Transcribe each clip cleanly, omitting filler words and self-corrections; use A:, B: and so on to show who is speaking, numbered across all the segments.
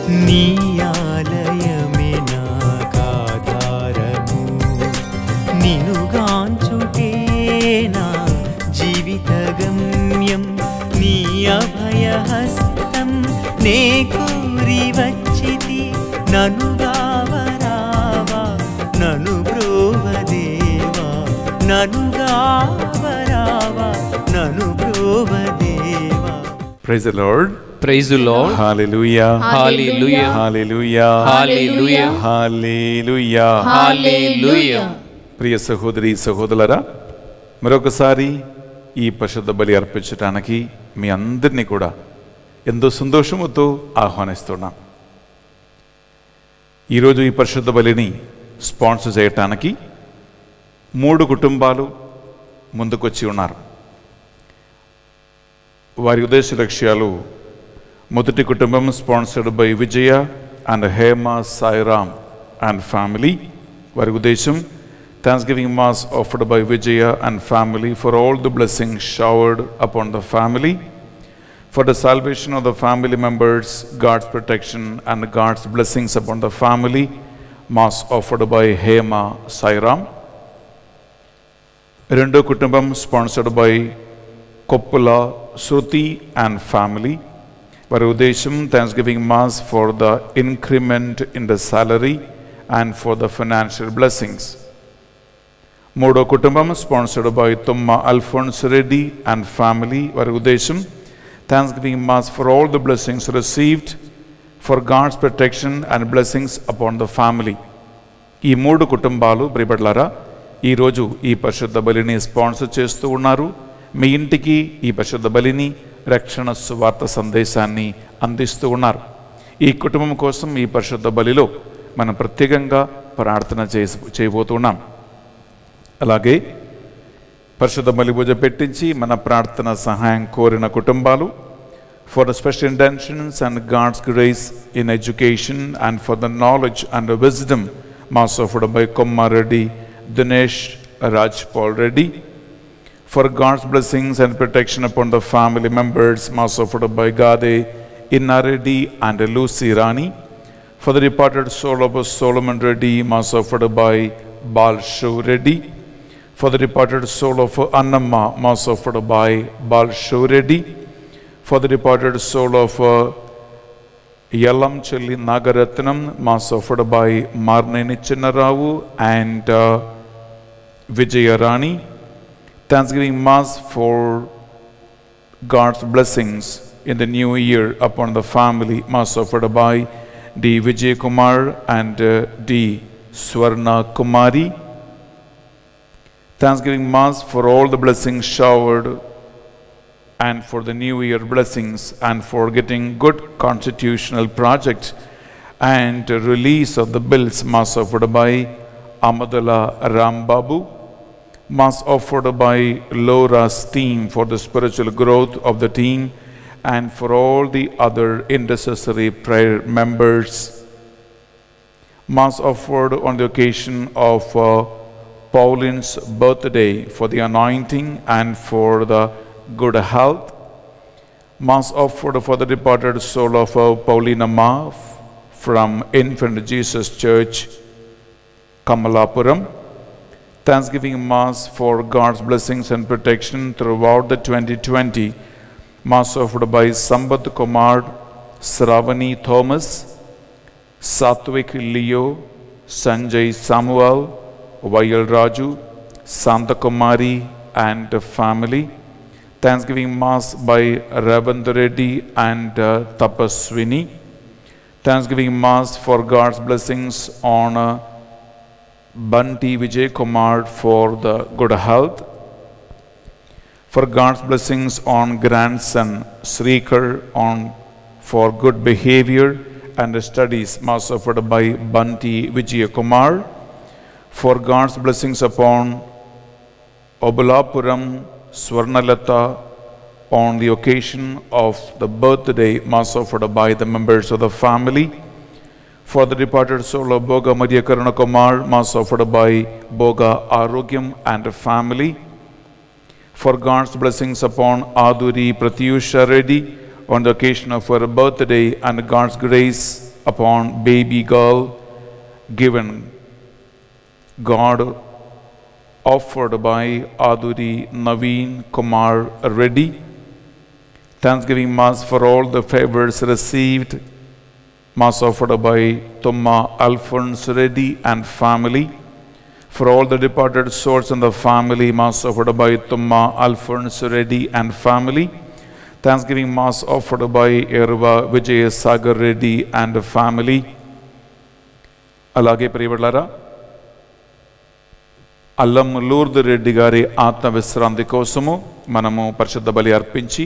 A: నీ ఆలయమే నాకాధారము నినుగాంచుటే నా జీవిత గమ్యం నీ అభయహస్తం నే కోరి వచ్చితి నను గావరావా నను బ్రోవదేవా నను గావరావా నను బ్రోవదేవా.
B: Praise the Lord.
C: Praise the Lord.
B: Hallelujah.
C: Hallelujah.
B: Hallelujah.
C: Hallelujah.
B: Hallelujah.
C: Hallelujah.
B: ప్రియ సహోదరి సహోదరులారా, మరొకసారి ఈ పరిశుద్ధ బలి అర్పించడానికి మీ అందరినీ కూడా ఎంతో సంతోషముతో ఆహ్వానిస్తున్నాం. ఈరోజు ఈ పరిశుద్ధ బలిని స్పాన్సర్ చేయటానికి 3 కుటుంబాలు ముందుకొచ్చి ఉన్నారు. వారి ఉద్దేశ లక్ష్యాలు: మొదటి కుటుంబం sponsored by Vijaya and Hema Sairam and family. వారి ఉద్దేశం Thanksgiving Mass offered by Vijaya and family for all the blessings showered upon the family, for the salvation of the family members, God's protection and God's blessings upon the family. Mass offered by Hema Sairam. Rendo Kutumbam sponsored by Koppula Shruti and family. Varudesham Thanksgiving Mass for the increment in the salary and for the financial blessings. Modo Kutumbam sponsored by Tumma Alphonse Reddy and family. Varudesham Thanksgiving Mass for all the blessings received, for God's protection and blessings upon the family. ఈ 3 కుటుంబాలు ప్రియబడ్లారా ఈరోజు ఈ పరిశుద్ధ బలిని sponsor చేస్తూ ఉన్నారు. మీ ఇంటికి ఈ పరిశుద్ధ బలిని రక్షణ సువార్త సందేశాన్ని అందిస్తూ ఉన్నారు. ఈ కుటుంబం కోసం ఈ పరిశుద్ధ బలిలో మనం ప్రత్యేకంగా ప్రార్థన చేయబోతున్నాం. అలాగే పరిశుద్ధ బలి పూజ పెట్టించి మన ప్రార్థన సహాయం కోరిన కుటుంబాలు, for the special intentions and God's grace in education and for the knowledge and the wisdom, Mass offered by Komma Reddy, Dinesh Rajpal Reddy. For God's blessings and protection upon the family members, Mass offered by Gade Inna Reddy and Lucy Rani. For the departed soul of Solomon Reddy, Mass offered by Balshu Reddy. For the departed soul of Annamma, Mass offered by Balshu Reddy. For the departed soul of Yallamchelli Nagaratnam, Mass offered by Marneni Chinnaravu and Vijaya Rani. Thanksgiving Mass for God's blessings in the new year upon the family, Mass offered by D. Vijay Kumar and D. Swarna Kumari. Thanksgiving Mass for all the blessings showered and for the new year blessings and for getting good constitutional project and release of the bills. Mass offered by Amadala Rambabu. Mass offered by Laura's team for the spiritual growth of the team and for all the other intercessory prayer members. Mass offered on the occasion of Pauline's birthday for the anointing and for the good health. Mass offered for the departed soul of Paulina Ma from Infant Jesus Church, Kamalapuram. Thanksgiving Mass for God's blessings and protection throughout the 2020. Mass offered by Sambat Kumar, Sravani Thomas, Satvik Leo, Sanjay Samuel, Vayal Raju, Santa Kumari and family. Thanksgiving Mass by Ravindra Reddy and Tapaswini. Thanksgiving Mass for God's blessings on Banti Vijay Kumar for the good health. For God's blessings on grandson Srikar for good behavior and studies. Mass offered by Banti Vijay Kumar. For God's blessings upon Obalapuram Swarnalata on the occasion of the birthday, Mass offered by the members of the family. For the departed soul of Boga Madhya Karuna Kumar, Mass offered by Boga Arogyam and family. For God's blessings upon Aduri Pratyusha Reddy on the occasion of her birthday and God's grace upon baby girl given God offered by Aduri Naveen Kumar Reddy. Thanksgiving Mass for all the favors received. Mass offered by Tumma Alphonse Reddy and family. For all the departed souls in the family, Mass offered by Tumma Alphonse Reddy and family. Thanksgiving Mass offered by Erva Vijay Sagar Reddy and family. అలాగే ప్రియబడులారా, అల్లం లూర్ద్ రెడ్డి గారి ఆత్మ విశ్రాంతి కోసము మనము పరిశుద్ధ బలి అర్పించి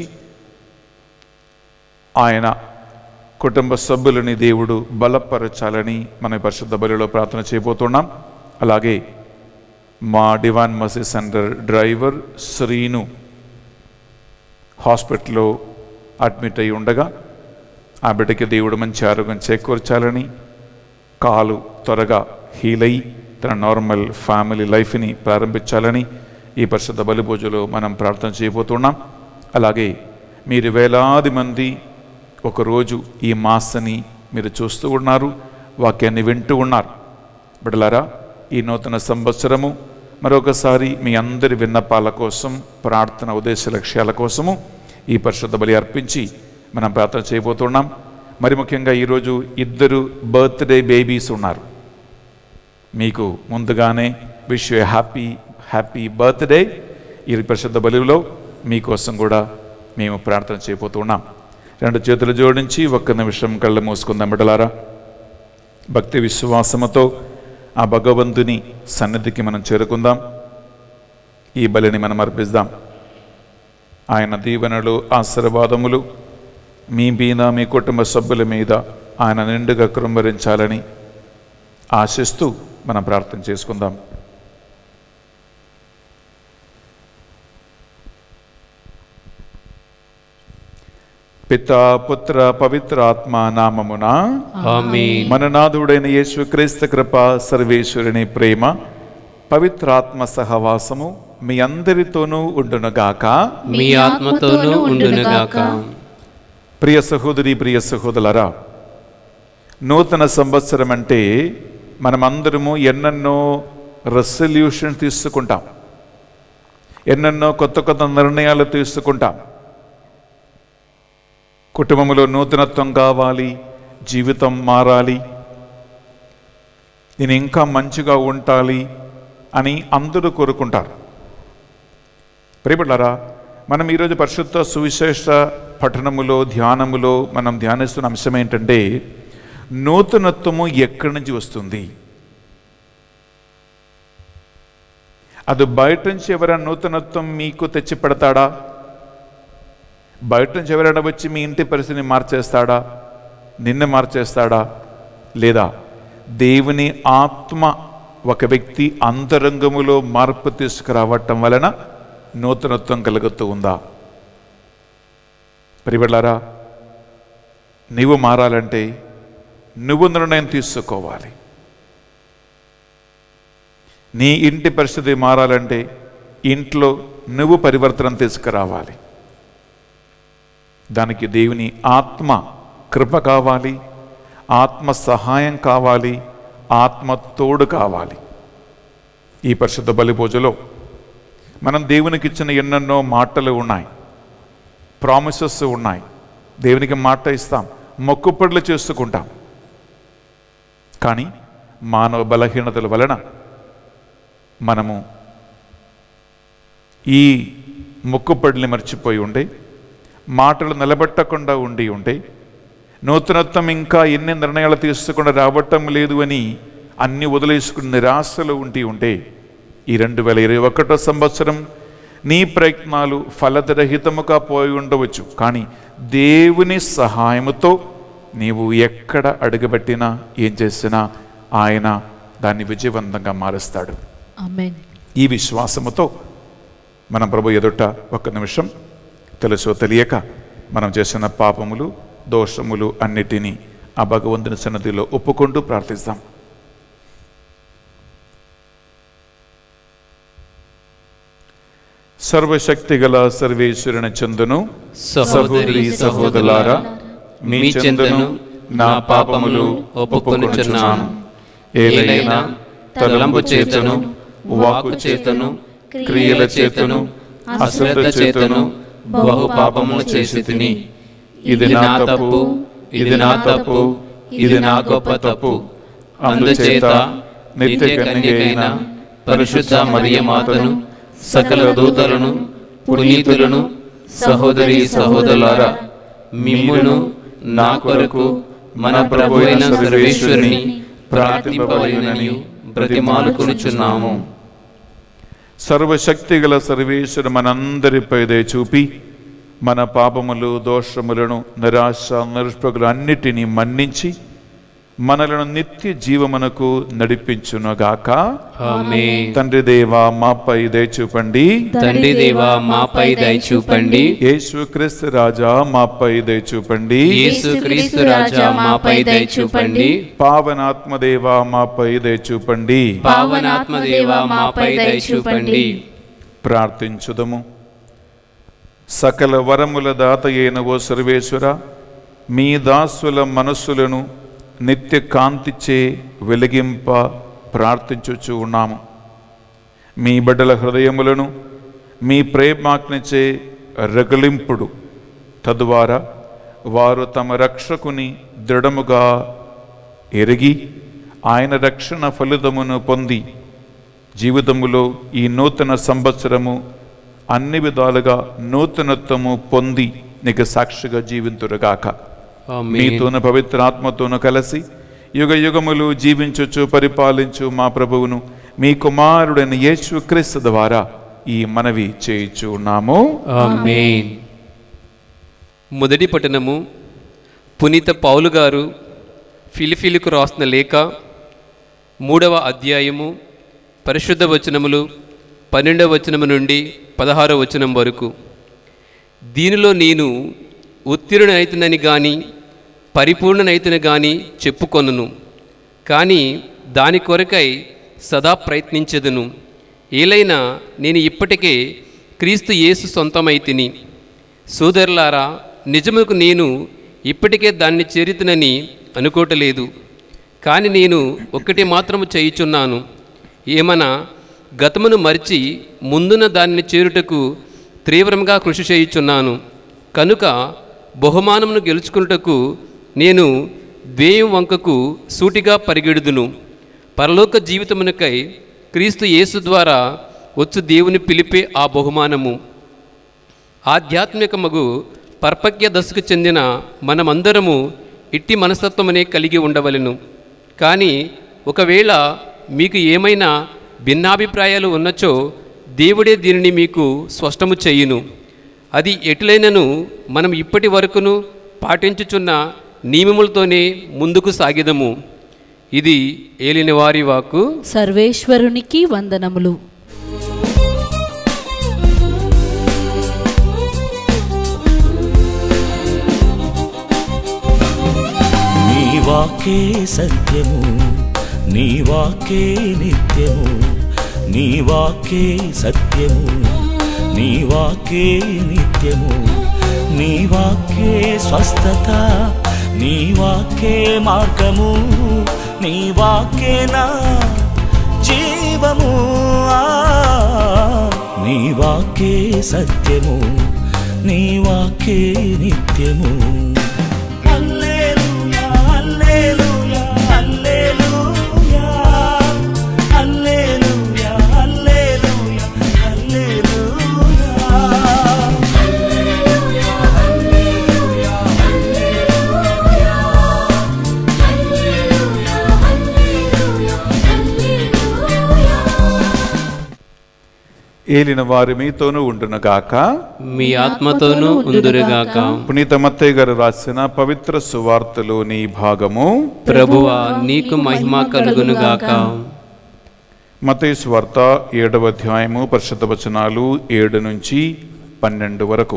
B: ఆయన కుటుంబ సభ్యులని దేవుడు బలపరచాలని మనం పరిశుద్ధ బలిలో ప్రార్థన చేయబోతున్నాం. అలాగే మా divine mercy centre driver Srinu హాస్పిటల్లో అడ్మిట్ అయి ఉండగా ఆ బిడ్డకి దేవుడు మంచి ఆరోగ్యం చేకూర్చాలని, కాలు త్వరగా హీల్ అయ్యి తన నార్మల్ ఫ్యామిలీ లైఫ్ని ప్రారంభించాలని ఈ పరిశుద్ధ బలి పూజలో మనం ప్రార్థన చేయబోతున్నాం. అలాగే మీరు వేలాది మంది ఒకరోజు ఈ మాసని మీరు చూస్తూ ఉన్నారు, వాక్యాన్ని వింటూ ఉన్నారు. బిడ్డలారా, ఈ నూతన సంవత్సరము మరొకసారి మీ అందరి విన్నపాల కోసం, ప్రార్థన ఉద్దేశ లక్ష్యాల కోసము ఈ పరిశుద్ధ బలి అర్పించి మనం ప్రార్థన చేయబోతున్నాం. మరి ముఖ్యంగా ఈరోజు 2 బర్త్డే బేబీస్ ఉన్నారు. మీకు ముందుగానే విష్ యూ హ్యాపీ బర్త్డే. ఈ పరిశుద్ధ బలిలో మీకోసం కూడా మేము ప్రార్థన చేయబోతున్నాం. 2 చేతులు జోడించి 1 నిమిషం కళ్ళు మూసుకుందాం. బిడ్డలారా, భక్తి విశ్వాసముతో ఆ భగవంతుని సన్నిధికి మనం చేరుకుందాం. ఈ బలిని మనం అర్పిద్దాం. ఆయన దీవెనలు, ఆశీర్వాదములు మీ మీద, మీ కుటుంబ సభ్యుల మీద ఆయన నిండుగా కృంభరించాలని ఆశిస్తూ మనం ప్రార్థన చేసుకుందాం. పితా పుత్ర పవిత్ర ఆత్మ నామమున
C: ఆమేన్.
B: మన నాథుడైన యేసుక్రీస్తు కృప, సర్వేశ్వరుని ప్రేమ, పవిత్రాత్మ సహవాసము మీ అందరితోనూ ఉండునుగాక.
C: మీ ఆత్మతోనూ ఉండునుగాక.
B: ప్రియ సహోదరి, ప్రియ సహోదరులారా, నూతన సంవత్సరం అంటే మనమందరము ఎన్నెన్నో రెసల్యూషన్ తీసుకుంటాం, ఎన్నెన్నో కొత్త కొత్త నిర్ణయాలు తీసుకుంటాం. కుటుంబంలో నూతనత్వం కావాలి, జీవితం మారాలి, నేను ఇంకా మంచిగా ఉండాలి అని అందరూ కోరుకుంటారు. ప్రియబిడ్డలారా, మనం ఈరోజు పరిశుద్ధ సువిశేష పఠనములో, ధ్యానములో మనం ధ్యానిస్తున్న అంశం ఏంటంటే, నూతనత్వము ఎక్కడి నుంచి వస్తుంది? అది బయట నుంచి ఎవరైనా నూతనత్వం మీకు తెచ్చి పెడతాడా? బయట నుంచి ఎవరైనా వచ్చి మీ ఇంటి పరిస్థితిని మార్చేస్తాడా? నిన్ను మార్చేస్తాడా? లేదా దేవుని ఆత్మ ఒక వ్యక్తి అంతరంగములో మార్పు తీసుకురావటం వలన నూతనత్వం కలుగుతూ ఉందా? ప్రియబిడ్డలారా, నీవు మారాలంటే నువ్వు నిర్ణయం తీసుకోవాలి. నీ ఇంటి పరిస్థితి మారాలంటే ఇంట్లో నువ్వు పరివర్తన తీసుకురావాలి. దానికి దేవుని ఆత్మ కృప కావాలి, ఆత్మ సహాయం కావాలి, ఆత్మ తోడు కావాలి. ఈ పరిశుద్ధ బలి పూజలో మనం దేవునికి ఇచ్చిన ఎన్నెన్నో మాటలు ఉన్నాయి, ప్రామిసెస్ ఉన్నాయి. దేవునికి మాట ఇస్తాం, మొక్కుపడులు చేసుకుంటాం. కానీ మానవ బలహీనతల వలన మనము ఈ మొక్కుపడిని మర్చిపోయి ఉండే, మాటలు నిలబెట్టకుండా ఉండే, నూతనత్వం ఇంకా ఎన్ని నిర్ణయాలు తీసుకుండా రావటం లేదు అని అన్ని వదిలేసుకుని నిరాశలు ఉంటే ఈ 2021 సంవత్సరం నీ ప్రయత్నాలు ఫలరహితముగా పోయి ఉండవచ్చు. కానీ దేవుని సహాయముతో నీవు ఎక్కడ అడుగుపెట్టినా, ఏం చేసినా ఆయన దాన్ని విజయవంతంగా మారుస్తాడు.
D: ఆమేన్.
B: ఈ విశ్వాసముతో మనం ప్రభు ఎదుట 1 నిమిషం తెలుసో తెలియక మనం చేసిన పాపములు, దోషములు అన్నిటినీ ఆ భగవంతుని సన్నిధిలో ఒప్పుకుంటూ ప్రార్థిస్తాం. సర్వశక్తి గల సర్వేశ్వరుని చెందును, సహోదరి సహోదరులారా, మీ చెందును నా పాపములు ఒప్పుకొనుచున్నాను. ఏలైనా తలంపు చేతను, వాక్కు చేతను, క్రియల చేతను, అశ్రద్ధ చేతను బహు పాపములు చేసి తిని. ఇది నా తప్పు, ఇది నా తప్పు, ఇది నా గొప్ప తప్పు. అందుచేత నిత్య కన్యకైన పరిశుద్ధ మరియమాతను, సకల దూతలను, పునీతులను, సహోదరి సహోదరులారా, మిమ్మును నా కొరకు మన ప్రభు అయిన సర్వేశ్వరుని ప్రార్థింపవలెనని బ్రతిమాలుకొనుచున్నాము. సర్వశక్తిగల సర్వేశ్వరు మనందరిపై దయ చూపి మన పాపములు, దోషములను, నిరాశ, నిరుష్పగులు అన్నిటినీ మన్నించి మనలను నిత్య జీవమునకు నడిపించునుగాక.
C: ఆమేన్.
B: తండ్రి దేవా మాపై దయ చూపండి.
C: తండ్రి దేవా మాపై దయ చూపండి.
B: యేసుక్రీస్తు రాజా మాపై దయ చూపండి.
C: యేసుక్రీస్తు రాజా మాపై దయ చూపండి.
B: పావనాత్మ దేవా మాపై దయ చూపండి.
C: పావనాత్మ దేవా మాపై దయ చూపండి.
B: ప్రార్థించుదము. సకల వరముల దాతయైన ఓ సర్వేశ్వర, మీ దాసుల మనస్సులను నిత్య కాంతిచే వెలిగింప ప్రార్థించుచు ఉన్నాము. మీ బిడ్డల హృదయములను మీ ప్రేమాగ్నిచే రగిలింపుడు. తద్వారా వారు తమ రక్షకుని దృఢముగా ఎరిగి ఆయన రక్షణ ఫలితమును పొంది జీవితములో ఈ నూతన సంవత్సరము అన్ని విధాలుగా నూతనత్వము పొంది నీకు సాక్షిగా జీవింతురుగాక. మీతోను పవిత్ర ఆత్మతోను కలిసి యుగ యుగములు జీవించుచు పరిపాలించు మా ప్రభువును మీ కుమారుడైన యేసుక్రీస్తు ద్వారా ఈ మనవి చేయుచు ఉన్నాము.
C: ఆమేన్. మొదటి పట్టణము పునీత పౌలు గారు ఫిలిప్పీలకు రాసిన లేఖ 3వ అధ్యాయము పరిశుద్ధ వచనములు 12వ వచనము నుండి 16వ వచనం వరకు. దీనిలో నేను ఉత్తీర్ణనైతునని గాని పరిపూర్ణనైతుని గాని చెప్పుకొనును, కానీ దాని కొరకై సదా ప్రయత్నించెదను. ఏలైనా నేను ఇప్పటికే క్రీస్తు యేసు సొంతమైతిని. సోదరులారా, నిజముకు నేను ఇప్పటికే దాన్ని చేరుతునని అనుకోవటలేదు. కానీ నేను ఒక్కటి మాత్రము చేయుచున్నాను. ఏమన్నా గతమును మరిచి ముందున దానిని చేరుటకు తీవ్రంగా కృషి చేయుచున్నాను. కనుక బహుమానమును గెలుచుకున్నటకు నేను ద్వేయం వంకకు సూటిగా పరిగెడుదును. పరలోక జీవితమునకై క్రీస్తు యేసు ద్వారా వచ్చు దేవుని పిలిపే ఆ బహుమానము. ఆధ్యాత్మికమగు పర్పక్య దశకు చెందిన మనమందరము ఇట్టి మనస్తత్వమనే కలిగి ఉండవలెను. కానీ ఒకవేళ మీకు ఏమైనా భిన్నాభిప్రాయాలు ఉన్నచో దేవుడే దీనిని మీకు స్పష్టము చేయును. అది ఎటులైనను మనం ఇప్పటి వరకును పాటించుచున్న నియమములతోనే ముందుకు సాగిదము. ఇది ఏలిన వారి వాక్కు.
D: సర్వేశ్వరునికి వందనములు.
E: నీ వాక్కే సత్యము, నీ వాక్కే నిత్యము, నీ వాక్కే సత్యము, నీ వాక్కే నిత్యము, నీ వాక్కే స్వస్థత, నీ వాక్కే మార్గము, నీ వాక్కే నా జీవము. నీ వాక్కే సత్యము, నీ వాక్కే నిత్యము. హల్లెలూయా, హల్లెలూయా, హల్లెలూయా, హల్లెలూయా, హల్లెలూయా, హల్లెలూయా.
B: ఏలిన వారి మీతోనూ ఉండునుగాక,
C: మీ ఆత్మతోనూ ఉందురుగాక.
B: పునీత మత్తయి గారు రాసిన పవిత్ర సువార్తలోని భాగము.
C: ప్రభువా, నీకు మహిమ కలుగునుగాక.
B: మత్తయి సువార్త 7వ అధ్యాయము పరిశుద్ధ వచనాలు 7 నుంచి 12 వరకు.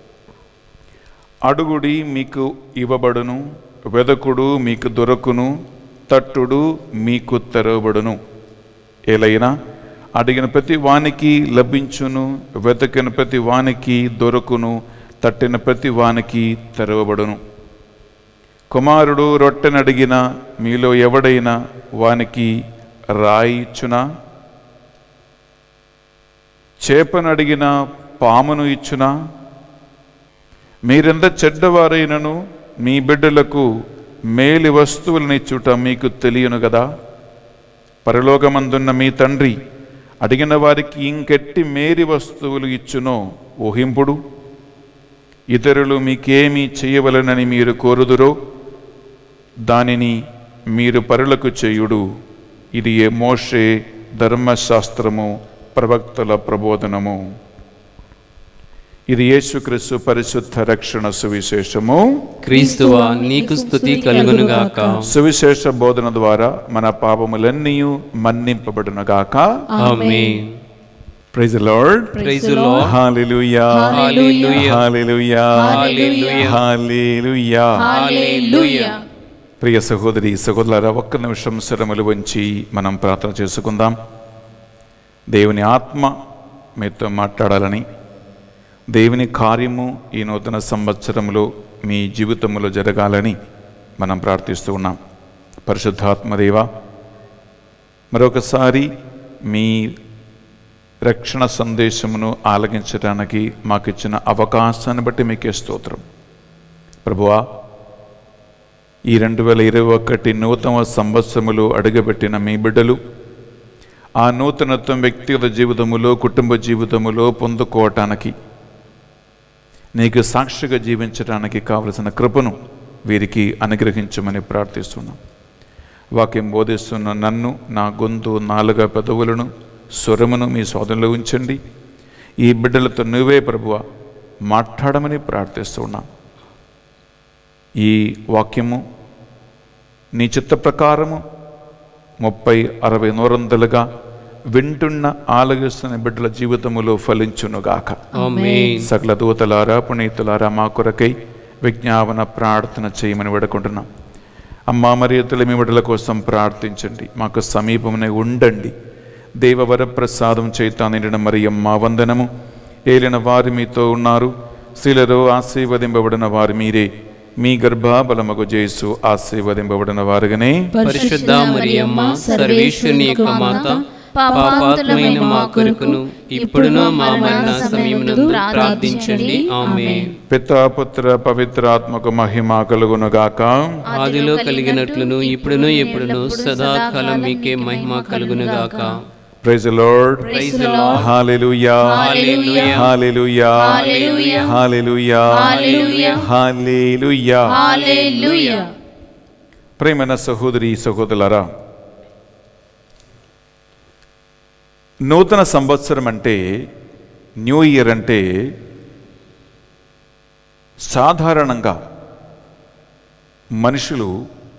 B: అడుగుడి మీకు ఇవ్వబడును, వెదకుడు మీకు దొరకును, తట్టుడు మీకు తెరవబడును. ఏలైనా అడిగిన ప్రతి వానికి లభించును, వెతకిన ప్రతి వానికి దొరకును, తట్టిన ప్రతి వానికి తెరవబడును. కుమారుడు రొట్టెనడిగిన మీలో ఎవడైనా వానికి రాయి ఇచ్చునా? చేపనడిగిన పామును ఇచ్చునా? మీరెంత చెడ్డవారైనను మీ బిడ్డలకు మేలి వస్తువులనిచ్చుట మీకు తెలియను కదా. పరలోకమందున్న మీ తండ్రి అడిగిన వారికి ఇంకెట్టి మేలి వస్తువులు ఇచ్చునో ఊహింపుడు. ఇతరులు మీకేమీ చేయవలనని మీరు కోరుదురో దానిని మీరు పరులకు చేయుడు. ఇది మోషే ధర్మశాస్త్రము ప్రవక్తల ప్రబోధనము. ఇది యేసుక్రీస్తు పరిశుద్ధ రక్షణ సువిశేషము.
C: క్రీస్తువా నీకు స్తుతి కలుగునుగాక.
B: సువిశేష బోధన ద్వారా మన పాపములన్నీ మన్నింపబడునుగాక.
C: Amen.
B: Praise the lord.
C: Praise the lord.
B: Hallelujah.
C: Hallelujah.
B: Hallelujah.
C: Hallelujah.
B: Hallelujah.
D: Hallelujah.
B: ప్రియ సహోదరి సహోదరులారా, ఒక్క నిమిషం శరములు వంచి మనం ప్రార్థన చేసుకుందాం. దేవుని ఆత్మ మీతో మాట్లాడాలని, దేవుని కార్యము ఈ నూతన సంవత్సరంలో మీ జీవితంలో జరగాలని మనం ప్రార్థిస్తూ ఉన్నాం. పరిశుద్ధాత్మదేవ, మరొకసారి మీ రక్షణ సందేశమును ఆలకించడానికి మాకు ఇచ్చిన అవకాశాన్ని బట్టి మీకే స్తోత్రం. ప్రభువా, ఈ 2021 నూతన సంవత్సరములో అడుగుపెట్టిన మీ బిడ్డలు ఆ నూతనత్వం వ్యక్తిగత జీవితములో, కుటుంబ జీవితములో పొందుకోవటానికి, నీకు సాక్షిగా జీవించడానికి కావలసిన కృపను వీరికి అనుగ్రహించమని ప్రార్థిస్తున్నాం. వాక్యం బోధిస్తున్న నన్ను, నా గొంతు, నాలుగ పెదవులను, స్వరమును మీ స్వాధీనంలో ఉంచండి. ఈ బిడ్డలతో నువ్వే ప్రభువా మాట్లాడమని ప్రార్థిస్తున్నాం. ఈ వాక్యము నీ చిత్త ప్రకారము 30, 60, 100గా వింటున్న ఆలగిస్తున్న బిడ్డల జీవితములో ఫలించునుగాక.
C: ఆమేన్.
B: సకల దూతలారా, పునీతులారా, మా కొరకై విజ్ఞాపన ప్రార్థన చేయమని వేడుకుంటున్నాం. అమ్మా మరియుల మీ బిడ్డల కోసం ప్రార్థించండి. మాకు సమీపమునే ఉండండి. దేవవర ప్రసాదం చేత నిండిన మరియమ్మ వందనము. ఏలిన వారు మీతో ఉన్నారు. స్త్రీలలో ఆశీర్వదింపబడిన వారు మీరే. మీ గర్భఫలమగు యేసు ఆశీర్వదింపబడిన వారుగానే.
C: పరిశుద్ధ మరియమ్మ సర్వేశ్వరుని యొక్క మాత, పాపాత్మైన మా కొరకును ఇప్పుడును మా మరణ సమయమునందు ప్రార్థించండి. ఆమేన్.
B: పితా, పుత్ర, పవిత్ర ఆత్మకు మహిమ కలుగునుగాక.
C: ఆదిలో కలిగినట్లును ఇప్పుడును ఎప్పుడును సదాకాలం మీకే మహిమ కలుగునుగాక.
B: Praise the lord.
C: Praise the lord.
B: Hallelujah.
C: Hallelujah.
B: Hallelujah.
D: Hallelujah.
B: Hallelujah.
D: Hallelujah.
B: Hallelujah.
D: Hallelujah.
B: ప్రియమైన సహోదరి సహోదరులారా, నూతన సంవత్సరం అంటే, న్యూ ఇయర్ అంటే సాధారణంగా మనుషులు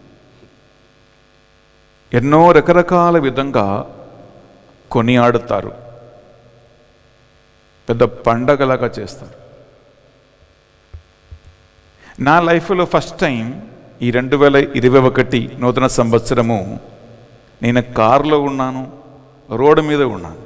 B: ఎన్నో రకరకాల విధంగా కొనియాడుతారు. పెద్ద పండగలాగా చేస్తారు. నా లైఫ్లో ఫస్ట్ టైం ఈ 2021 నూతన సంవత్సరము నేను కారులో ఉన్నాను, రోడ్డు మీద ఉన్నాను.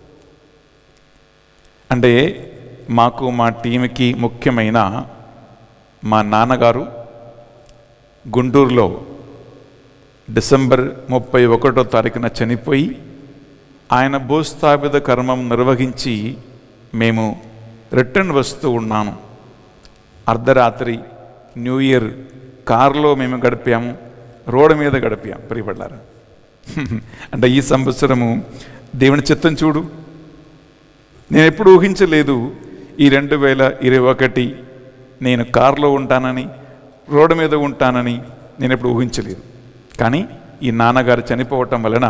B: అంటే మాకు, మా టీంకి ముఖ్యమైన మా నాన్నగారు గుంటూరులో డిసెంబర్ 31వ తారీఖున చనిపోయి, ఆయన భూస్థాపిత కర్మం నిర్వహించి మేము రిటర్న్ వస్తూ ఉన్నాను. అర్ధరాత్రి న్యూ ఇయర్ కారులో మేము గడిపాము, రోడ్డు మీద గడిపాము. ప్రియపడ్డారా, అంటే ఈ సంవత్సరము దేవుని చిత్తం చూడు. నేను ఎప్పుడు ఊహించలేదు ఈ 2021 నేను కారులో ఉంటానని, రోడ్డు మీద ఉంటానని నేను ఎప్పుడు ఊహించలేదు. కానీ ఈ నాన్నగారు చనిపోవటం వలన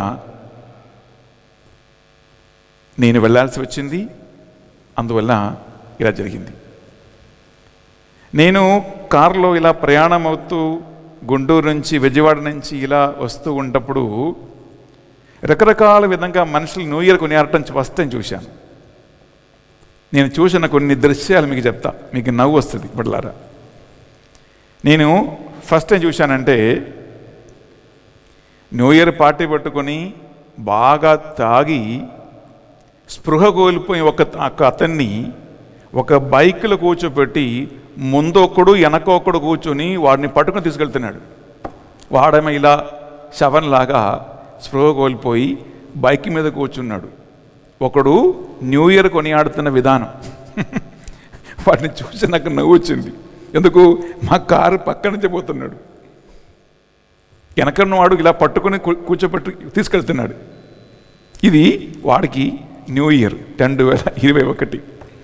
B: నేను వెళ్ళాల్సి వచ్చింది. అందువల్ల ఇలా జరిగింది. నేను కారులో ఇలా ప్రయాణం అవుతూ గుంటూరు నుంచి, విజయవాడ నుంచి ఇలా వస్తూ ఉన్నప్పుడు రకరకాల విధంగా మనుషులు న్యూ ఇయర్ కొనియాడటం ఫస్ట్ టైం చూశాను. నేను చూసిన కొన్ని దృశ్యాలు మీకు చెప్తా, మీకు నవ్వు వస్తుంది బిడ్డలారా. నేను ఫస్ట్ టైం చూశానంటే, న్యూ ఇయర్ పార్టీ పట్టుకొని బాగా తాగి స్పృహ కోల్పోయి ఒక అతన్ని ఒక బైక్లో కూర్చోబెట్టి ముందు ఒకడు వెనక ఒకడు కూర్చొని వాడిని పట్టుకుని తీసుకెళ్తున్నాడు. వాడేమో ఇలా శవన్లాగా స్పృహ కోల్పోయి బైక్ మీద కూర్చున్నాడు. ఒకడు న్యూ ఇయర్ కొనియాడుతున్న విధానం వాడిని చూసి నాకు నవ్వు వచ్చింది. ఎందుకు? మా కారు పక్క నుంచి పోతున్నాడు, వెనకన్నవాడు ఇలా పట్టుకుని కూర్చోబెట్టి తీసుకెళ్తున్నాడు. ఇది వాడికి new year 2021.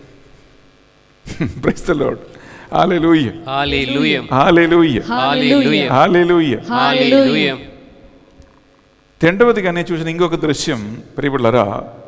B: Praise the lord. Hallelujah
C: hallelujah
B: hallelujah
C: hallelujah
B: hallelujah.
C: Hallelujah.
B: రెండవదిగా నేను చూసిన ఇంకొక దృశ్యం ప్రియబిడ్డలారా,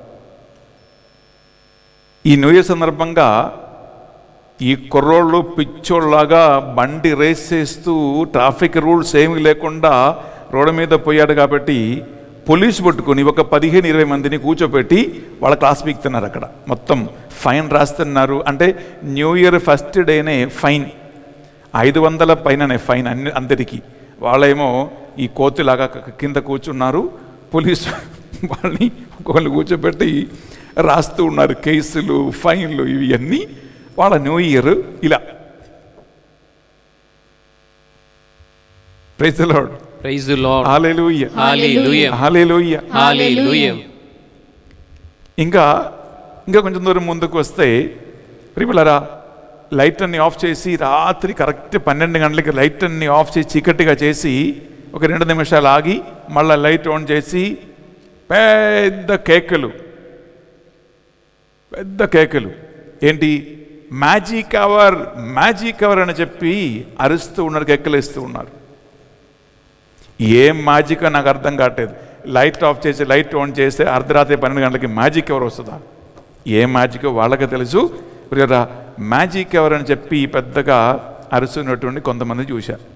B: ఈ న్యూ ఇయర్ సందర్భంగా ఈ కుర్రోళ్ళు పిచ్చోళ్ళలాగా బండి రేస్ చేస్తూ ట్రాఫిక్ రూల్స్ ఏమీ లేకుండా రోడ్డు మీద పోయాడు కాబట్టి పోలీసు పట్టుకుని ఒక 15-20 మందిని కూర్చోపెట్టి వాళ్ళ క్లాస్ పీకుతున్నారు. అక్కడ మొత్తం ఫైన్ రాస్తున్నారు. అంటే న్యూ ఇయర్ ఫస్ట్ డేనే ఫైన్ 500 పైననే ఫైన్ అందరికీ. వాళ్ళేమో ఈ కోతిలాగా కింద కూర్చున్నారు, పోలీసు వాళ్ళని ఒకళ్ళు కూర్చోబెట్టి రాస్తూ ఉన్నారు కేసులు, ఫైన్లు, ఇవన్నీ. వాళ్ళ న్యూ ఇయర్ ఇలా. Praise the lord.
C: Praise the lord.
B: Hallelujah
C: hallelujah
B: hallelujah
C: hallelujah.
B: ఇంకా కొంచెం దూరం ముందుకు వస్తే ప్రియబిడ్డలారా, లైట్ అన్ని ఆఫ్ చేసి రాత్రి కరెక్ట్ 12 గంటలకి లైట్ అన్ని ఆఫ్ చేసి చీకటిగా చేసి ఒక 2 నిమిషాలు ఆగి మళ్ళీ లైట్ ఆన్ చేసి పెద్ద కేకలు ఏంటి? మ్యాజిక్ అవర్ అని చెప్పి అరుస్తూ ఉన్నారు, కేకలేస్తూ ఉన్నారు. ఏం మ్యాజిక్ నాకు అర్థం కావట్లేదు. లైట్ ఆఫ్ చేసి లైట్ ఆన్ చేస్తే అర్ధరాత్రి 12 గంటలకి మ్యాజిక్ అవర్ వస్తుందా? ఏ మ్యాజిక్ వాళ్ళకి తెలుసు. మ్యాజిక్ అవర్ అని చెప్పి పెద్దగా అరుస్తున్నటువంటి కొంతమంది చూశారు.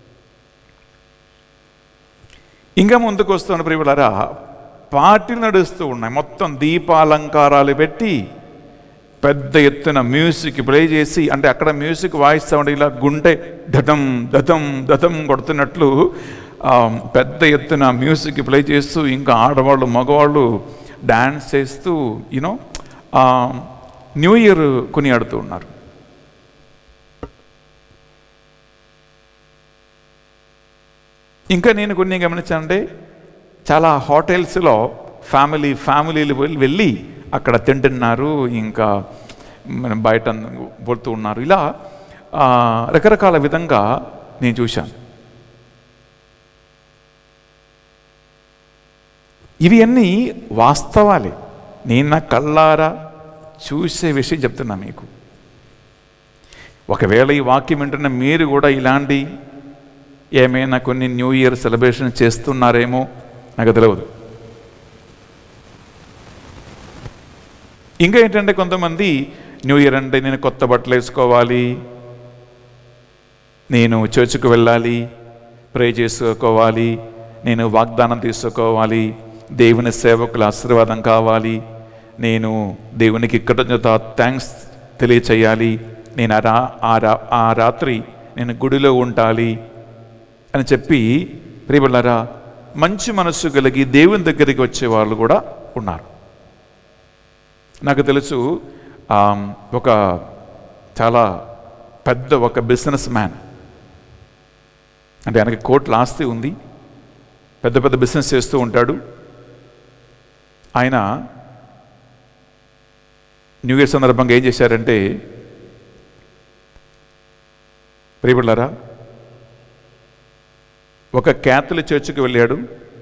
B: ఇంకా ముందుకు వస్తున్న ప్రియులారా, పార్టీలు నడుస్తూ ఉన్నాయి. మొత్తం దీపాలంకారాలు పెట్టి పెద్ద ఎత్తున మ్యూజిక్ ప్లే చేసి, అంటే అక్కడ మ్యూజిక్ వాయిస్తూ ఉంటే ఇలా గుండె దతం దతం దతం కొడుతున్నట్లు పెద్ద ఎత్తున మ్యూజిక్ ప్లే చేస్తూ, ఇంకా ఆడవాళ్ళు మగవాళ్ళు డ్యాన్స్ చేస్తూ న్యూ ఇయర్ కొనియాడుతూ ఉన్నారు. ఇంకా నేను కొన్ని గమనించానంటే, చాలా హోటల్స్లో ఫ్యామిలీలు వెళ్ళి అక్కడ తింటున్నారు, ఇంకా బయట పోతూ ఉన్నారు. ఇలా రకరకాల విధంగా నేను చూశాను. ఇవి అన్నీ వాస్తవాలే. నేను నా కళ్ళారా చూసే విషయం చెప్తున్నా మీకు. ఒకవేళ ఈ వాక్యం వింటున్న మీరు కూడా ఇలాంటి ఏమైనా కొన్ని న్యూ ఇయర్ సెలబ్రేషన్ చేస్తున్నారేమో నాకు తెలియదు. ఇంకా ఏంటంటే, కొంతమంది న్యూ ఇయర్ అంటే నేను కొత్త బట్టలు వేసుకోవాలి, నేను చర్చ్కు వెళ్ళాలి, ప్రే చేసుకోవాలి, నేను వాగ్దానం తీసుకోవాలి, దేవుని సేవకుల ఆశీర్వాదం కావాలి, నేను దేవునికి కృతజ్ఞత థ్యాంక్స్ తెలియచేయాలి, నేను ఆ రాత్రి నేను గుడిలో ఉండాలి అని చెప్పి ప్రియబిడ్డలారా, మంచి మనస్సు కలిగి దేవుని దగ్గరికి వచ్చే వాళ్ళు కూడా ఉన్నారు. నాకు తెలుసు, ఒక చాలా పెద్ద ఒక బిజినెస్ మ్యాన్, అంటే ఆయనకి కోట్ల ఆస్తి ఉంది, పెద్ద పెద్ద బిజినెస్ చేస్తూ ఉంటాడు. ఆయన న్యూ ఇయర్ సందర్భంగా ఏం చేశారంటే, ప్రియబిడ్డలారా, ఒక క్యాథలిక్ చర్చికి వెళ్ళాడు,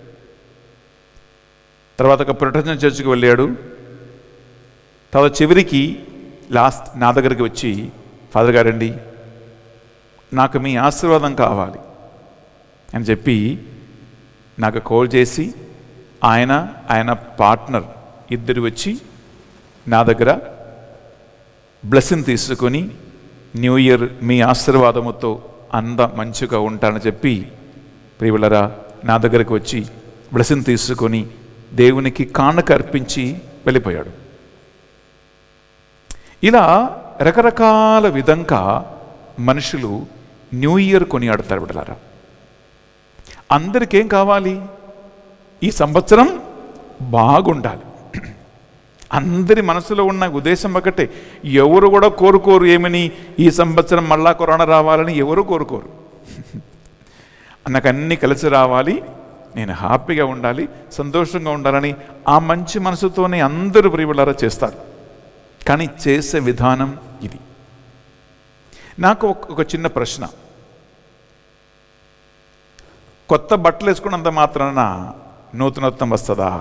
B: తర్వాత ఒక ప్రొటెస్టెంట్ చర్చికి వెళ్ళాడు, తర్వాత చివరికి లాస్ట్ నా దగ్గరికి వచ్చి, ఫాదర్ గారండి నాకు మీ ఆశీర్వాదం కావాలి అని చెప్పి నాకు కాల్ చేసి, ఆయన పార్ట్నర్ ఇద్దరు వచ్చి నా దగ్గర బ్లెస్సింగ్ తీసుకొని, న్యూ ఇయర్ మీ ఆశీర్వాదముతో మంచిగా ఉంటానని చెప్పి ప్రియబిడ్డలారా నా దగ్గరికి వచ్చి బ్లెస్సింగ్ తీసుకొని దేవునికి కానుక అర్పించి వెళ్ళిపోయాడు. ఇలా రకరకాల విధంగా మనుషులు న్యూ ఇయర్ కొనియాడతారు. బిడ్డలారా, అందరికేం కావాలి? ఈ సంవత్సరం బాగుండాలి, అందరి మనసులో ఉన్న ఉద్దేశం ఒకటే. ఎవరు కూడా కోరుకోరు ఏమని, ఈ సంవత్సరం మళ్ళా కరోనా రావాలని ఎవరు కోరుకోరు. నాకు అన్నీ కలిసి రావాలి, నేను హ్యాపీగా ఉండాలి, సంతోషంగా ఉండాలని ఆ మంచి మనసుతోనే అందరూ ప్రియులారా చేస్తారు. కానీ చేసే విధానం ఇది. నాకు ఒక చిన్న ప్రశ్న. కొత్త బట్టలు వేసుకున్నంత మాత్రాన నూతనత్వం వస్తుందా?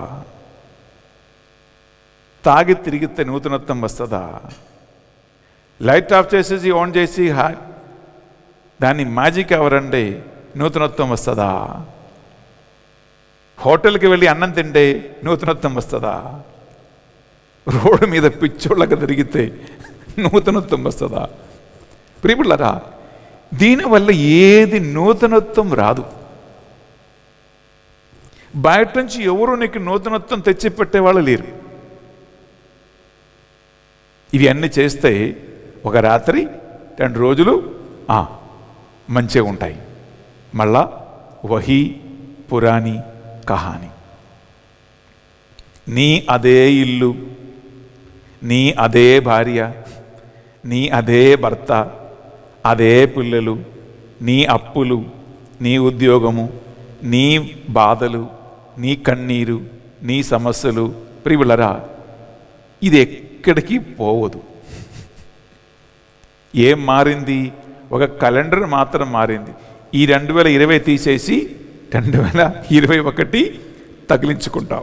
B: తాగి తిరిగితే నూతనత్వం వస్తుందా? లైట్ ఆఫ్ చేసేసి ఆన్ చేసి దాన్ని మ్యాజిక్ ఎవరండి నూతనత్వం వస్తుందా? హోటల్కి వెళ్ళి అన్నం తింటే నూతనత్వం వస్తుందా? రోడ్డు మీద పిచ్చోళ్ళగా తిరిగితే నూతనత్వం వస్తుందా? ప్రియులారా, దీనివల్ల ఏది నూతనత్వం రాదు. బయట నుంచి ఎవరు నీకు నూతనత్వం తెచ్చిపెట్టేవాళ్ళు లేరు. ఇవి అన్నీ చేస్తే ఒక రాత్రి 2 రోజులు మంచిగా ఉంటాయి. మళ్ళా వహీ పురాణి కహాని. నీ అదే ఇల్లు, నీ అదే భార్య, నీ అదే భర్త, అదే పిల్లలు, నీ అప్పులు, నీ ఉద్యోగము, నీ బాధలు, నీ కన్నీరు, నీ సమస్యలు. ప్రియులారా, ఇది ఎక్కడికి పోవదు. ఏం మారింది? ఒక క్యాలెండర్ మాత్రం మారింది. ఈ 2020 తీసేసి 2021 తగిలించుకుంటావు.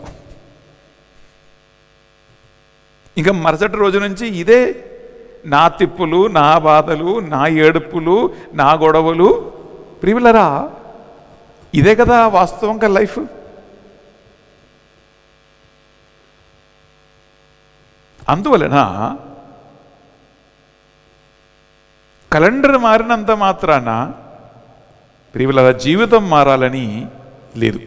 B: ఇంకా మరుసటి రోజు నుంచి ఇదే నా తిప్పులు, నా బాధలు, నా ఏడుపులు, నా గొడవలు. ప్రియులారా, ఇదే కదా వాస్తవంగా లైఫ్. అందువలన క్యాలెండర్ మారినంత మాత్రాన ప్రియులారా జీవితం మారాలని లేదు.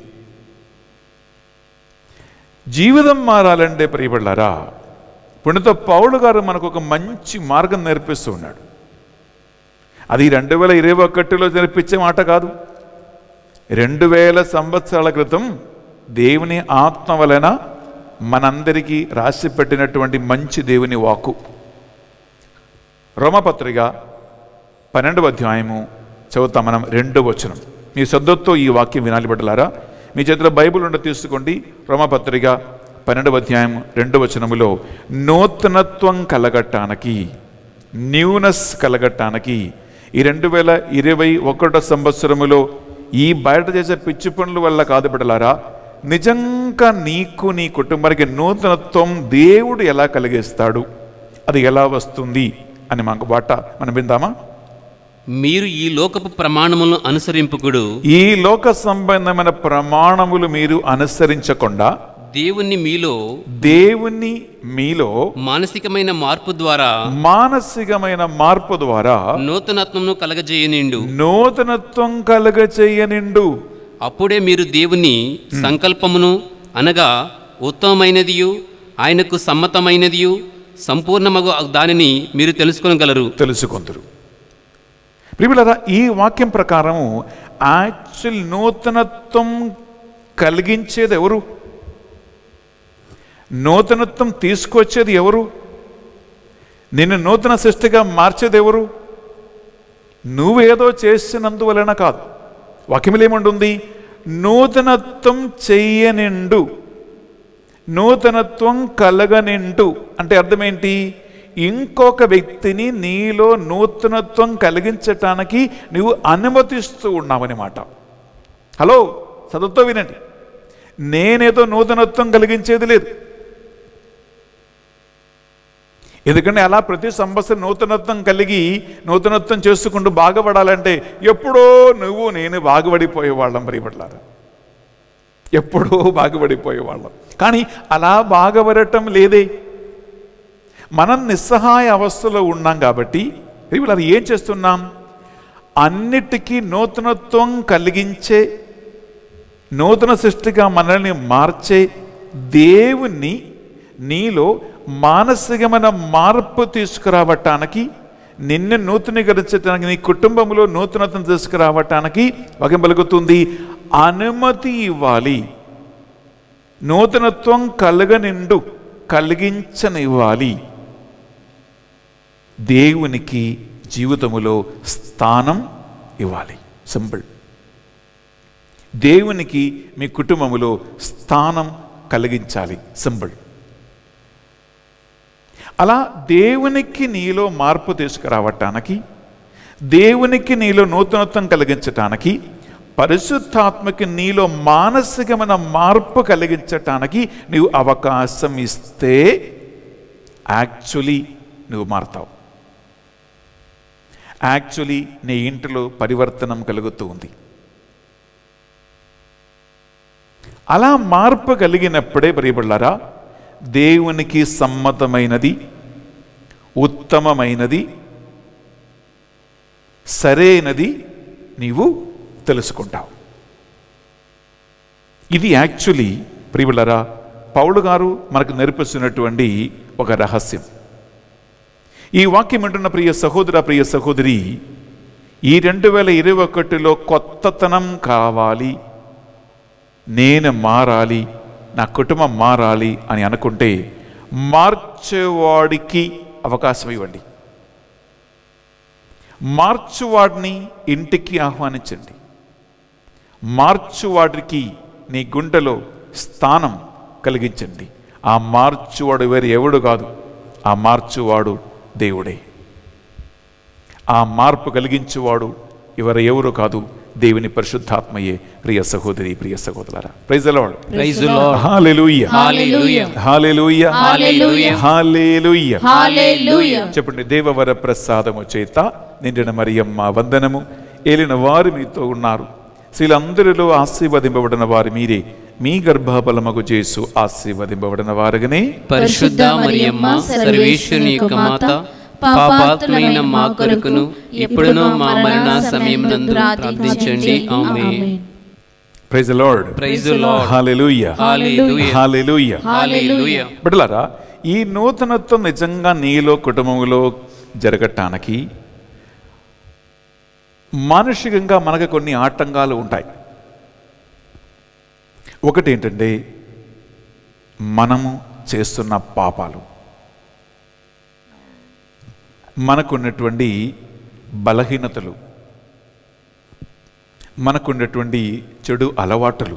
B: జీవితం మారాలంటే ప్రియులారా, పుణ్యత పౌలు గారు మనకు ఒక మంచి మార్గం నేర్పిస్తూ ఉన్నాడు. అది 2021లో నేర్పించే మాట కాదు. 2000 సంవత్సరాల క్రితం దేవుని ఆత్మ వలన మనందరికీ రాసి పెట్టినటువంటి మంచి దేవుని వాక్కు. రోమపత్రిక 12వ అధ్యాయము చదువుతాం మనం 2వ వచనం. మీ శ్రద్ధతో ఈ వాక్యం వినాలి బిడ్డలారా. మీ చేతిలో బైబిల్ ఉండ తీసుకోండి. రోమపత్రిక 12వ అధ్యాయం 2వ వచనములో నూతనత్వం కలగటానికి, న్యూనెస్ కలగటానికి ఈ 2021 సంవత్సరములో ఈ బయట చేసే పిచ్చి పనుల వల్ల కాదు బిడ్డలారా, నిజంగా నీకు నీ కుటుంబానికి నూతనత్వం దేవుడు ఎలా కలిగిస్తాడు, అది ఎలా వస్తుంది అని మనకు మనం విందామా?
C: మీరు ఈ లోకపు ప్రమాణములను అనుసరింపుకుడు.
B: ఈ లోక సంబంధమైన ప్రమాణములు మీరు అనుసరించకుండా
C: దేవుని మీలో
B: మానసికమైన మార్పు ద్వారా
C: నూతనత్వమును
B: కలగజేయనిండు.
C: అప్పుడే మీరు దేవుని సంకల్పమును అనగా ఉత్తమమైనదియు ఆయనకు సమ్మతమైనదియు సంపూర్ణమగు దానిని మీరు తెలుసుకొందురు. ప్రియులారా, ఈ వాక్యం ప్రకారము యాక్చువల్ నూతనత్వం కలిగించేది ఎవరు? నూతనత్వం తీసుకొచ్చేది ఎవరు? నిన్ను నూతన సృష్టిగా మార్చేది ఎవరు? నువ్వేదో చేసినందువలన కాదు. వాక్యములో ఏమంటుంది? నూతనత్వం చెయ్యనిండు, నూతనత్వం కలగనిండు. అంటే అర్థమేంటి? ఇంకొక వ్యక్తిని నీలో నూతనత్వం కలిగించటానికి నువ్వు అనుమతిస్తూ ఉన్నావన్నమాట. హలో, చదువుతో వినండి. నేనేదో నూతనత్వం కలిగించేది లేదు. ఎందుకంటే అలా ప్రతి సంవత్సరం నూతనత్వం కలిగి నూతనత్వం చేసుకుంటూ బాగుపడాలంటే ఎప్పుడో నువ్వు నేను బాగుపడిపోయేవాళ్ళం. ప్రియపడలారా, ఎప్పుడో బాగుపడిపోయేవాళ్ళం. కానీ అలా బాగుపడటం లేదే. మనం నిస్సహాయ అవస్థలో ఉన్నాం కాబట్టి ప్రియులారా ఏం చేస్తున్నాం? అన్నిటికీ నూతనత్వం కలిగించే, నూతన సృష్టిగా మనల్ని మార్చే దేవుణ్ణి నీలో మానసికమైన మార్పు తీసుకురావటానికి, నిన్ను నూతనీకరించడానికి, నీ కుటుంబంలో నూతనత్వం తీసుకురావటానికి వాక్యం పలుకుతుంది, అనుమతి ఇవ్వాలి. నూతనత్వం కలగనిండు
B: కలిగించనివ్వాలి. దేవునికి జీవితములో స్థానం ఇవ్వాలి. సింపుల్. దేవునికి మీ కుటుంబములో స్థానం కలిగించాలి. సింపుల్. అలా దేవునికి నీలో మార్పు తీసుకురావటానికి, దేవునికి నీలో నూతనత్వం కలిగించటానికి, పరిశుద్ధాత్మకి నీలో మానసికమైన మార్పు కలిగించటానికి నువ్వు అవకాశం ఇస్తే యాక్చువల్లీ నువ్వు మారుతావు. యాక్చువల్లీ నీ ఇంటిలో పరివర్తనం కలుగుతూ ఉంది. అలా మార్పు కలిగినప్పుడే ప్రియబిడ్డలారా, దేవునికి సమ్మతమైనది, ఉత్తమమైనది, సరైనది నీవు తెలుసుకుంటావు. ఇది యాక్చువల్లీ ప్రియబిడ్డలారా పౌలు గారు మనకు నేర్పిస్తున్నటువంటి ఒక రహస్యం. ఈ వాక్యం వింటున్న ప్రియ సహోదర, ప్రియ సహోదరి, ఈ 2021లో కొత్తతనం కావాలి, నేను మారాలి, నా కుటుంబం మారాలి అని అనుకుంటే మార్చేవాడికి అవకాశం ఇవ్వండి. మార్చువాడిని ఇంటికి ఆహ్వానించండి. మార్చువాడికి నీ గుండెలో స్థానం కలిగించండి. ఆ మార్చువాడు వేరు ఎవడు కాదు, ఆ మార్చువాడు దేవుడే. ఆ మార్పు కలిగించువాడు ఎవరు కాదు, దేవుని పరిశుద్ధాత్మయే. ప్రియ సహోదరి, ప్రియ సహోదరులారా, praise the lord.
D: Praise the lord.
B: Hallelujah,
D: hallelujah,
B: hallelujah,
D: hallelujah,
B: hallelujah,
D: hallelujah.
B: చెప్పండి. దేవవర ప్రసాదము చేత నిండిన మరియమ్మ వందనము, ఏలిన వారు మీతో ఉన్నారు, స్త్రీలందరిలో ఆశీర్వదింపబడిన వారు మీరే, మీ గర్భఫలమగు యేసు ఆశీర్వదింపబడిన వారుగానే.
D: పరిశుద్ధ మరియమ్మ సర్వేశ్వరుని యొక్క మాత, పాపాత్ములైన మా కొరకును ఇప్పుడును మా మరణ సమయమునందు ప్రార్థించండి. Amen.
B: Praise the lord.
D: Praise the lord.
B: Hallelujah,
D: hallelujah,
B: hallelujah,
D: hallelujah.
B: బిడ్డలారా, ఈ నూతనత్వం నిజంగా నీలో కుటుంబంలో జరగటానికి మానసికంగా మనకు కొన్ని ఆటంకాలు ఉంటాయి. ఒకటి ఏంటంటే మనము చేస్తున్న పాపాలు, మనకున్నటువంటి బలహీనతలు, మనకున్నటువంటి చెడు అలవాటులు,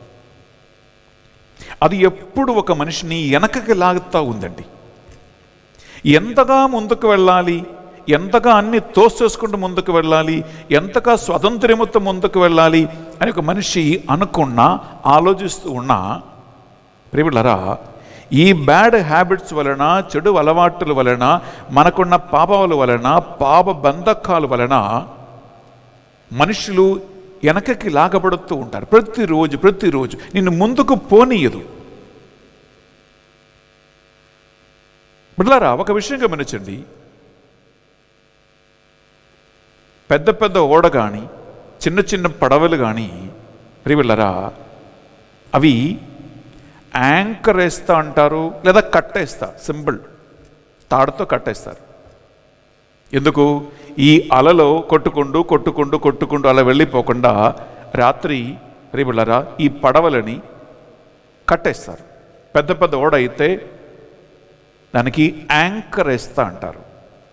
B: అది ఎప్పుడు ఒక మనిషిని వెనకకి లాగుతూ ఉందండి. ఎంతగా ముందుకు వెళ్ళాలి, ఎంతగా అన్ని తోసేసుకుంటూ ముందుకు వెళ్ళాలి, ఎంతగా స్వతంత్రముతో ముందుకు వెళ్ళాలి అని ఒక మనిషి అనుకున్నా, ఆలోచిస్తూ ఉన్నా, ప్రియబిడ్డలారా, ఈ బ్యాడ్ హ్యాబిట్స్ వలన, చెడు అలవాటుల వలన, మనకున్న పాపాల వలన, పాప బంధకాల వలన మనుషులు వెనకకి లాగబడుతూ ఉంటారు. ప్రతిరోజు నిన్ను ముందుకు పోనీయదు. బిడ్డలారా, ఒక విషయం గమనించండి. పెద్ద పెద్ద ఓడ కానీ, చిన్న చిన్న పడవలు కానీ, ప్రియబిడ్డలారా, అవి యాంకర్ వేస్తా అంటారు, లేదా కట్టేస్తా. సింపుల్, తాడుతో కట్టేస్తారు. ఎందుకు? ఈ అలలో కొట్టుకుంటూ అలా వెళ్ళిపోకుండా రాత్రి ప్రియబిడ్డలారా ఈ పడవలని కట్టేస్తారు. పెద్ద పెద్ద ఓడ అయితే దానికి యాంకర్ వేస్తా అంటారు.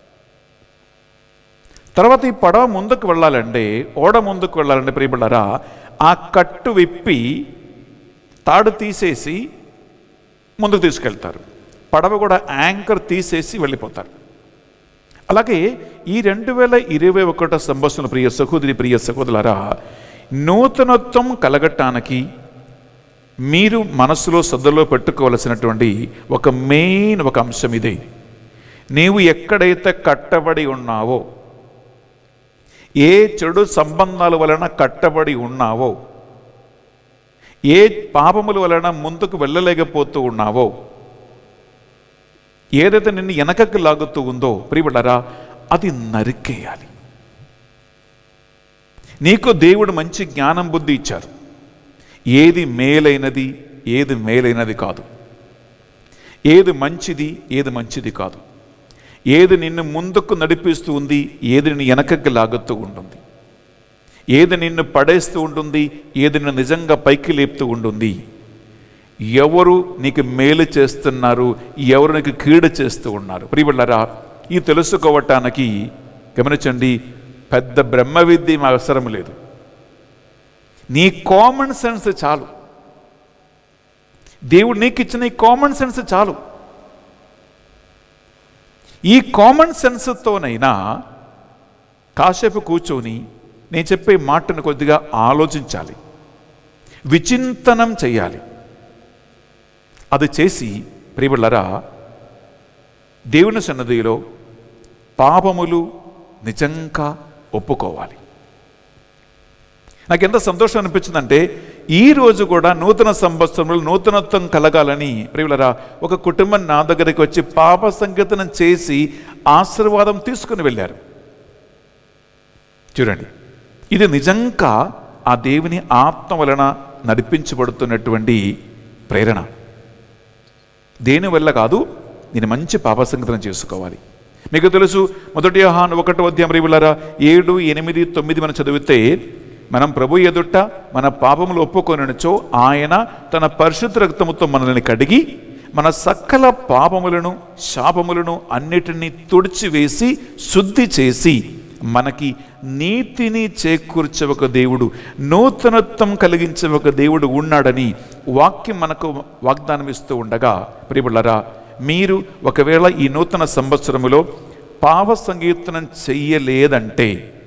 B: తర్వాత ఈ పడవ ముందుకు వెళ్ళాలంటే, ఓడ ముందుకు వెళ్ళాలంటే ప్రియబిడ్డలారా, ఆ కట్టు విప్పి తాడు తీసేసి ముందుకు తీసుకెళ్తారు. పడవ కూడా యాంకర్ తీసేసి వెళ్ళిపోతారు. అలాగే ఈ 2021 సంవత్సరం ప్రియ సహోదరి, ప్రియ సహోదరులారా, నూతనత్వం కలగటానికి మీరు మనసులో శ్రద్ధలో పెట్టుకోవలసినటువంటి ఒక మెయిన్ అంశం ఇదే. నీవు ఎక్కడైతే కట్టబడి ఉన్నావో, ఏ చెడు సంబంధాల వలన కట్టబడి ఉన్నావో, ఏ పాపముల వలన ముందుకు వెళ్ళలేకపోతూ ఉన్నావో, ఏదైతే నిన్ను వెనకకు లాగుతూ ఉందో ప్రియబిడ్డలారా, అది నరికేయాలి. నీకు దేవుడు మంచి జ్ఞానం బుద్ధి ఇచ్చారు. ఏది మేలైనది, ఏది మేలైనది కాదు, ఏది మంచిది, ఏది మంచిది కాదు, ఏది నిన్ను ముందుకు నడిపిస్తూ ఉంది, ఏది నిన్ను వెనకకి లాగుతూ ఉంటుంది, ఏది నిన్ను పడేస్తూ ఉంటుంది, ఏది నిన్ను నిజంగా పైకి లేపుతూ ఉంటుంది,
C: ఎవరు నీకు మేలు చేస్తున్నారు, ఎవరు నీకు కీడు చేస్తూ ఉన్నారు. ప్రియబిడ్డలారా, ఈ తెలుసుకోవటానికి గమనించండి, పెద్ద బ్రహ్మ విద్య అవసరం లేదు. నీ కామన్ సెన్స్ చాలు. దేవుడు నీకు ఇచ్చిన ఈ కామన్ సెన్స్ చాలు. ఈ కామన్ సెన్స్తోనైనా కాసేపు కూర్చొని నేను చెప్పే మాటను కొద్దిగా ఆలోచించాలి, విచింతనం చేయాలి. అది చేసి ప్రియబిడ్డలారా, దేవుని సన్నిధిలో పాపములు నిజంగా ఒప్పుకోవాలి. నాకు ఎంత సంతోషం అనిపించిందంటే, ఈరోజు కూడా నూతన సంవత్సరంలో నూతనత్వం కలగాలని ప్రియులరా ఒక కుటుంబం నా దగ్గరికి వచ్చి పాప సంకీర్తనం చేసి ఆశీర్వాదం తీసుకుని వెళ్ళారు. చూడండి, ఇది నిజంగా ఆ దేవుని ఆత్మ వలన నడిపించబడుతున్నటువంటి ప్రేరణ. దేనివల్ల కాదు, నేను మంచి పాప సంకీర్తనం చేసుకోవాలి. మీకు తెలుసు, 1 యోహాను 1వ అధ్యాయం ప్రియులారా 7, 8, 9 మనం చదివితే, మనం ప్రభు ఎదుట మన పాపములు ఒప్పుకొనిచో ఆయన తన పరిశుద్ధ రక్తముతో మనల్ని కడిగి మన సకల పాపములను శాపములను అన్నిటినీ తుడిచివేసి శుద్ధి చేసి మనకి నీతిని చేకూర్చే ఒక దేవుడు, నూతనత్వం కలిగించే ఒక దేవుడు ఉన్నాడని వాక్యం మనకు వాగ్దానం ఇస్తూ ఉండగా ప్రియబిడ్డలారా, మీరు ఒకవేళ ఈ నూతన సంవత్సరములో పాప సంకీర్తనం చెయ్యలేదంటే,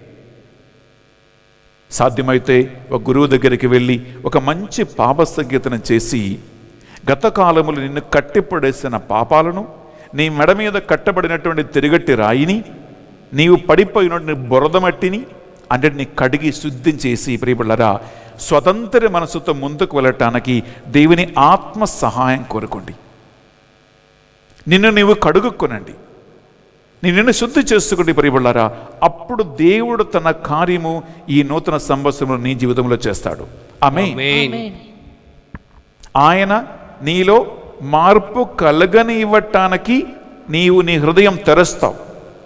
C: సాధ్యమైతే ఒక గురువు దగ్గరికి వెళ్ళి ఒక మంచి పాప సంకీర్తనం చేసి గత కాలములు నిన్ను కట్టిపడేసిన పాపాలను, నీ మెడ మీద కట్టబడినటువంటి తిరుగట్టి రాయిని, నీవు పడిపోయిన బురద మట్టిని అన్నిటిని కడిగి శుద్ధం చేసి ప్రియబిడ్డలారా స్వతంత్ర మనసుతో ముందుకు వెళ్ళటానికి దేవుని ఆత్మ సహాయం కోరుకోండి. నిన్ను నీవు కడుగుకొనండి, నిన్ను శుద్ధి చేసుకోండి ప్రియబిడ్డలారా. అప్పుడు దేవుడు తన కార్యము ఈ నూతన సంవత్సరంలో నీ జీవితంలో చేస్తాడు. ఆమేన్. ఆయన నీలో మార్పు కలగనివ్వటానికి నీవు నీ హృదయం తెరుస్తావు.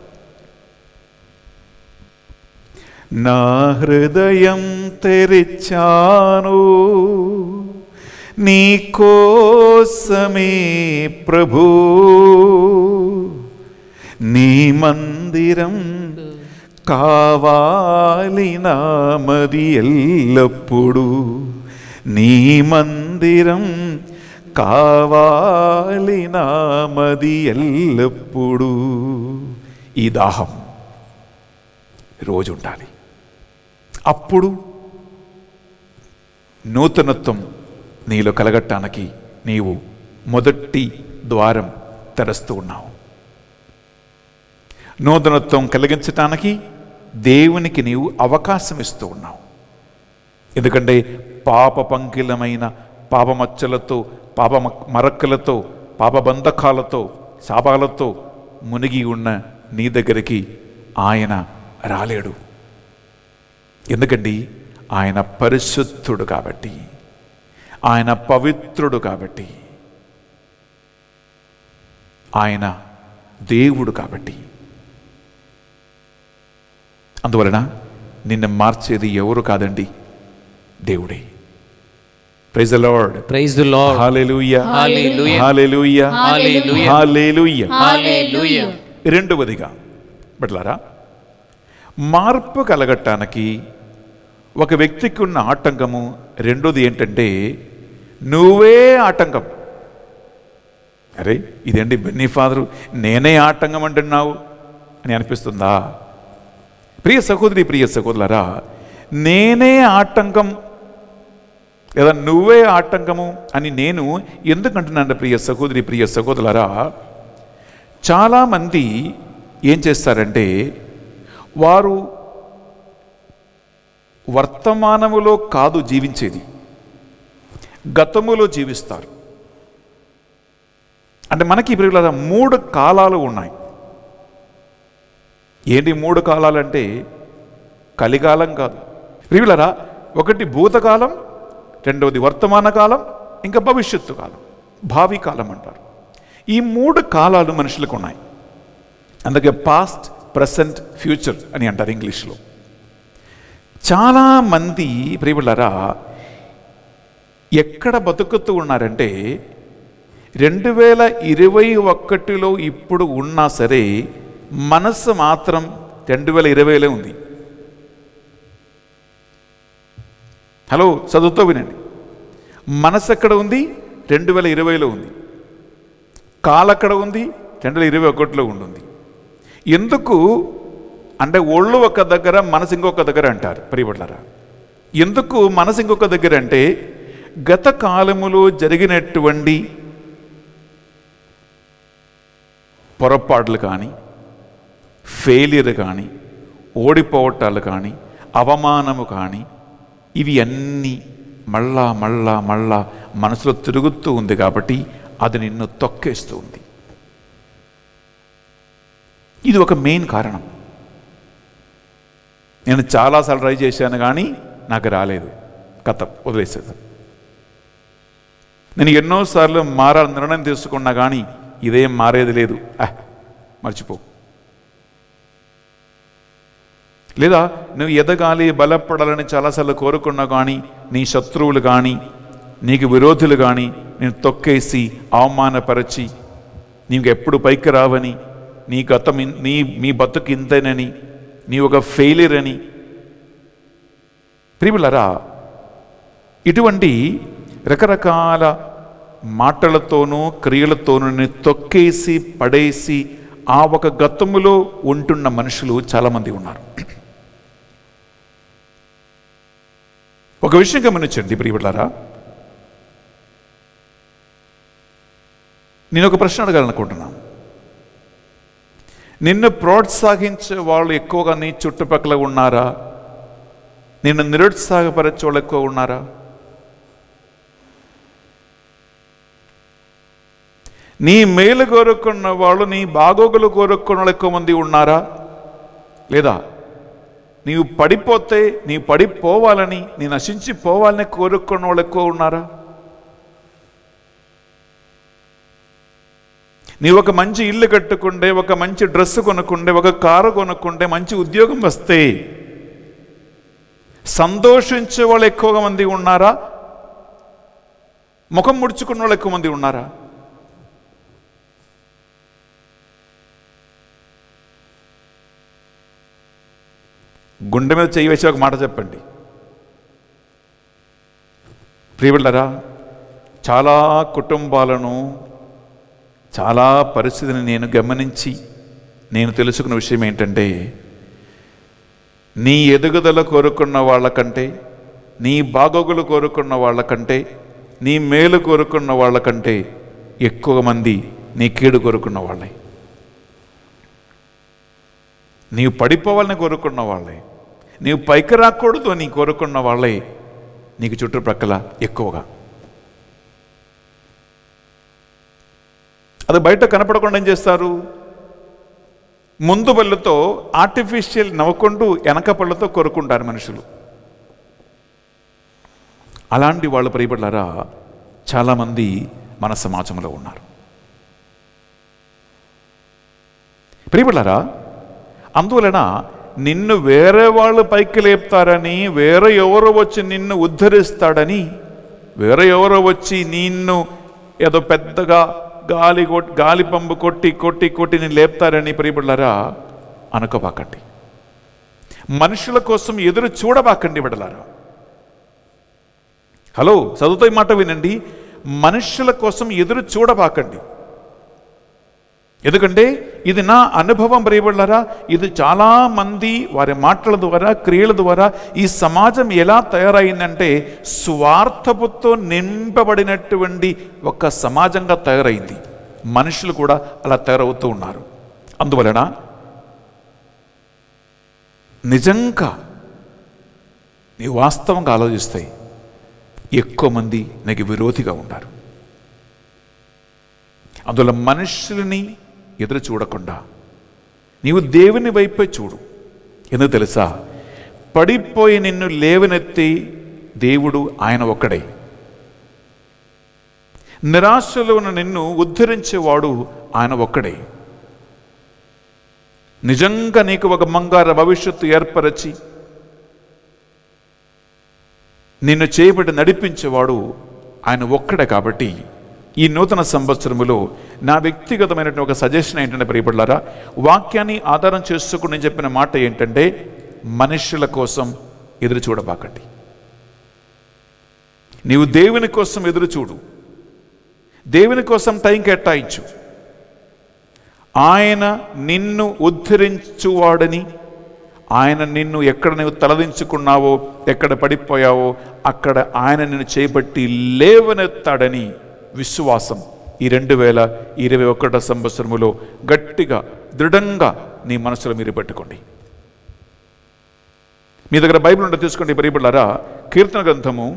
B: నా హృదయం తెరిచాను నీ కోసమే ప్రభు, నీ మందిరం కావాలి నామది ఎల్లప్పుడు, నీ మందిరం కావాలి నామది ఎల్లప్పుడు.
C: ఈ దాహం రోజు ఉండాలి. అప్పుడు నూతనత్వం నీలో కలగటానికి నీవు మొదటి ద్వారం తెరుస్తూ ఉన్నావు. నూతనత్వం కలిగించటానికి దేవునికి నీవు అవకాశం ఇస్తూ ఉన్నావు. ఎందుకంటే పాప పంకిలమైన పాపమచ్చలతో, పాప మరక్కలతో, పాప బంధకాలతో, శాపాలతో మునిగి ఉన్న నీ దగ్గరికి ఆయన రాలేడు. ఎందుకండి, ఆయన పరిశుద్ధుడు కాబట్టి, ఆయన పవిత్రుడు కాబట్టి, ఆయన దేవుడు కాబట్టి. అందువలన నిన్ను మార్చేది ఎవరు కాదండి, దేవుడే. Praise the lord.
D: Praise the lord.
C: Hallelujah.
D: Hallelujah.
C: Hallelujah.
D: Hallelujah.
C: Hallelujah.
D: Hallelujah.
C: రెండవదిగా బిడ్డలారా, మార్పు కలగటానికి ఒక వ్యక్తికి ఉన్న ఆటంకము రెండోది ఏంటంటే నువ్వే ఆటంకం. అరే ఇదేంటి బెన్నీ ఫాదరు నేనే ఆటంకం అంటున్నావు అని అనిపిస్తుందా? ప్రియ సహోదరి, ప్రియ సహోదరులారా, నేనే ఆటంకం లేదా నువ్వే ఆటంకము అని నేను ఎందుకంటున్నాను ప్రియ సహోదరి, ప్రియ సహోదరులారా? చాలామంది ఏం చేస్తారంటే వారు వర్తమానములో కాదు జీవించేది, గతములో జీవిస్తారు. అంటే మనకి ప్రియులారా 3 కాలాలు ఉన్నాయి. ఏంటి 3 కాలాలు అంటే కలికాలం కాదు ప్రియులారా. ఒకటి భూతకాలం, రెండవది వర్తమాన కాలం, ఇంకా భవిష్యత్తు కాలం, భావి కాలం అంటారు. ఈ 3 కాలాలు మనుషులకు ఉన్నాయి. అందుకే పాస్ట్, ప్రెసెంట్, ఫ్యూచర్ అని అంటారు ఇంగ్లీష్లో. చాలామంది ప్రియులారా ఎక్కడ బతుకుతూ ఉన్నారంటే 2021లో ఇప్పుడు ఉన్నా సరే మనస్సు మాత్రం 2020లో ఉంది. హలో, చదువుతో వినండి. మనస్సు ఎక్కడ ఉంది? 2020లో ఉంది. కాలు అక్కడ ఉంది, 2021లో ఉంటుంది. ఎందుకు అంటే ఒళ్ళు ఒక దగ్గర మనసు ఇంకొక దగ్గర అంటారు ప్రియబిడ్డలారా. ఎందుకు మనసు ఇంకొక దగ్గర అంటే గత కాలములో జరిగినటువంటి పొరపాట్లు కానీ, ఫెయిలియర్ కానీ, ఓడిపోవటాలు కానీ, అవమానము కానీ, ఇవి అన్నీ మళ్ళా మళ్ళా మళ్ళా మనసులో తిరుగుతూ ఉంది కాబట్టి అది నిన్ను తొక్కేస్తూ ఉంది. ఇది ఒక మెయిన్ కారణం. నేను చాలాసార్లు ట్రై చేశాను కానీ నాకు రాలేదు, కథ వదిలేసేది. నేను ఎన్నోసార్లు మారాలని నిర్ణయం తీసుకున్నా కానీ ఇదేం మారేది లేదు, మర్చిపో. లేదా నువ్వు ఎదగాలి, బలపడాలని చాలాసార్లు కోరుకున్నా కానీ నీ శత్రువులు కానీ నీకు విరోధులు కానీ నేను తొక్కేసి అవమానపరచి నీకు ఎప్పుడు పైకి రావని, నీ గతం మీ బతుకు ఇంతేనని, నీ ఒక ఫెయిలియర్ అని. ప్రియబిడ్డలారా, ఇటువంటి రకరకాల మాటలతోనూ క్రియలతోనూ తొక్కేసి పడేసి ఆ ఒక గతములో ఉంటున్న మనుషులు చాలామంది ఉన్నారు. ఒక విషయం గమనించండి ప్రియబిడ్డలారా, నేను ఒక ప్రశ్న అడగాలనుకుంటున్నాను. నిన్ను ప్రోత్సహించే వాళ్ళు ఎక్కువగా నీ చుట్టుపక్కల ఉన్నారా? నిన్ను నిరుత్సాహపరిచే వాళ్ళు ఎక్కువ ఉన్నారా? నీ మేలు కోరుకున్న వాళ్ళు, నీ బాగోగులు కోరుకున్న వాళ్ళు ఎక్కువ మంది ఉన్నారా? లేదా నీవు పడిపోతే నీ పడిపోవాలని, నీ నశించిపోవాలని కోరుకున్న వాళ్ళు ఎక్కువ ఉన్నారా? నీవు ఒక మంచి ఇల్లు కట్టుకుంటే, ఒక మంచి డ్రెస్ కొనుక్కుంటే, ఒక కారు కొనుక్కుంటే, మంచి ఉద్యోగం వస్తే సంతోషించే వాళ్ళు ఎక్కువగా మంది ఉన్నారా? ముఖం ముడుచుకున్న వాళ్ళు ఎక్కువ మంది ఉన్నారా? గుండె మీద చేయి వేసి ఒక మాట చెప్పండి ప్రియబిడ్డలారా. చాలా కుటుంబాలను, చాలా పరిస్థితిని నేను గమనించి నేను తెలుసుకున్న విషయం ఏంటంటే, నీ ఎదుగుదల కోరుకున్న వాళ్ళకంటే, నీ బాగోగులు కోరుకున్న వాళ్ళకంటే, నీ మేలు కోరుకున్న వాళ్ళకంటే ఎక్కువ మంది నీ కీడు కోరుకున్న వాళ్ళే. నీవు పడిపోవాలని కోరుకున్న వాళ్ళే, నీవు పైకి రాకూడదు అని కోరుకున్న వాళ్ళే నీకు చుట్టుప్రక్కల ఎక్కువగా. అది బయట కనపడకుండా ఏం చేస్తారు? ముందు పళ్ళతో ఆర్టిఫిషియల్ నవ్వుకుంటూ వెనక పళ్ళతో కోరుకుంటారు మనుషులు. అలాంటి వాళ్ళు ప్రియబిడ్డలారా చాలామంది మన సమాజంలో ఉన్నారు. ప్రియబిడ్డలారా, అందువలన నిన్ను వేరే వాళ్ళు పైకి లేపుతారని, వేరే ఎవరో వచ్చి నిన్ను ఉద్ధరిస్తాడని, వేరే ఎవరో వచ్చి నిన్ను ఏదో పెద్దగా గాలి పంపు కొట్టి కొట్టి కొట్టి నేను లేపుతారని ప్రియబిడ్డలారా అనుకోబాకండి. మనుషుల కోసం ఎదురు చూడబాకండి బిడ్డలారా. హలో, చదువుతో ఈ మాట వినండి. మనుషుల కోసం ఎదురు చూడబాకండి. ఎందుకంటే ఇది నా అనుభవం ప్రియబిడ్డలారా. ఇది చాలామంది వారి మాటల ద్వారా, క్రియల ద్వారా ఈ సమాజం ఎలా తయారైందంటే స్వార్థపుతో నింపబడినటువంటి ఒక సమాజంగా తయారైంది. మనుషులు కూడా అలా తయారవుతూ ఉన్నారు. అందువలన నిజంగా నీ వాస్తవంగా ఆలోచిస్తాయి ఎక్కువ మంది నీకు విరోధిగా ఉంటారు. అందువల్ల మనుషులని ఎదురు చూడకుండా నీవు దేవుని వైపే చూడు. ఎందుకు తెలుసా? పడిపోయి నిన్ను లేవనెత్తి దేవుడు ఆయన ఒక్కడే. నిరాశలో ఉన్న నిన్ను ఉద్ధరించేవాడు ఆయన ఒక్కడే. నిజంగా నీకు ఒక బంగారు భవిష్యత్తు ఏర్పరచి నిన్ను చేయబడి నడిపించేవాడు ఆయన ఒక్కడే. కాబట్టి ఈ నూతన సంవత్సరములో నా వ్యక్తిగతమైనటువంటి ఒక సజెషన్ ఏంటంటే ప్రియపడ్లారా, వాక్యాన్ని ఆధారం చేసుకుని నేను చెప్పిన మాట ఏంటంటే, మనుషుల కోసం ఎదురు చూడబాకండి. నీవు దేవుని కోసం ఎదురు చూడు, దేవుని కోసం టైం కేటాయించు. ఆయన నిన్ను ఉద్ధరించువాడని, ఆయన నిన్ను ఎక్కడ నువ్వు తలదించుకున్నావో, ఎక్కడ పడిపోయావో అక్కడ ఆయన నిన్ను చేపట్టి లేవనెత్తాడని విశ్వాసం ఈ 2021 సంవత్సరములో గట్టిగా దృఢంగా నీ మనసులో మీరు పెట్టుకోండి. మీ దగ్గర బైబిల్ ఉంటే తీసుకోండి ప్రియబిడ్డలారా. కీర్తన గ్రంథము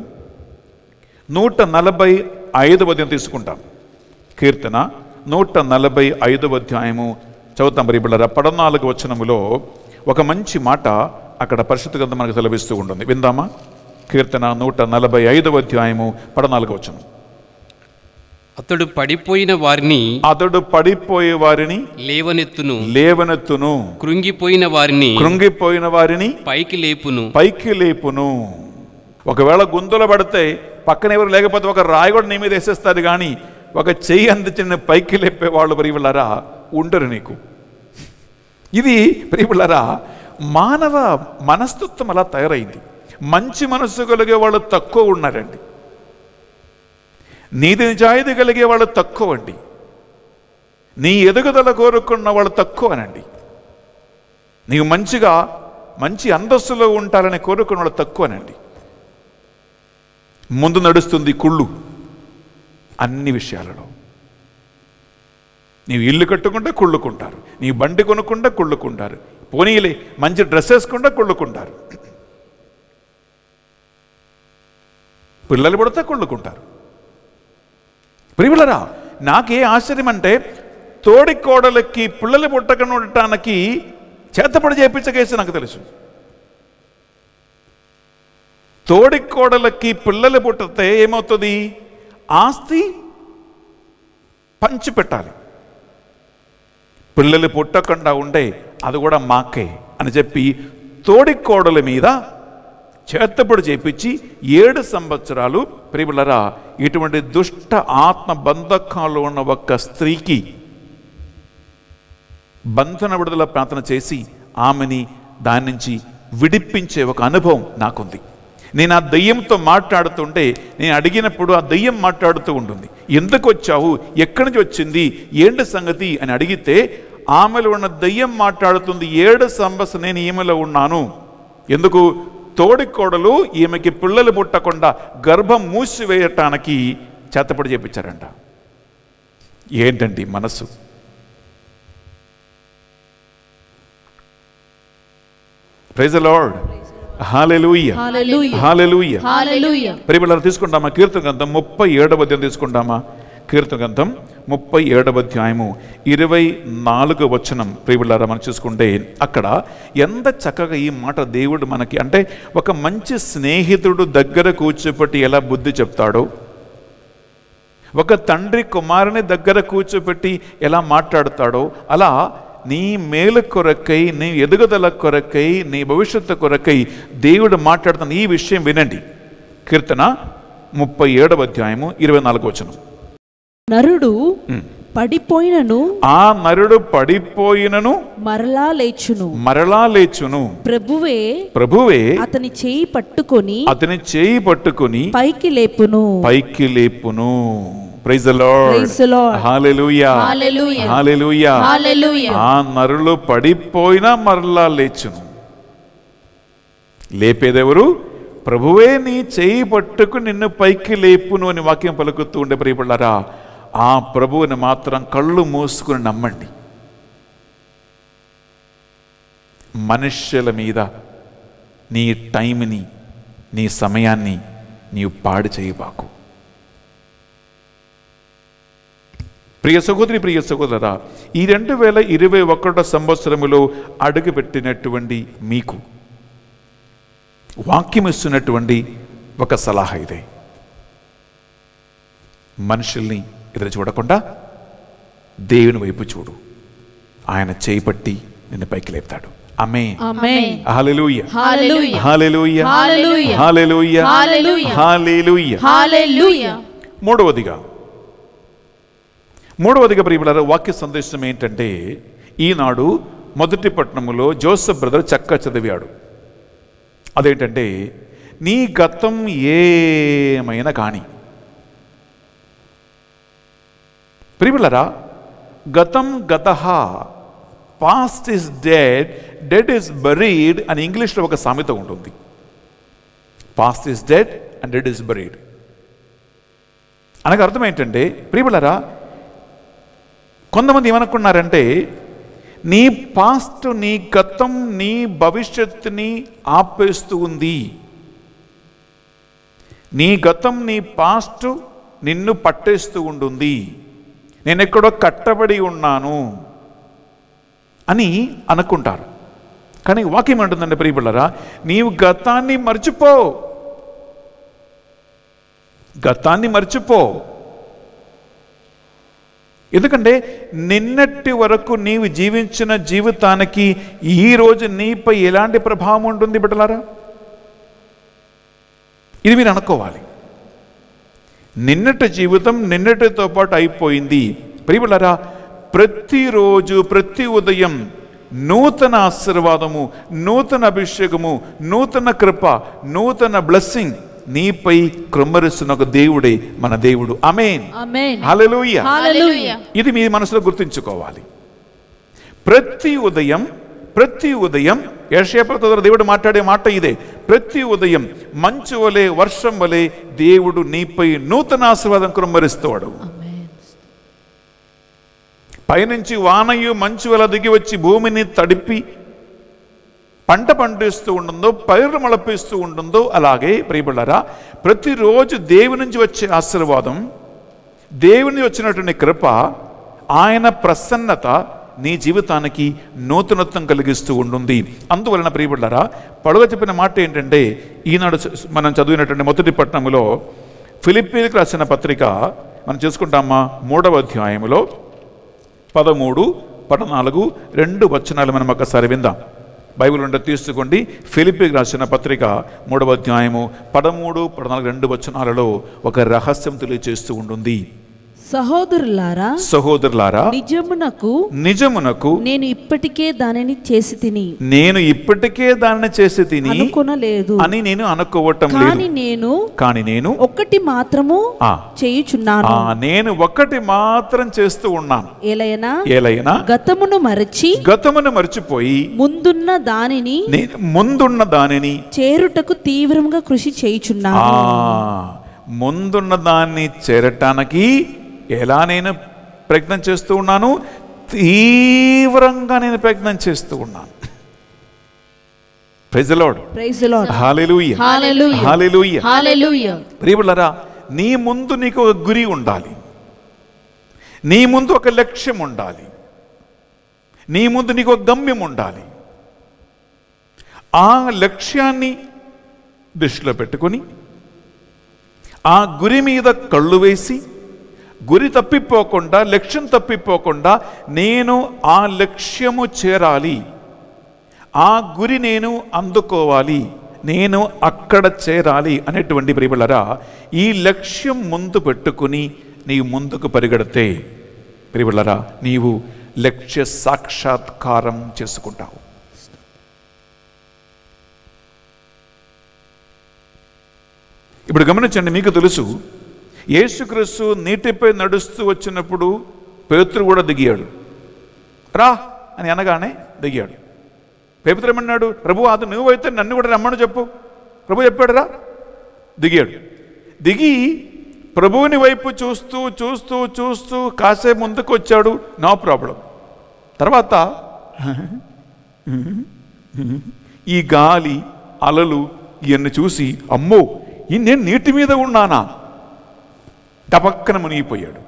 C: 145వ అధ్యాయం తీసుకుంటాం. కీర్తన 145వ అధ్యాయము చదువుతాం ప్రియబిడ్డలారా. 14వ వచనములో ఒక మంచి మాట అక్కడ పరిశుద్ధ గ్రంథం మనకు సెలవిస్తూ ఉంటుంది. విందామా? కీర్తన 145వ అధ్యాయము 14వ వచనం.
D: అతడు పడిపోయిన వారిని లేవనెత్తును, కృంగిపోయిన వారిని పైకి లేపును. ఒకవేళ గుంతలో పడితే పక్కన ఎవరు లేకపోతే ఒక రాయి కూడా నీ మీద వేసేస్తారు, కానీ ఒక చెయ్యి అందించిన పైకి లేపే వాళ్ళు ప్రియబిడ్డలారా ఉండరు నీకు. ఇది ప్రియబిడ్డలారా మానవ మనస్తత్వం అలా తయారైంది. మంచి మనస్సు కలిగే వాళ్ళు తక్కువ ఉన్నారండి, నీతి నిజాయితీ కలిగే వాళ్ళు తక్కువ అండి, నీ ఎదుగుదల కోరుకున్న వాళ్ళు తక్కువనండి, నీవు మంచి అంతస్తులో ఉంటారని కోరుకున్న వాళ్ళు తక్కువనండి. ముందు నడుస్తుంది కుళ్ళు అన్ని విషయాలలో. నీవు ఇల్లు కట్టుకుంటే కుళ్ళుకుంటారు, నీ బండి కొనుక్కుంటే కుళ్ళుకుంటారు, పోనీలే మంచి డ్రెస్ వేసుకుంటే కుళ్ళుకుంటారు, పిల్లలు పుడితే కుళ్ళుకుంటారు. ప్రియబిడ్డలారా నాకే ఆశ్చర్యం అంటే, తోడి కోడలకి పిల్లలు పుట్టకుండా ఉండటానికి చేతపడి చేపించకేసి నాకు తెలుసు. తోడి కోడలకి పిల్లలు పుట్టితే ఏమవుతుంది? ఆస్తి పంచి పెట్టాలి. పిల్లలు పుట్టకుండా ఉండే అది కూడా మాకే అని చెప్పి తోడి కోడల మీద చేతపడి చేపించి 7 సంవత్సరాలు ప్రియబిడ్డలారా ఇటువంటి దుష్ట ఆత్మ బంధకాల్లో ఉన్న ఒక స్త్రీకి బంధన విడుదల ప్రార్థన చేసి ఆమెని దాని నుంచి విడిపించే ఒక అనుభవం నాకుంది. నేను ఆ దయ్యంతో మాట్లాడుతుంటే నేను అడిగినప్పుడు ఆ దయ్యం మాట్లాడుతూ ఉంటుంది. ఎందుకు వచ్చావు, ఎక్కడి నుంచి వచ్చింది, ఏంటి సంగతి అని అడిగితే ఆమెలో ఉన్న దయ్యం మాట్లాడుతుంది, 7 సంవత్సరం నేను ఈమెలో ఉన్నాను. ఎందుకు? తోడి కోడలు ఈమెకి పిల్లలు పుట్టకుండా గర్భం మూసివేయటానికి చేతపడి చేపించారంట. ఏంటండి మనసు? Praise the lord, hallelujah, hallelujah, hallelujah. ప్రియబిడ్డలారా తీసుకుంటామా కీర్తన గ్రంథం 37వ అధ్యాయం తీసుకుంటామా? కీర్తన గ్రంథం 37వ అధ్యాయము 24వ వచనం ప్రియబిడ్డలారా మనం చూసుకుంటే అక్కడ ఎంత చక్కగా ఈ మాట దేవుడు మనకి, అంటే ఒక మంచి స్నేహితుడు దగ్గర కూర్చోపెట్టి ఎలా బుద్ధి చెప్తాడో, ఒక తండ్రి కుమారుని దగ్గర కూర్చోపెట్టి ఎలా మాట్లాడతాడో, అలా నీ మేలు కొరకై, నీ ఎదుగుదల కొరకై, నీ భవిష్యత్తు కొరకై దేవుడు మాట్లాడుతున్న ఈ విషయం వినండి. కీర్తన 37వ అధ్యాయము 24వ వచనం.
F: నరుడు పడిపోయినను మరలా లేచును, ప్రభువే అతని చేయి పట్టుకొని పైకి లేపును. Praise the lord, hallelujah, hallelujah, hallelujah. ఆ నరులు పడిపోయినా మరలా లేచును. లేపేదెవరు? ప్రభువే నీ చేయి పట్టుకుని నిన్ను పైకి లేపును అని వాక్యం పలుకుతూ ఉండే ప్రియబిడ్డలారా ఆ ప్రభువుని మాత్రం కళ్ళు మూసుకుని నమ్మండి. మనుష్యుల మీద నీ టైంని, నీ సమయాన్ని నీవు పాడు చేయబాకు. ప్రియ సహోదరి, ప్రియ సహోదరా, ఈ 2021 సంవత్సరములో అడుగుపెట్టినటువంటి మీకు వాక్యం ఇస్తున్నటువంటి ఒక సలహా ఇదే. మనుషుల్ని ఎదురు చూడకుండా దేవుని వైపు చూడు, ఆయన చేయి పట్టి నిన్ను పైకి లేపుతాడు. ఆమేన్, హల్లెలూయా, హల్లెలూయా, హల్లెలూయా, హల్లెలూయా, హల్లెలూయా, హల్లెలూయా. మూడవదిగా ప్రియులారా వాక్య సందేశం ఏంటంటే, ఈనాడు మొదటి పట్టణములో జోసెఫ్ బ్రదర్ చక్కగా చదివాడు. అదేంటంటే, నీ గతం ఏమైనా కానీ. ప్రియులారా, గతం గతః, past is dead, dead is buried అని ఇంగ్లీష్లో ఒక సామెత ఉంటుంది. Past is dead and dead is buried అనగా అర్థం ఏంటంటే, ప్రియులారా, కొంతమంది ఏమనుకున్నారంటే, నీ పాస్ట్, నీ గతం నీ భవిష్యత్తుని ఆపేస్తూ ఉంది. నీ గతం నీ పాస్ట్ నిన్ను పట్టేస్తూ ఉంటుంది. నేను ఎక్కడో కట్టబడి ఉన్నాను అని అనుకుంటారు. కానీ వాక్యం అంటుందండి ప్రియబిళ్ళరా, నీవు గతాన్ని మర్చిపో. ఎందుకంటే నిన్నటి వరకు నీవు జీవించిన జీవితానికి ఈరోజు నీపై ఎలాంటి ప్రభావం ఉంటుంది బిడ్డలారా? ఇది మీరు అనుకోవాలి. నిన్నటి జీవితం నిన్నటితో పాటు అయిపోయింది. ప్రియబిళ్ళారా, ప్రతిరోజు ప్రతి ఉదయం నూతన ఆశీర్వాదము, నూతన అభిషేకము, నూతన కృప, నూతన బ్లెస్సింగ్ నీపై కృమ్మరిస్తున్న ఒక దేవుడే మన దేవుడు. ఆమేన్, హల్లెలూయా. ఇది మీ మనసులో గుర్తుంచుకోవాలి. ప్రతి ఉదయం యెషయా ద్వారా దేవుడు మాట్లాడే మాట ఇదే. ప్రతి ఉదయం మంచు వలె వర్షం వలె దేవుడు నీపై నూతన ఆశీర్వాదం కృమ్మరిస్తాడు. పైనుంచి వానయు మంచు వల దిగి వచ్చి భూమిని తడిపి పంట పండిస్తూ ఉంటుందో, పైరు మొలపిస్తూ ఉంటుందో, అలాగే ప్రియబిళ్ళారా, ప్రతిరోజు దేవుని నుంచి వచ్చే ఆశీర్వాదం, దేవుని వచ్చినటువంటి కృప, ఆయన ప్రసన్నత నీ జీవితానికి నూతనత్వం కలిగిస్తూ ఉంటుంది. అందువలన ప్రియబిళ్ళారా, పౌలు చెప్పిన మాట ఏంటంటే, ఈనాడు మనం చదివినటువంటి మొదటి పట్టణములో ఫిలిప్పీలకు రాసిన పత్రిక మనం చేసుకుంటామా 3వ అధ్యాయములో 13, 14, 2 వచనాలు మనం ఒకసారి విందాం. బైబిల్ ఉంటే తీసుకోండి. ఫిలిప్పీకి రాసిన పత్రిక 3వ అధ్యాయము 13, 14, 2 వచనాలలో ఒక రహస్యం తెలియజేస్తూ ఉంటుంది.
G: సహోదరులారా, నిజమునకు నేను ఇప్పటికే దానిని చేసి తిని అనుకొనలేదు అని నేను అనుకోవటం లేదు. కానీ నేను ఒకటి మాత్రము చేయుచున్నాను.
F: నేను ఒకటి మాత్రం చేస్తూ ఉన్నాను. ఏలైనా గతమును మరచిపోయి ముందున్న దానిని
G: చేరుటకు తీవ్రంగా కృషి చేయుచున్నాను.
F: ముందున్న దాన్ని చేరటానికి ఎలా నేను ప్రయత్నం చేస్తూ ఉన్నాను? తీవ్రంగా నేను ప్రయత్నం చేస్తూ ఉన్నాను. Praise the lord, hallelujah, hallelujah. ప్రియబిళ్ళారా, నీ ముందు నీకు ఒక గురి ఉండాలి. నీ ముందు ఒక లక్ష్యం ఉండాలి. నీ ముందు నీకు ఒక గమ్యం ఉండాలి. ఆ లక్ష్యాన్ని దృష్టిలో పెట్టుకొని ఆ గురి మీద కళ్ళు వేసి, గురి తప్పిపోకుండా, లక్ష్యం తప్పిపోకుండా, నేను ఆ లక్ష్యము చేరాలి, ఆ గురి నేను అందుకోవాలి, నేను అక్కడ చేరాలి అనేటువంటి ప్రియబిళ్ళారా, ఈ లక్ష్యం ముందు పెట్టుకుని నీవు ముందుకు పరిగెడితే ప్రియబిళ్ళారా, నీవు లక్ష్య సాక్షాత్కారం చేసుకుంటావు. ఇప్పుడు గమనించండి, మీకు తెలుసు యేసుక్రీస్తు నీటిపై నడుస్తూ వచ్చినప్పుడు పేతురు కూడా దిగాడు. రా అని అనగానే దిగాడు. పేతురు ఏమన్నాడు? ప్రభు, అది నువ్వైతే నన్ను కూడా రమ్మని చెప్పు. ప్రభు చెప్పాడు, రా. దిగాడు. దిగి ప్రభువుని వైపు చూస్తూ చూస్తూ చూస్తూ కాసేపు ముందుకు వచ్చాడు. No problem. తర్వాత ఈ గాలి, అలలు ఇవన్నీ చూసి, అమ్మో, నేను నీటి మీద ఉన్నానా, టపక్కన మునిగిపోయాడు.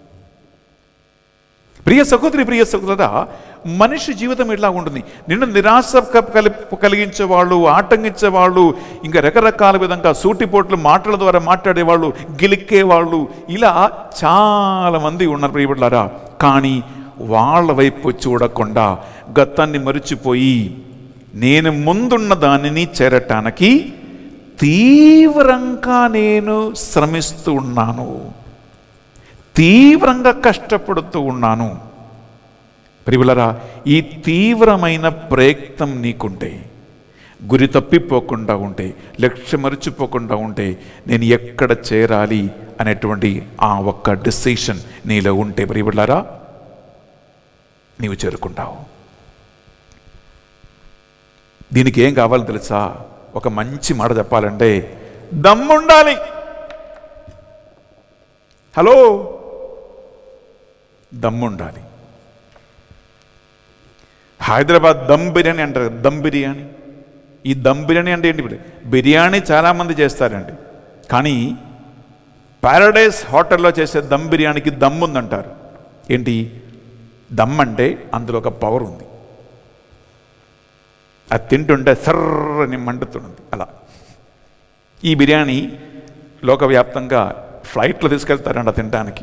F: ప్రియ సహోదరి, ప్రియ సహోదరా, మనిషి జీవితం ఇట్లా ఉంటుంది. నిన్ను నిరాశ కలిగించేవాళ్ళు, ఆటంకించేవాళ్ళు, ఇంకా రకరకాల విధంగా సూటిపోట్లు మాటల ద్వారా మాట్లాడేవాళ్ళు, గెలికేవాళ్ళు, ఇలా చాలామంది ఉన్నారు ప్రియబిడ్డలారా. కానీ వాళ్ళ వైపు చూడకుండా గతాన్ని మరిచిపోయి నేను ముందున్న దానిని చేరటానికి తీవ్రంగా నేను శ్రమిస్తూ ఉన్నాను, తీవ్రంగా కష్టపడుతూ ఉన్నాను. ప్రియులారా, ఈ తీవ్రమైన ప్రయత్నం నీకుంటే, గురి తప్పిపోకుండా ఉంటే, లక్ష్యం మరిచిపోకుండా ఉంటే, నేను ఎక్కడ చేరాలి అనేటువంటి ఆ ఒక్క డిసిషన్ నీలో ఉంటే ప్రియులారా, నీవు చేరుకుంటావు. దీనికి ఏం కావాలని తెలుసా? ఒక మంచి మాట చెప్పాలంటే దమ్ముండాలి. హలో, దమ్ముండాలి. హైదరాబాద్ దమ్ బిర్యానీ అంటారు. దమ్ బిర్యానీ, ఈ దమ్ బిర్యానీ అంటే ఏంటి? బిర్యానీ చాలామంది చేస్తారండి, కానీ ప్యారడైజ్ హోటల్లో చేసే దమ్ బిర్యానీకి దమ్ ఉందంటారు. ఏంటి దమ్ అంటే? అందులో ఒక పవర్ ఉంది. అది తింటుంటే సర్రని మండుతుంది. అలా ఈ బిర్యానీ లోకవ్యాప్తంగా ఫ్లైట్లో తీసుకెళ్తారంట తినడానికి.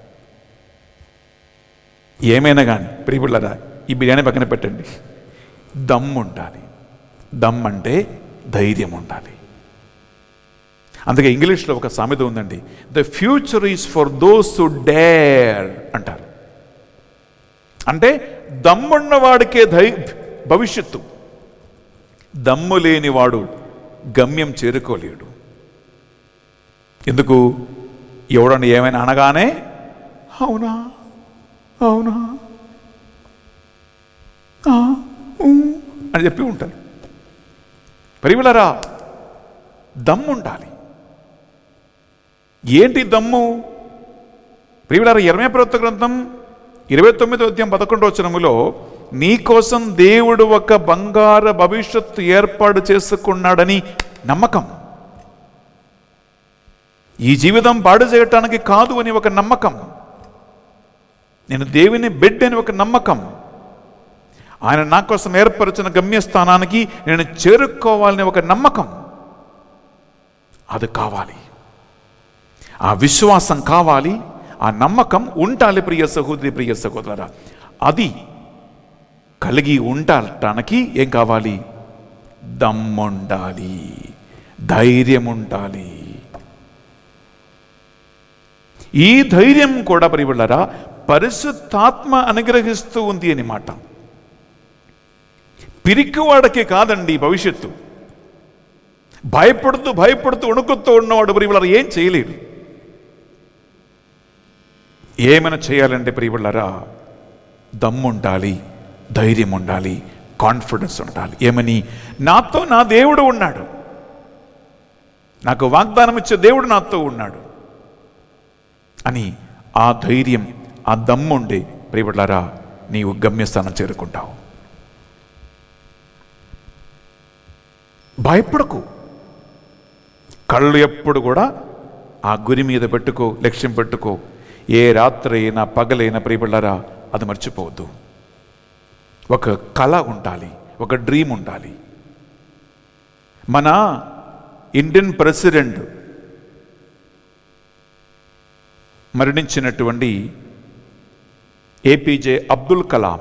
F: ఏమైనా కానీ ప్రియులారా, ఈ బిర్యానీ పక్కన పెట్టండి, దమ్ ఉండాలి. దమ్ అంటే ధైర్యం ఉండాలి. అందుకే ఇంగ్లీష్లో ఒక సామెత ఉందండి, the future is for those who dare అంటారు. అంటే దమ్మున్నవాడికే భవిష్యత్తు. దమ్ము లేనివాడు గమ్యం చేరుకోలేడు. ఎందుకు? ఎవడని ఏమైనా అనగానే అవునా అవునా అని చెప్పి ఉంటారు. ప్రియులారా, దమ్ము ఉండాలి. ఏంటి దమ్ము? ప్రియులారా, యెర్మయా ప్రవక్త గ్రంథం 29వ అధ్యాయం 11వ వచనములో, నీ కోసం దేవుడు ఒక బంగారు భవిష్యత్తు ఏర్పాటు చేసుకున్నాడని నమ్మకం. ఈ జీవితం పాడు చేయటానికి కాదు అని ఒక నమ్మకం. నేను దేవుని బిడ్డ అని ఒక నమ్మకం. ఆయన నా కోసం ఏర్పరిచిన గమ్యస్థానానికి నేను చేరుకోవాలని ఒక నమ్మకం. అది కావాలి, ఆ విశ్వాసం కావాలి, ఆ నమ్మకం ఉండాలి. ప్రియ సహోదరి, ప్రియ సహోదరులారా, అది కలిగి ఉండటానికి ఏం కావాలి? దమ్ముండాలి, ధైర్యం ఉండాలి. ఈ ధైర్యం కూడా ప్రియులారా పరిశుద్ధాత్మ అనుగ్రహిస్తూ ఉంది అని మాట. పిరికివాడికి కాదండి భవిష్యత్తు. భయపడుతూ భయపడుతూ వణుకుతూ ఉన్నవాడు ప్రియులారా ఏం చేయలేడు. ఏమైనా చేయాలంటే ప్రియులారా దమ్ముండాలి, ధైర్యం ఉండాలి, కాన్ఫిడెన్స్ ఉండాలి. ఏమని? నాతో నా దేవుడు ఉన్నాడు, నాకు వాగ్దానం ఇచ్చే దేవుడు నాతో ఉన్నాడు అని ఆ ధైర్యం, ఆ దమ్ముండి ప్రియులారా నీవు గమ్యస్థానం చేరుకుంటావు. భయపడకు. కళ్ళు ఎప్పుడు కూడా ఆ గురి మీద పెట్టుకో, లక్ష్యం పెట్టుకో. ఏ రాత్రి అయినా పగలైనా ప్రియులారా అది మర్చిపోవద్దు. ఒక కళ ఉండాలి, ఒక డ్రీమ్ ఉండాలి. మన ఇండియన్ ప్రెసిడెంట్ మరణించినటువంటి ఏపీజే అబ్దుల్ కలాం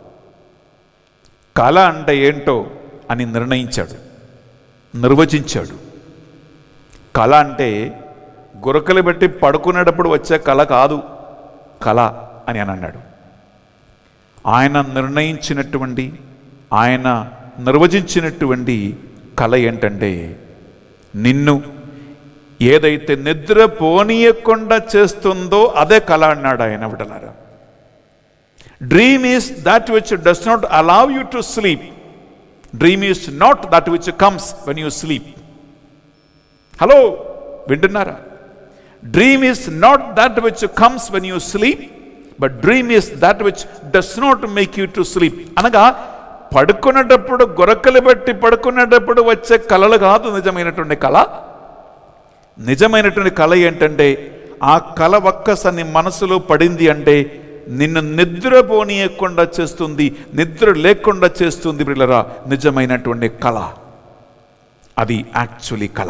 F: కళ అంటే ఏంటో అని నిర్వచించాడు. కళ అంటే గురకలు పెట్టి పడుకునేటప్పుడు వచ్చే కళ కాదు, కళ అని అన్నాడు. ఆయన నిర్ణయించినటువంటి, ఆయన నిర్వచించినటువంటి కళ ఏంటంటే, నిన్ను ఏదైతే నిద్ర పోనీయకుండా చేస్తుందో అదే కళ అన్నాడు ఆయన. విడలారా, dream is that which does not allow you to sleep. Dream is not that which comes when you sleep. Hello, వింటున్నారా? Dream is not that which comes when you sleep, but dream is that which does not make you to sleep. అనగా పడుకునేటప్పుడు గొరకలు పెట్టి పడుకునేటప్పుడు వచ్చే కళలు కాదు నిజమైనటువంటి కళ. నిజమైనటువంటి కళ ఏంటంటే, ఆ కళ ఒక్కసారి మనసులో పడింది అంటే నిన్ను నిద్రపోనీయకుండా చేస్తుంది, నిద్ర లేకుండా చేస్తుంది. పిల్లరా, నిజమైనటువంటి కళ అది యాక్చువల్లీ కళ.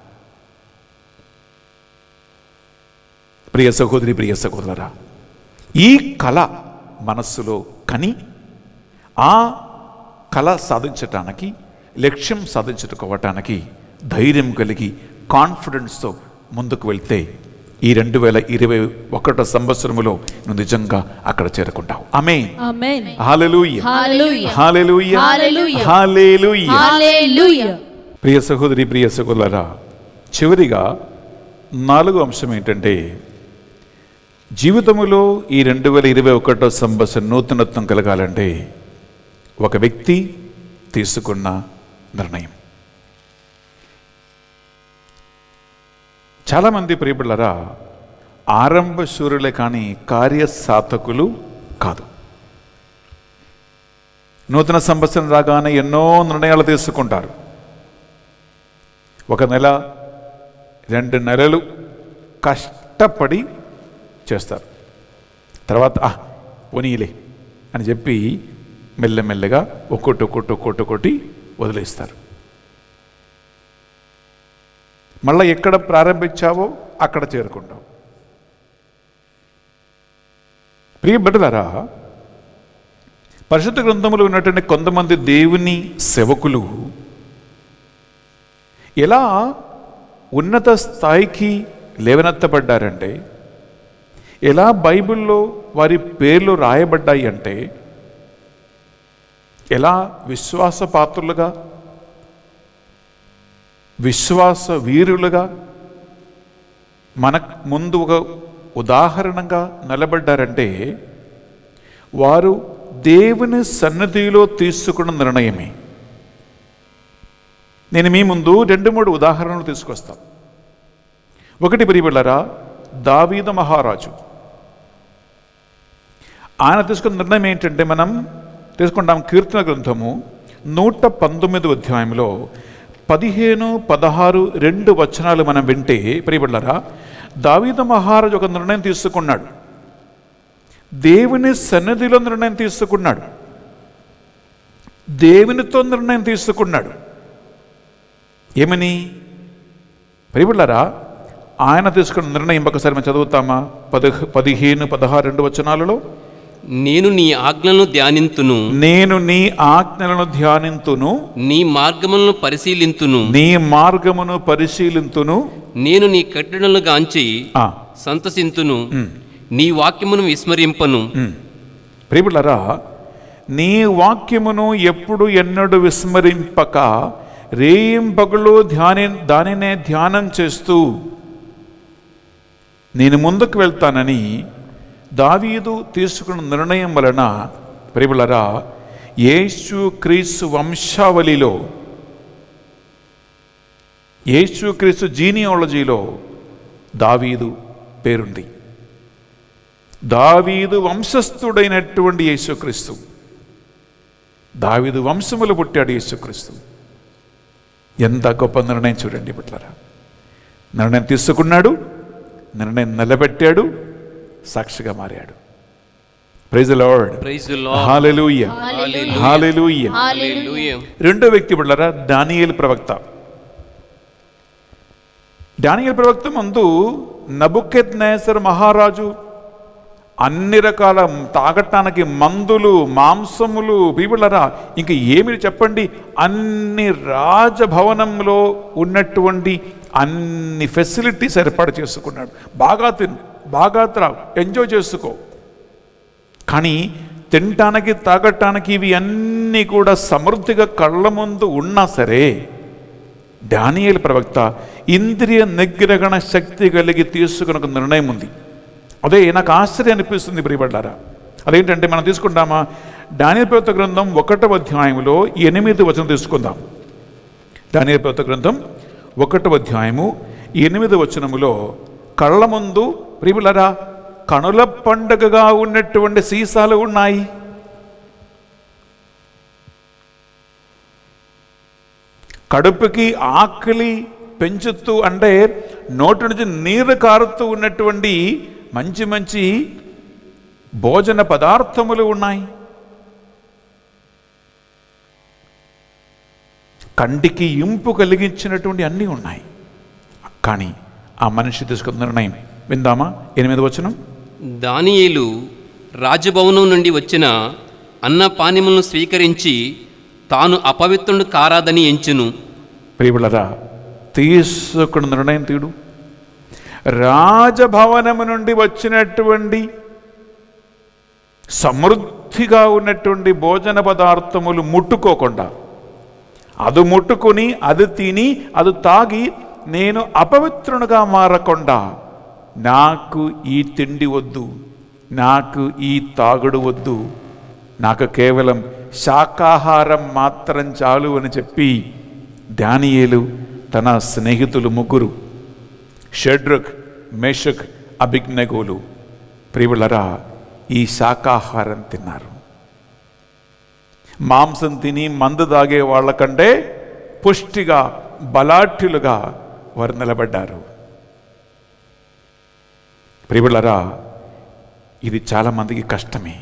F: ప్రియ సహోదరి, ప్రియ సహోదరులారా, ఈ కళ మనస్సులో కని ఆ కళ సాధించటానికి, లక్ష్యం సాధించుకోవటానికి ధైర్యం కలిగి కాన్ఫిడెన్స్తో ముందుకు వెళ్తే ఈ 2021 సంవత్సరములో నువ్వు నిజంగా అక్కడ చేరుకుంటావు. ఆమేన్. హల్లెలూయా. హల్లెలూయా. హల్లెలూయా. ప్రియ సహోదరి, ప్రియ సహోదరులారా, చివరిగా 4వ అంశం ఏంటంటే, జీవితంలో ఈ 2021 సంవత్సరం నూతనత్వం కలగాలంటే ఒక వ్యక్తి తీసుకున్న నిర్ణయం. చాలామంది ప్రియబిడ్డలారా ఆరంభ శూరులే కానీ కార్యసాధకులు కాదు. నూతన సంవత్సరం రాగానే ఎన్నో నిర్ణయాలు తీసుకుంటారు. 1 నెల 2 నెలలు కష్టపడి చేస్తారు. తర్వాత పోనీలే అని చెప్పి మెల్లమెల్లగా ఒక్కొక్కటి వదిలేస్తారు. మళ్ళీ ఎక్కడ ప్రారంభించావో అక్కడ చేరుకుంటావు. ప్రియ బిడ్డలారా, పరిశుద్ధ గ్రంథంలో ఉన్నటువంటి కొంతమంది దేవుని సేవకులు ఎలా ఉన్నత స్థాయికి లేవనెత్తబడ్డారంటే, ఎలా బైబిల్లో వారి పేర్లు రాయబడ్డాయి అంటే, ఎలా విశ్వాసపాత్రులుగా, విశ్వాస వీరులుగా మనకు ముందు ఒక ఉదాహరణగా నిలబడ్డారంటే, వారు దేవుని సన్నిధిలో తీసుకున్న నిర్ణయమే. నేను మీ ముందు 2-3 ఉదాహరణలు తీసుకొస్తాను. ఒకటి ప్రియబిడ్డలారా, దావీదు మహారాజు. ఆయన తీసుకున్న నిర్ణయం ఏంటంటే, మనం తీసుకుంటాం కీర్తన గ్రంథము 119వ అధ్యాయంలో 15, 16, 2 వచనాలు మనం వింటే ప్రియబిడ్డలారా, దావీదు మహారాజు ఒక నిర్ణయం తీసుకున్నాడు. దేవుని సన్నిధిలో నిర్ణయం తీసుకున్నాడు. దేవునితో నిర్ణయం తీసుకున్నాడు. ఏమని? ప్రియబిడ్డలారా, ఆయన తీసుకున్న నిర్ణయం ఒకసారి మనం చదువుతామా? 15, 16, 2 వచనాలలో,
H: నేను నీ ఆజ్ఞలను ధ్యానింతును,
F: నేను నీ ఆజ్ఞలను ధ్యానింతును,
H: నీ మార్గములను పరిశీలింతును,
F: నీ మార్గమును పరిశీలింతును,
H: నేను నీ కట్టడలను గాంచి సంతసింతును, నీ వాక్యమును విస్మరింపను.
F: ప్రియబిడ్డలారా, నీ వాక్యమును ఎప్పుడు ఎన్నడూ విస్మరింపక రేయింపగలు దానినే ధ్యానం చేస్తూ నేను ముందుకు వెళ్తానని దావీదు తీసుకున్న నిర్ణయం వలన ప్రియబిడ్డలారా, యేసుక్రీస్తు వంశావళిలో, యేసుక్రీస్తు జీనియాలజీలో దావీదు పేరుంది. దావీదు వంశస్థుడైనటువంటి యేసుక్రీస్తు, దావీదు వంశములు పుట్టాడు యేసుక్రీస్తు. ఎంత గొప్ప నిర్ణయం చూడండి బిడ్డలారా. నిర్ణయం తీసుకున్నాడు, నిర్ణయం నిలబెట్టాడు, సాక్షిగా మారాడు. Praise the lord. Hallelujah. Hallelujah. రెండో వ్యక్తి బిడ్డలారా, దానియేలు ప్రవక్త. దానియేలు ప్రవక్త ముందు నెబుకద్నెజర్ మహారాజు అన్ని రకాల తాగటానికి మందులు, మాంసములు, బిడ్డలారా ఇంక ఏమి చెప్పండి, అన్ని రాజభవనంలో ఉన్నటువంటి అన్ని ఫెసిలిటీస్ ఏర్పాటు చేసుకున్నాడు. బాగా తిను, బాగా త్రాగు, ఎంజాయ్ చేసుకో. కానీ తినటానికి, తాగటానికి ఇవి అన్నీ కూడా సమృద్ధిగా కళ్ళ ముందు ఉన్నా సరే, దానియేలు ప్రవక్త ఇంద్రియ నిగ్రహణ శక్తి కలిగి తీసుకున్న ఒక నిర్ణయం ఉంది. అదే నాకు ఆశ్చర్యం అనిపిస్తుంది ప్రియబడ్డారా. అదేంటంటే, మనం తీసుకుంటామా దానియేలు ప్రవక్త గ్రంథం 1వ అధ్యాయంలో 8వ వచనం తీసుకుందాం. దానియేలు ప్రవక్త గ్రంథం 1వ అధ్యాయము 8వ వచనములో, కళ్ళ ముందు ప్రియబడ్డారా కనుల పండుగగా ఉన్నటువంటి సీసాలు ఉన్నాయి. కడుపుకి ఆకలి పెంచుతూ, అంటే నోటి నుంచి నీరు కారుతూ ఉన్నటువంటి మంచి మంచి భోజన పదార్థములు ఉన్నాయి. కంటికి ఇంపు కలిగించినటువంటి అన్నీ ఉన్నాయి. కానీ ఆ మనిషి తీసుకున్న నిర్ణయం విందామా? 8వ వచనం.
H: దానియేలు రాజభవనం నుండి వచ్చిన అన్నపానీయములను స్వీకరించి తాను అపవిత్రుడు కారాదని ఎంచెను.
F: ప్రియబిడ్డలారా, తీసుకున్న నిర్ణయం తీడు. రాజభవనము నుండి వచ్చినటువంటి సమృద్ధిగా ఉన్నటువంటి భోజన పదార్థములు ముట్టుకోకుండా, అది ముట్టుకొని అది తిని అది తాగి నేను అపవిత్రునిగా మారకుండా, నాకు ఈ తిండి వద్దు, నాకు ఈ తాగుడు వద్దు, నాకు కేవలం శాకాహారం మాత్రం చాలు అని చెప్పి దానియేలు తన స్నేహితులు ముగ్గురు, షడ్రక్, మేషక్, అబేద్నెగోలు, ప్రియులారా, ఈ శాకాహారం తిన్నారు. మాంసం తిని మందు తాగే వాళ్ళకంటే పుష్టిగా బలాఢ్యులుగా వారు నిలబడ్డారు. ప్రియులారా, ఇది చాలామందికి కష్టమే.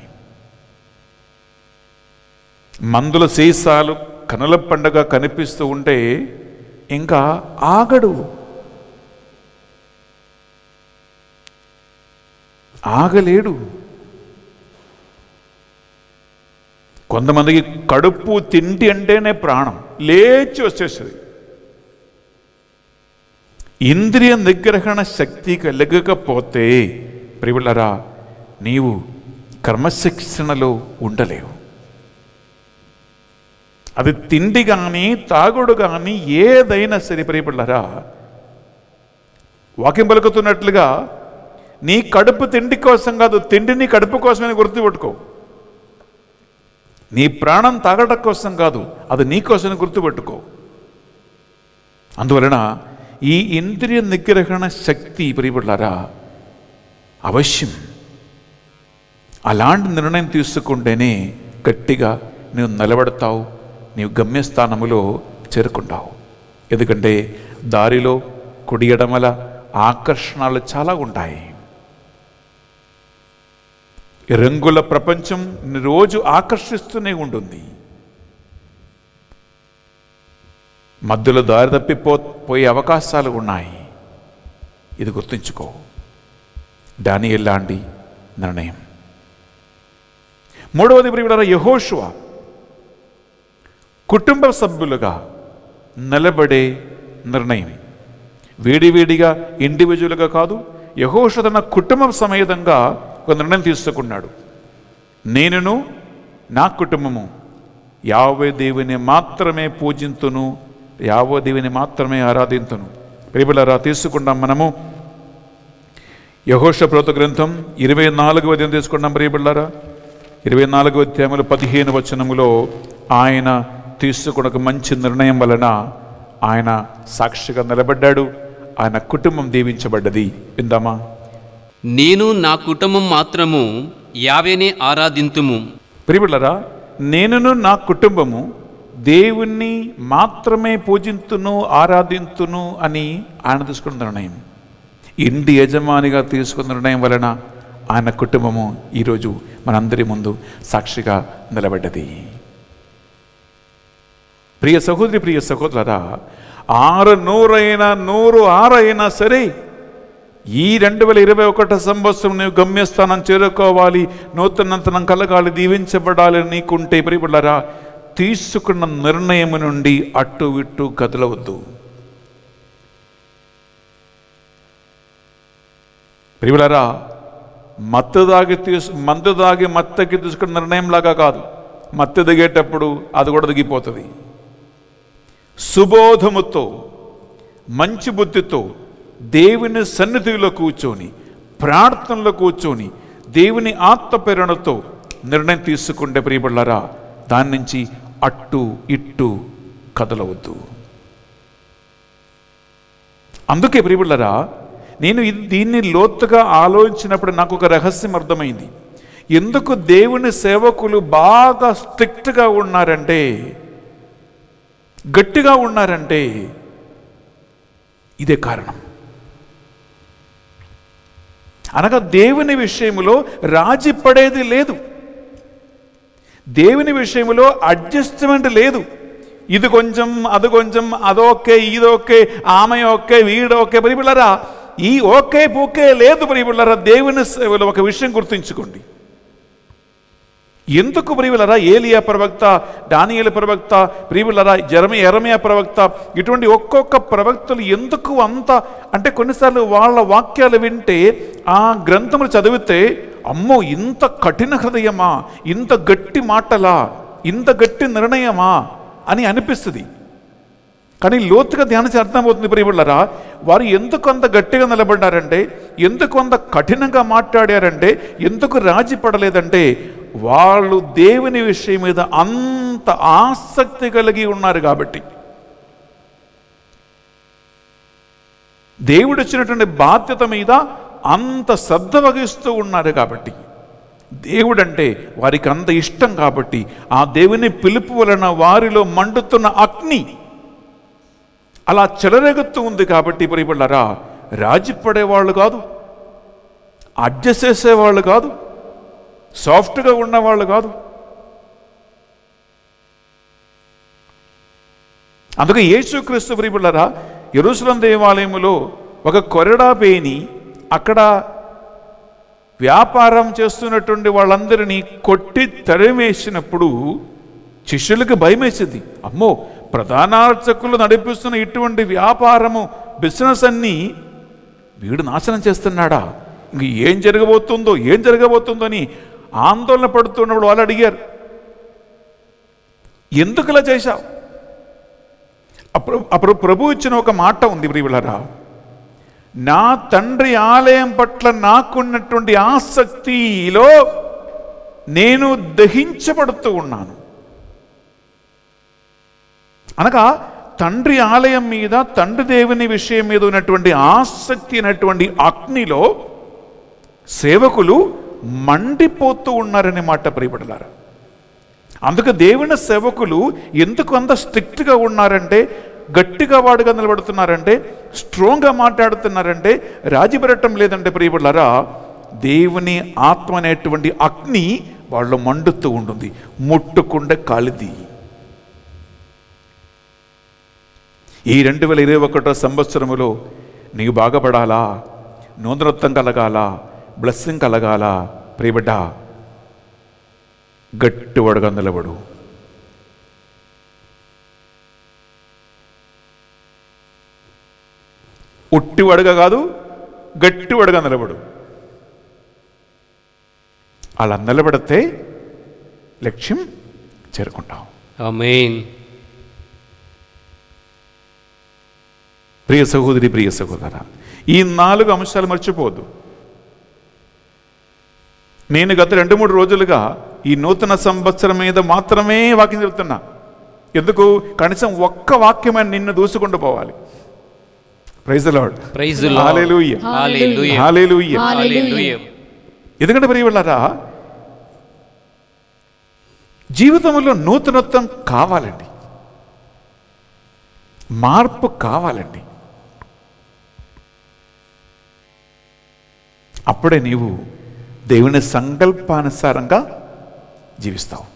F: మందుల సీసాలు కనుల పండుగ కనిపిస్తూ ఉంటే ఇంకా ఆగలేడు. కొంతమందికి కడుపు తిండి అంటేనే ప్రాణం, లేచి వచ్చేస్తుంది. ఇంద్రియ నిగ్రహణ శక్తి కలగకపోతే ప్రియులారా, నీవు క్రమశిక్షణలో ఉండలేవు. అది తిండి కానీ తాగుడు కానీ ఏదైనా సరే ప్రియులారా, వాక్యం పలుకుతున్నట్లుగా నీ కడుపు తిండి కోసం కాదు, తిండి నీ కడుపు కోసమని గుర్తుపెట్టుకో. నీ ప్రాణం తాగడం కోసం కాదు, అది నీ కోసమని గుర్తుపెట్టుకో. అందువలన ఈ ఇంద్రియ నిగ్రహణ శక్తి ప్రియులారా అవశ్యం. అలాంటి నిర్ణయం తీసుకుంటేనే గట్టిగా నువ్వు నిలబడతావు, నీవు గమ్యస్థానములో చేరుకుంటావు. ఎందుకంటే దారిలో కుడి ఎడమల ఆకర్షణలు చాలా ఉంటాయి. రంగుల ప్రపంచం రోజు ఆకర్షిస్తూనే ఉంటుంది. మధ్యలో దారి తప్పిపోయే అవకాశాలు ఉన్నాయి. ఇది గుర్తుంచుకో. దానియేలు లాంటి నిర్ణయం. మూడవది ప్రియులారా, యెహోషువ కుటుంబ సభ్యులుగా నిలబడే నిర్ణయం. వేడివేడిగా ఇండివిజువల్గా కాదు, యెహోషువ తన కుటుంబం సమేతంగా ఒక నిర్ణయం తీసుకున్నాడు. నేనును నా కుటుంబము యావే దేవుని మాత్రమే పూజింతును, యావో దేవుని మాత్రమే ఆరాధింతును. ప్రియులారా, తీసుకున్నాం మనము యెహోషువ ప్రవక్త గ్రంథం 24వ అధ్యాయం తీసుకున్నాం. ప్రియులారా, 24వ అధ్యాయములో 15వ వచనములో ఆయన తీసుకున్న ఒక మంచి నిర్ణయం వలన ఆయన సాక్షిగా నిలబడ్డాడు. ఆయన కుటుంబం దీవించబడ్డది. విందామా?
H: నేను నా కుటుంబం మాత్రము యావేనే ఆరాధింతుము.
F: ప్రియులారా, నేనును నా కుటుంబము దేవుణ్ణి మాత్రమే పూజింతును, ఆరాధింతును అని ఆయన తీసుకున్న నిర్ణయం. ఇంటి యజమానిగా తీసుకున్న నిర్ణయం వలన ఆయన కుటుంబము ఈరోజు మనందరి ముందు సాక్షిగా నిలబడ్డది. ప్రియ సహోదరి, ప్రియ సహోదరులారా, 100 అయినా సరే ఈ 2021 సంవత్సరం నువ్వు గమ్యస్థానం చేరుకోవాలి, నూతనంతనం కలగాలి, దీవించబడాలి నీకుంటే ప్రియులారా, తీసుకున్న నిర్ణయం నుండి అటు ఇటు కదలవద్దు. ప్రియులారా, మందు దాగి మత్తకి తీసుకున్న నిర్ణయం లాగా కాదు. మత్తు దిగేటప్పుడు అది కూడా దిగిపోతుంది. సుబోధముతో, మంచి బుద్ధితో దేవుని సన్నిధిలో కూర్చొని, ప్రార్థనలో కూర్చొని, దేవుని ఆత్మ ప్రేరణతో నిర్ణయం తీసుకుంటే ప్రియబడ్డారా, దాని నుంచి అట్టు ఇట్టు కదలవద్దు. అందుకే ప్రియబడ్డారా, నేను దీన్ని లోతుగా ఆలోచించినప్పుడు నాకు ఒక రహస్యం అర్థమైంది. ఎందుకు దేవుని సేవకులు బాగా స్ట్రిక్ట్గా ఉన్నారంటే, గట్టిగా ఉన్నారంటే ఇదే కారణం. అనగా దేవుని విషయంలో రాజీ పడేది లేదు, దేవుని విషయంలో అడ్జస్ట్మెంట్ లేదు. ఇది కొంచెం, అది కొంచెం, అదోకే, ఇదోకే, ఆమె ఓకే, వీడోకే. ప్రియులారా, ఈ ఓకే పూకే లేదు. ప్రియులారా, దేవుని సేవలో ఒక విషయం గుర్తుంచుకోండి. ఎందుకు ప్రియులరా ఏలియా ప్రవక్త, దానియేలు ప్రవక్త, ప్రియులరా యెరమయా ప్రవక్త, ఇటువంటి ఒక్కొక్క ప్రవక్తలు ఎందుకు అంత అంటే కొన్నిసార్లు వాళ్ళ వాక్యాలు వింటే ఆ గ్రంథములు చదివితే అమ్మో ఇంత కఠిన హృదయమా, ఇంత గట్టి మాటలా, ఇంత గట్టి నిర్ణయమా అని అనిపిస్తుంది. కానీ లోతుగా ధ్యానించి అర్థమవుతుంది ప్రియులరా, వారు ఎందుకు అంత గట్టిగా నిలబడ్డారంటే, ఎందుకు అంత కఠినంగా మాట్లాడారంటే, ఎందుకు రాజీ పడలేదంటే వాళ్ళు దేవుని విషయం మీద అంత ఆసక్తి కలిగి ఉన్నారు కాబట్టి, దేవుడు ఇచ్చినటువంటి బాధ్యత మీద అంత శ్రద్ధ వహిస్తూ ఉన్నారు కాబట్టి, దేవుడంటే వారికి అంత ఇష్టం కాబట్టి, ఆ దేవుని పిలుపు వలన వారిలో మండుతున్న అగ్ని అలా చెలరేగుతూ ఉంది కాబట్టి ప్రియబిడ్డలారా, రాజీ పడేవాళ్ళు కాదు, అడ్జస్ట్ చేసేవాళ్ళు కాదు, సాఫ్ట్గా ఉన్నవాళ్ళు కాదు. అందుకే యేసుక్రీస్తు ప్రియబిడ్డలారా యెరూషలేము దేవాలయములో ఒక కొరడా పేని అక్కడ వ్యాపారం చేస్తున్నటువంటి వాళ్ళందరినీ కొట్టి తరిమేసినప్పుడు శిష్యులకు భయమేసింది. అమ్మో, ప్రధాన అర్చకులు నడిపిస్తున్న ఇటువంటి వ్యాపారము, బిజినెస్ అన్నీ వీడు నాశనం చేస్తున్నాడా, ఇంక ఏం జరగబోతుందో అని ఆందోళన పడుతున్నప్పుడు వాళ్ళు అడిగారు, ఎందుకు ఇలా చేశావు? అప్పుడు ప్రభు ఇచ్చిన ఒక మాట ఉంది ప్రియులారా, నా తండ్రి ఆలయం పట్ల నాకున్నటువంటి ఆసక్తిలో నేను దహించబడుతూ ఉన్నాను. అనగా తండ్రి ఆలయం మీద, తండ్రి దేవుని విషయం మీద ఉన్నటువంటి ఆసక్తి అయినటువంటి అగ్నిలో సేవకులు మండిపోతూ ఉన్నారనే మాట ప్రియపడలారా. అందుకే దేవుని సేవకులు ఎందుకు అంత స్ట్రిక్ట్గా ఉన్నారంటే, గట్టిగా వాడుగా నిలబడుతున్నారంటే, స్ట్రాంగ్గా మాట్లాడుతున్నారంటే, రాజీ పడటం లేదంటే ప్రియపడలారా, దేవుని ఆత్మ అనేటువంటి అగ్ని వాళ్ళు మండుతూ ఉంటుంది, ముట్టుకుండే కాలిది. ఈ 2021 సంవత్సరములో నీవు బాగుపడాలా, నూతనత్వం కలగాల, బ్లెస్సింగ్ కలగాల ప్రియబిడ్డ, గట్టివాడుగా నిలబడు. ఉట్టివాడుగా కాదు, గట్టివాడుగా నిలబడు. అలా నిలబడితే లక్ష్యం చేరుకుంటావు.
H: ఆమేన్.
F: ప్రియ సహోదరి, ప్రియ సహోదర, ఈ 4 అంశాలు మర్చిపోవద్దు. నేను గత 2-3 రోజులుగా ఈ నూతన సంవత్సరం మీద మాత్రమే వాక్యం చెబుతున్నా. ఎందుకు? కనీసం ఒక్క వాక్యమైన నిన్ను దూసుకుంటూ పోవాలి. Praise the lord,
H: praise the lord,
F: hallelujah,
H: hallelujah,
F: hallelujah,
H: hallelujah.
F: ఎందుకంటే ప్రియవాళ్ళారా, జీవితంలో నూతనత్వం కావాలండి, మార్పు కావాలండి. అప్పుడే నీవు దేవుని సంకల్పానుసారంగా జీవిస్తావు.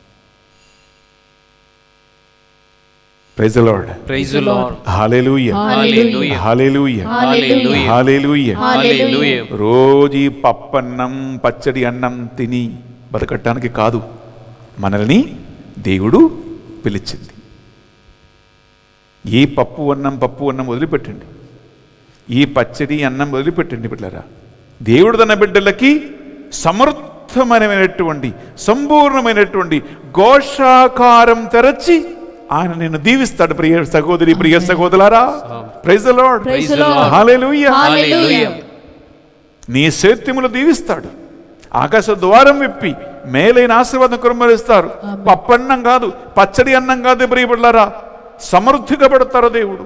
F: Praise the lord,
H: praise the lord,
F: hallelujah,
H: hallelujah,
F: hallelujah,
H: hallelujah,
F: hallelujah,
H: hallelujah.
F: రోజు ఈ పప్పన్నం పచ్చడి అన్నం తిని బతకటానికి కాదు మనల్ని దేవుడు పిలిచింది. ఈ పప్పు అన్నం వదిలిపెట్టండి, ఈ పచ్చడి అన్నం వదిలిపెట్టండి బిడ్డలారా. దేవుడు తన బిడ్డలకి సమర్థమైనటువంటి, సంపూర్ణమైనటువంటి ఘోషాకారం తెరచి ఆయన నిన్ను దీవిస్తాడు. ప్రియ సహోదరి, ప్రియ సహోదరులారా, praise the lord,
H: praise the lord,
F: hallelujah,
H: hallelujah.
F: నీ సేద్యములు దీవిస్తాడు. ఆకాశ ద్వారం విప్పి మేలైన ఆశీర్వాదం కుమ్మరిస్తారు. పప్పన్నం కాదు, పచ్చడి అన్నం కాదు ప్రియబిడ్డలారా, సమృద్ధిగా పెడతారు దేవుడు.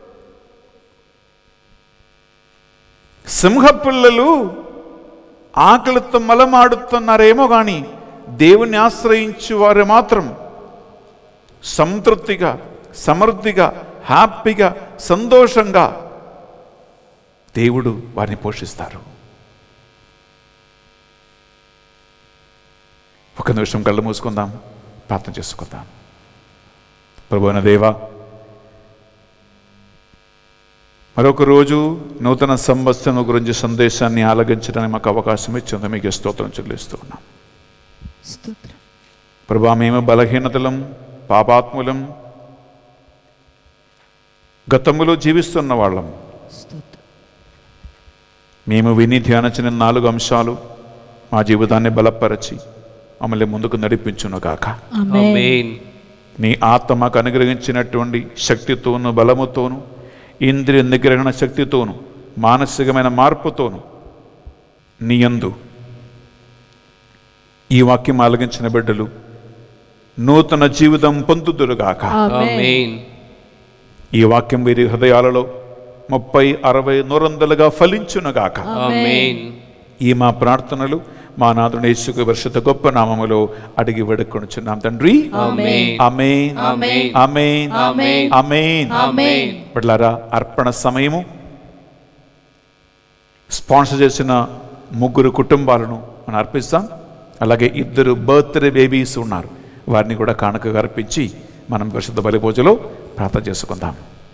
F: సింహపిల్లలు ఆకలితో మలమాడుతున్నారేమో కానీ దేవుణ్ణి ఆశ్రయించి వారు మాత్రం సంతృప్తిగా, సమృద్ధిగా, హ్యాపీగా, సంతోషంగా దేవుడు వారిని పోషిస్తారు. ఒక నిమిషం కళ్ళు మూసుకుందాం, ప్రార్థన చేసుకుందాం. ప్రభువైన దేవా, మరొక రోజు నూతన సంవత్సరం గురించి సందేశాన్ని ఆలగించడానికి మాకు అవకాశం ఇచ్చింది. మీకు స్తోత్రం చెల్లిస్తూ ఉన్నాం.
G: స్తోత్రం.
F: ప్రభా, మేము బలహీనతలం, పాపాత్ములం, గతములో జీవిస్తున్న వాళ్ళం. మేము విని ధ్యానించిన 4 అంశాలు మా జీవితాన్ని బలపరచి మమ్మల్ని ముందుకు నడిపించునుగాక.
H: ఆమేన్.
F: నీ ఆత్మ మాకు అనుగ్రహించినటువంటి శక్తితోను, బలముతోను, ఇంద్రియ నిగ్రహణ శక్తితోను, మానసికమైన మార్పుతోను నీ యందు ఈ వాక్యం ఆలగించిన బిడ్డలు నూతన జీవితం పొందుదురుగాక.
H: ఆమేన్.
F: ఈ వాక్యం వీరి హృదయాలలో 30, 60, 100గా ఫలించునుగాక.
H: ఆమేన్.
F: ఈ మా ప్రార్థనలు మా నాథుని యేసు పరిశుద్ధ గొప్ప నామములో అడిగి వేడుకొనుచున్నాం తండ్రి.
H: ఆమేన్.
F: ఆమేన్.
H: ఆమేన్.
F: ఆమేన్.
H: ఆమేన్.
F: ఆమేన్.
H: ఆమేన్.
F: బిడ్డలారా, అర్పణ సమయము. స్పాన్సర్ చేసిన 3 కుటుంబాలను మనం అర్పిస్తాం. అలాగే 2 బర్త్డే బేబీస్ ఉన్నారు, వారిని కూడా కానుకగా అర్పించి మనం పరిశుద్ధ బలి పూజలో ప్రార్థన చేసుకుందాం.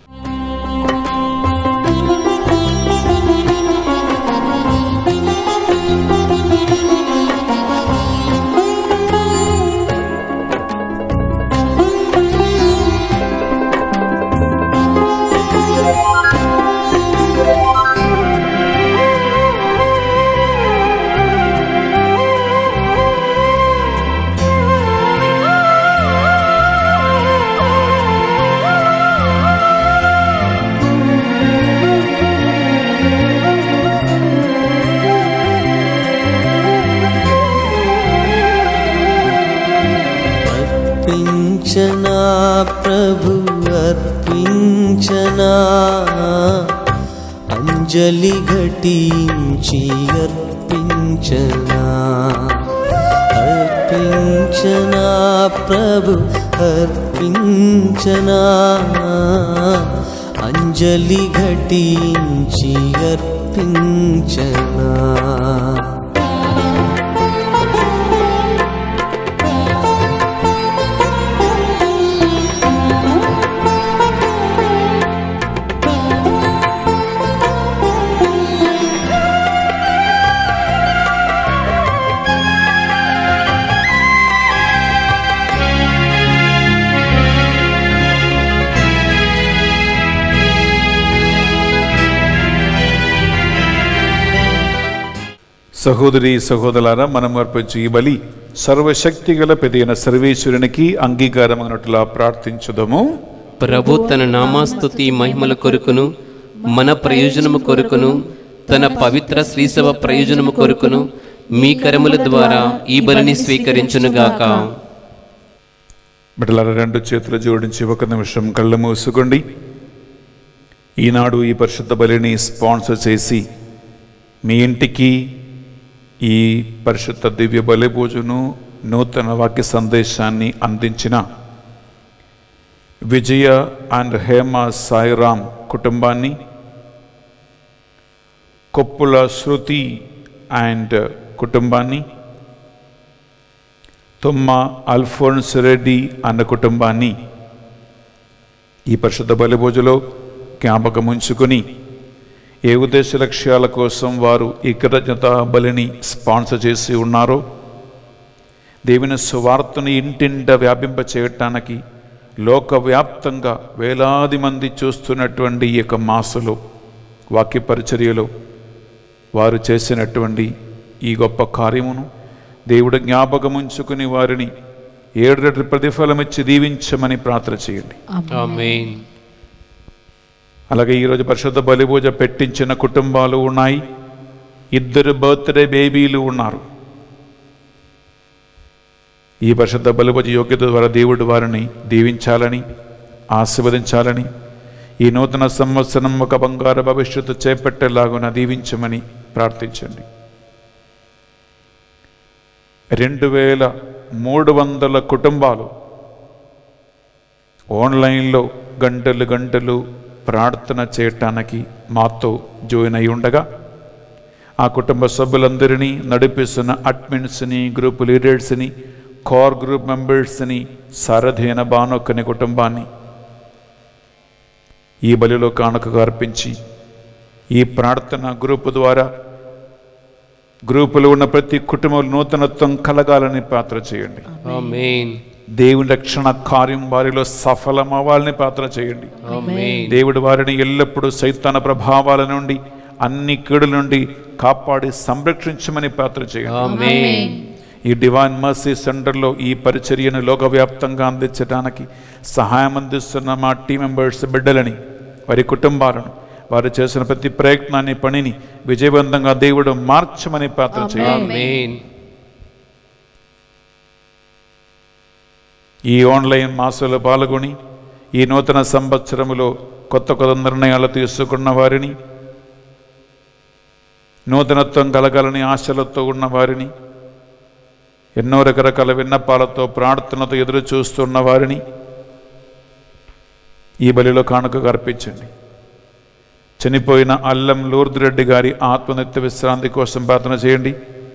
A: अर्पिंचना प्रभु अर्पिंचना अंजलि घटिंची अर्पिंचना अर्पिंचना प्रभु अर्पिंचना अंजलि घटिंची अर्पिंचना
F: సహోదరి సహోదరులారా, మనం అర్పించు ఈ బలి సర్వశక్తి గల పెదైన సర్వేశ్వరునికి అంగీకారమైనట్లా ప్రార్థించుదము.
H: ప్రభు తన నామాస్తుతి మహిమల కొరకును మన ప్రయోజనము కొరకును తన పవిత్ర శ్రీసభ ప్రయోజనము కొరకును మీ కరముల ద్వారా ఈ బలిని స్వీకరించునుగాక.
F: బిడ్డలారా, 2 చేతులు జోడించి 1 నిమిషం కళ్ళు మూసుకోండి. ఈనాడు ఈ పరిశుద్ధ బలిని స్పాన్సర్ చేసి మీ ఇంటికి ఈ పరిశుద్ధ దివ్య బలి పూజను, నూతన వాక్య సందేశాన్ని అందించిన విజయ అండ్ హేమ సాయిరామ్ కుటుంబాన్ని, కొప్పుల శృతి అండ్ కుటుంబాన్ని, తుమ్మ అల్ఫోన్స్ రెడ్డి అన్న కుటుంబాన్ని ఈ పరిశుద్ధ బలి పూజలో జ్ఞాపకం ఉంచుకొని ఏ ఉద్దేశ లక్ష్యాల కోసం వారు ఈ కృతజ్ఞత బలిని స్పాన్సర్ చేసి ఉన్నారో దేవుని సువార్తను ఇంటింట వ్యాపింప చేయటానికి లోకవ్యాప్తంగా వేలాది మంది చూస్తున్నటువంటి ఈ యొక్క మాసలో వాక్య పరిచర్యలో వారు చేసినటువంటి ఈ గొప్ప కార్యమును దేవుడు జ్ఞాపకం ఉంచుకుని వారిని 7 రెట్ల ప్రతిఫలం ఇచ్చి దీవించమని ప్రార్థన చేయండి.
H: ఆమేన్.
F: అలాగే ఈరోజు పరిశుద్ధ బలి పూజ పెట్టించిన కుటుంబాలు ఉన్నాయి. 2 బర్త్డే బేబీలు ఉన్నారు. ఈ పరిశుద్ధ బలి పూజ యోగ్యత ద్వారా దేవుడు వారిని దీవించాలని, ఆశీర్వదించాలని, ఈ నూతన సంవత్సరం ఒక బంగారు భవిష్యత్తు చేపట్టేలాగున దీవించమని ప్రార్థించండి. 2300 కుటుంబాలు ఆన్లైన్లో గంటలు ప్రార్థన చేయటానికి మాతో జాయిన్ అయి ఉండగా ఆ కుటుంబ సభ్యులందరినీ నడిపిస్తున్న అడ్మిన్స్ని, గ్రూప్ లీడర్స్ని, కోర్ గ్రూప్ మెంబర్స్ని, సారథైన బానొక్కని కుటుంబాన్ని ఈ బలిలో కానుకగా అర్పించి ఈ ప్రార్థన గ్రూపు ద్వారా గ్రూపులో ఉన్న ప్రతి కుటుంబంలో నూతనత్వం కలగాలని ప్రార్థన చేయండి.
H: ఆమేన్.
F: దేవుని రక్షణ కార్యం వారిలో సఫలమవ్వాలని ప్రార్థన చేయండి.
H: ఆమేన్.
F: దేవుడు వారిని ఎల్లప్పుడూ సైతాన ప్రభావాల నుండి అన్ని కీడుల నుండి కాపాడి సంరక్షించమని ప్రార్థన చేయండి.
H: ఆమేన్.
F: ఈ డివైన్ మర్సీ సెంటర్లో ఈ పరిచర్యను లోకవ్యాప్తంగా అందించడానికి సహాయం అందిస్తున్న మా టీం మెంబర్స్ బిడ్డలని, వారి కుటుంబాలను, వారు చేసిన ప్రతి ప్రయత్నాన్ని, పనిని విజయవంతంగా దేవుడు మార్చమని ప్రార్థన చేయండి.
H: ఆమేన్.
F: ఈ ఆన్లైన్ మాసంలో పాల్గొని ఈ నూతన సంవత్సరములో కొత్త కొత్త నిర్ణయాలు తీసుకున్న వారిని, నూతనత్వం కలగాలని ఆశలతో ఉన్న వారిని, ఎన్నో రకరకాల విన్నపాలతో ప్రార్థనతో ఎదురు చూస్తున్న వారిని ఈ బలిలో కానుకగా అర్పించండి. చనిపోయిన అల్లం లూర్దిరెడ్డి గారి ఆత్మనిత్య విశ్రాంతి కోసం ప్రార్థన చేయండి.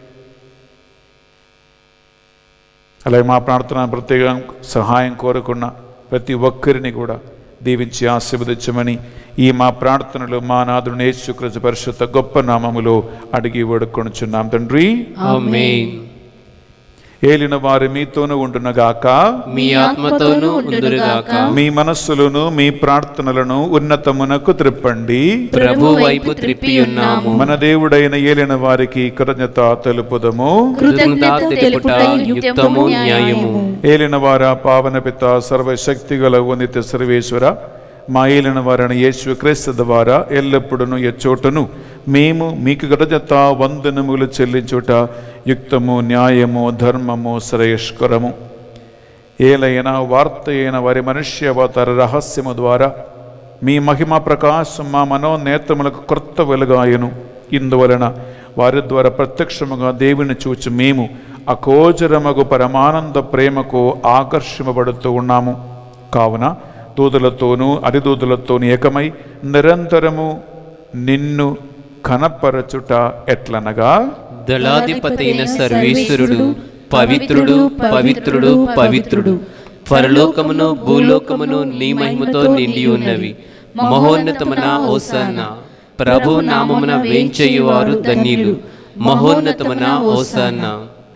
F: అలాగే మా ప్రార్థన ప్రత్యేక సహాయం కోరుకున్న ప్రతి ఒక్కరిని కూడా దీవించి ఆశీర్వదించమని ఈ మా ప్రార్థనలు మా నాథుని యేసుక్రీస్తు పరిశుద్ధ గొప్ప నామములో అడిగి వేడుకొనుచున్నాం తండ్రి.
H: ఆమేన్.
F: ఏలిన వారి మీతోనూ ఉండునగాక,
H: మీ ఆత్మతోనూ ఉండునుగాక.
F: మీ మనస్సులను మీ ప్రార్థనలను ఉన్నతమునకు త్రిప్పండి.
H: ప్రభు వైపు త్రిప్పి ఉన్నాము.
F: మన దేవుడైన ఏలిన వారికి కృతజ్ఞత తెలుపుదము.
H: కృతజ్ఞత తెలుపుట యుక్తము న్యాయము.
F: ఏలిన వార పావన పిత సర్వశక్తిగల నిత్య సర్వేశ్వర, మా ఏలిన వారిని యేసు క్రీస్తు ద్వారా ఎల్లప్పుడూ ఎచ్చోటను మేము మీకు కృతజ్ఞత వందనములు చెల్లించుట యుక్తము, న్యాయము, ధర్మము, శ్రేయస్కరము. ఏలైన వార్త అయిన వారి మనుష్యావతార రహస్యము ద్వారా మీ మహిమ ప్రకాశం మా మనోనేత్రములకు క్రొత్త వెలుగాయను. ఇందువలన వారి ద్వారా ప్రత్యక్షముగా దేవుని చూచి మేము అకోచరమగు పరమానంద ప్రేమకు ఆకర్షింపబడుతూ ఉన్నాము. కావున దూతలతోనూ అధిదూతలతోనూ ఏకమై నిరంతరము నిన్ను కనపరచుట ఎట్లనగా,
H: దళాధిపతి అయిన సర్వేశ్వరుడు పవిత్రుడు, పవిత్రుడు, పవిత్రుడు. పరలోకమును భూలోకమును నీ మహిమతో నిండి ఉన్నవి. మహోన్నతమున హోసన్నా. ప్రభు నామమున వేంచేయువారు ధన్యులు. మహోన్నతమున హోసన్నా.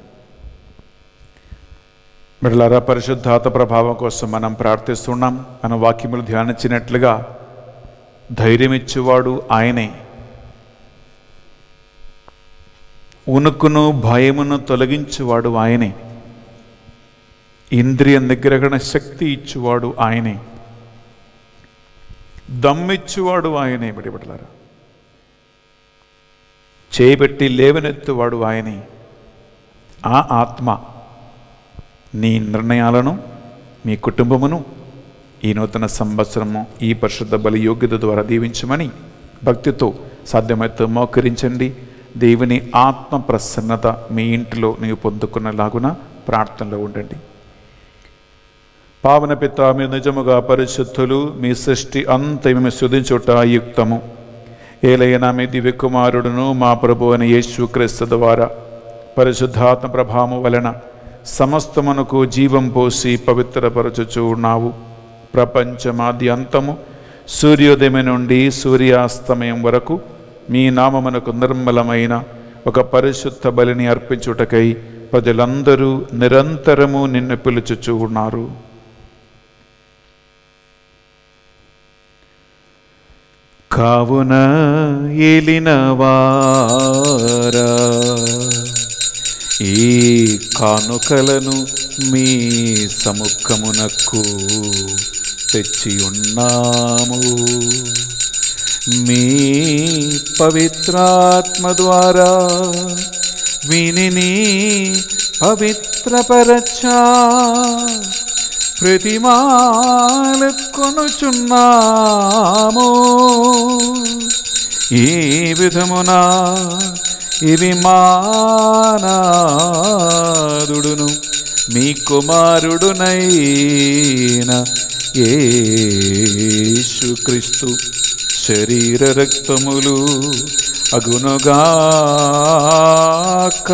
F: బిడ్డలారా, పరిశుద్ధాత్మ ప్రభావం కోసం మనం ప్రార్థిస్తున్నాం. మన వాక్యములు ధ్యానించినట్లుగా ధైర్యమిచ్చేవాడు ఆయనే. ఉనుకును భయమును తొలగించేవాడు ఆయనే. ఇంద్రియ నిగ్రహణ శక్తి ఇచ్చేవాడు ఆయనే. దమ్మిచ్చేవాడు ఆయనే. బిడ్డలారా, చేపెట్టి లేవనెత్తువాడు ఆయనే. ఆ ఆత్మ నీ నిర్ణయాలను, మీ కుటుంబమును ఈ నూతన సంవత్సరము ఈ పరిశుద్ధ బలి యోగ్యత ద్వారా దీవించమని భక్తితో సాధ్యమైతే మోకరించండి. దేవుని ఆత్మ ప్రసన్నత మీ ఇంటిలో నీవు పొందుకున్నలాగున ప్రార్థనలో ఉండండి. పావన పిత, మీరు నిజముగా పరిశుద్ధులు. మీ సృష్టి అంతా మేము స్తుతించుట యుక్తము. ఏలైనా మీ దివ్య కుమారుడును మా ప్రభు అయిన యేసు క్రీస్తు ద్వారా పరిశుద్ధాత్మ ప్రభావము వలన సమస్తమునకు జీవం పోసి పవిత్రపరచుచూ ఉన్నావు. ప్రపంచమాది అంతము సూర్యోదయం నుండి సూర్యాస్తమయం వరకు మీ నామమునకు నిర్మలమైన ఒక పరిశుద్ధ బలిని అర్పించుటకై ప్రజలందరూ నిరంతరము నిన్ను పిలుచుచూ ఉన్నారు. కావున ఏలినవారా, ఈ కానుకలను మీ సముఖమునకు తెచ్చి ఉన్నాము. మీ పవిత్రాత్మ ద్వారా వీనిని పవిత్రపరచా ప్రతిమాలు కొనుచున్నాము. ఈ విధమున ఇవి మానాదుడును మీ కుమారుడునైన యేసుక్రీస్తు శరీర రక్తములు అగునుగాక.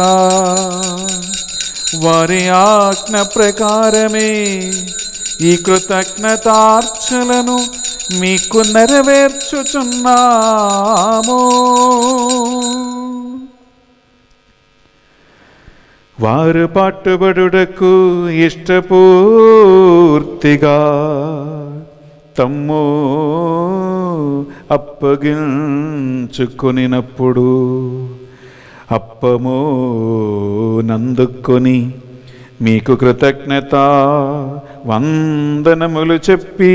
F: వారి ఆజ్ఞ ప్రకారమే ఈ కృతజ్ఞతార్చనలను మీకు నెరవేర్చుచున్నాము. వారు పట్టుబడుటకు ఇష్టపూర్తిగా తమ్ము అప్పగించుకొనినప్పుడు అప్పము నందుకొని మీకు కృతజ్ఞత వందనములు చెప్పి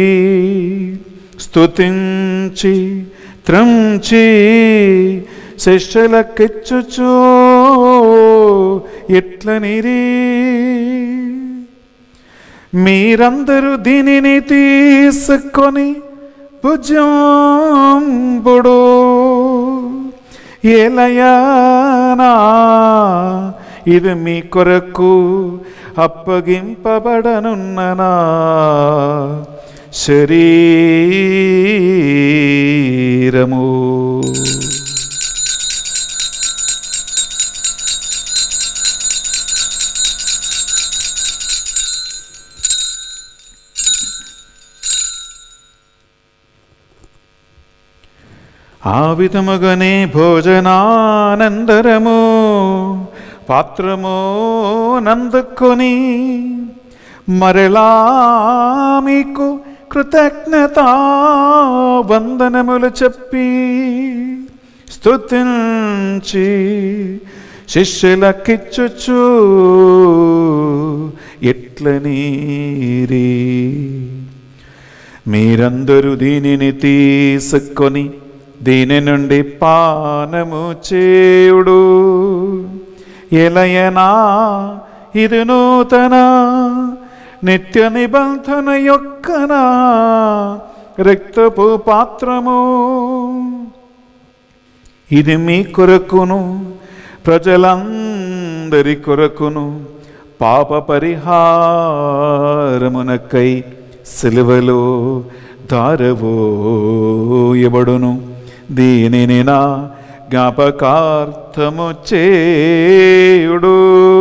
F: స్తుతించి త్రంచి శిష్యులకిచ్చుచు ఇట్లనిరి, మీరందరూ దీనిని తీసుకొని భుజంబుడు, ఏలయానా ఇది మీ కొరకు అప్పగింపబడనున్ననా శరీరము. ఆ విధముగానే భోజనానందరము పాత్రము నందుకొని మరలా మీకు కృతజ్ఞత వందనములు చెప్పి స్తుతించి శిష్యులకిచ్చుచు ఇట్లనీరి, మీరందరూ దీనిని తీసుకొని దీని నుండి పానము చేయుడు, ఎలయనా ఇది నూతన నిత్య నిబంధన యొక్కన రక్తపు పాత్రము, ఇది మీ కొరకును ప్రజలందరి కొరకును పాప పరిహారమునకై సిలువలో ధారవోయబడును, దీనిని నా జ్ఞాపకార్థము చేయుడు.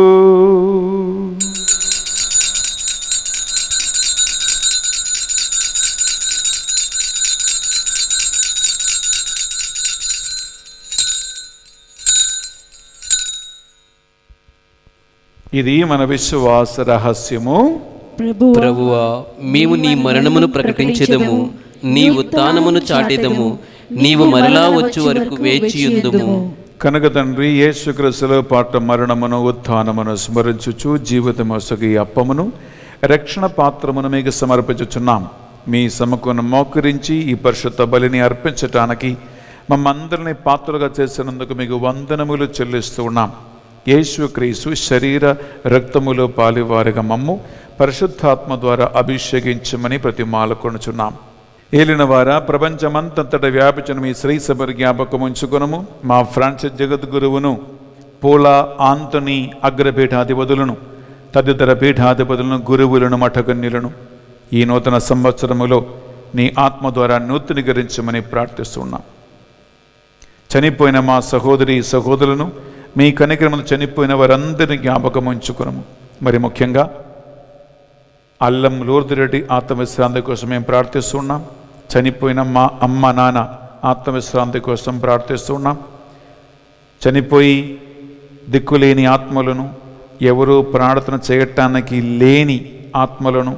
F: ఇది మన విశ్వాస రహస్యము.
H: ప్రభువా, మేము నీ మరణమును ప్రకటించెదము, నీ ఉత్థానమును చాటెదము, నీవు మరలా వచ్చు వరకు వేచియుందుము.
F: కనుక తండ్రి, యేసుక్రీస్తులో పాట మరణమును ఉత్థానమును స్మరించుచు జీవితమొసగి అప్పమును రక్షణ పాత్రమును మీకు సమర్పించుచున్నాం. మీ సమకును మోకరించి ఈ పరిశుద్ధ బలిని అర్పించటానికి మమ్మందరినీ పాత్రలుగా చేసినందుకు మీకు వందనములు చెల్లిస్తూ ఉన్నాం. యేసుక్రీస్తు శరీర రక్తములో పాలివారిగా మమ్ము పరిశుద్ధాత్మ ద్వారా అభిషేకించమని ప్రతిమాలకొనుచున్నాం. ఏలిన వారా, ప్రపంచమంతటా వ్యాపించిన మీ శ్రీ సభ జ్ఞాపకం ఉంచుకొనము. మా ఫ్రాన్సిస్ జగద్గురువును, పోలా ఆంటనీ అగ్రపీఠాధిపతులను, తదితర పీఠాధిపతులను, గురువులను, మఠకన్యులను ఈ నూతన సంవత్సరములో నీ ఆత్మ ద్వారా నూతనీకరించమని ప్రార్థిస్తున్నాం. చనిపోయిన మా సహోదరి సహోదరులను, మీ కనికరమును చనిపోయిన వారందరినీ జ్ఞాపకం ఉంచుకున్నాము. మరి ముఖ్యంగా అల్లం లూర్దిరెడ్డి ఆత్మవిశ్రాంతి కోసం మేము ప్రార్థిస్తున్నాం. చనిపోయిన మా అమ్మ నాన్న ఆత్మవిశ్రాంతి కోసం ప్రార్థిస్తున్నాం. చనిపోయి దిక్కులేని ఆత్మలను, ఎవరూ ప్రార్థన చేయటానికి లేని ఆత్మలను,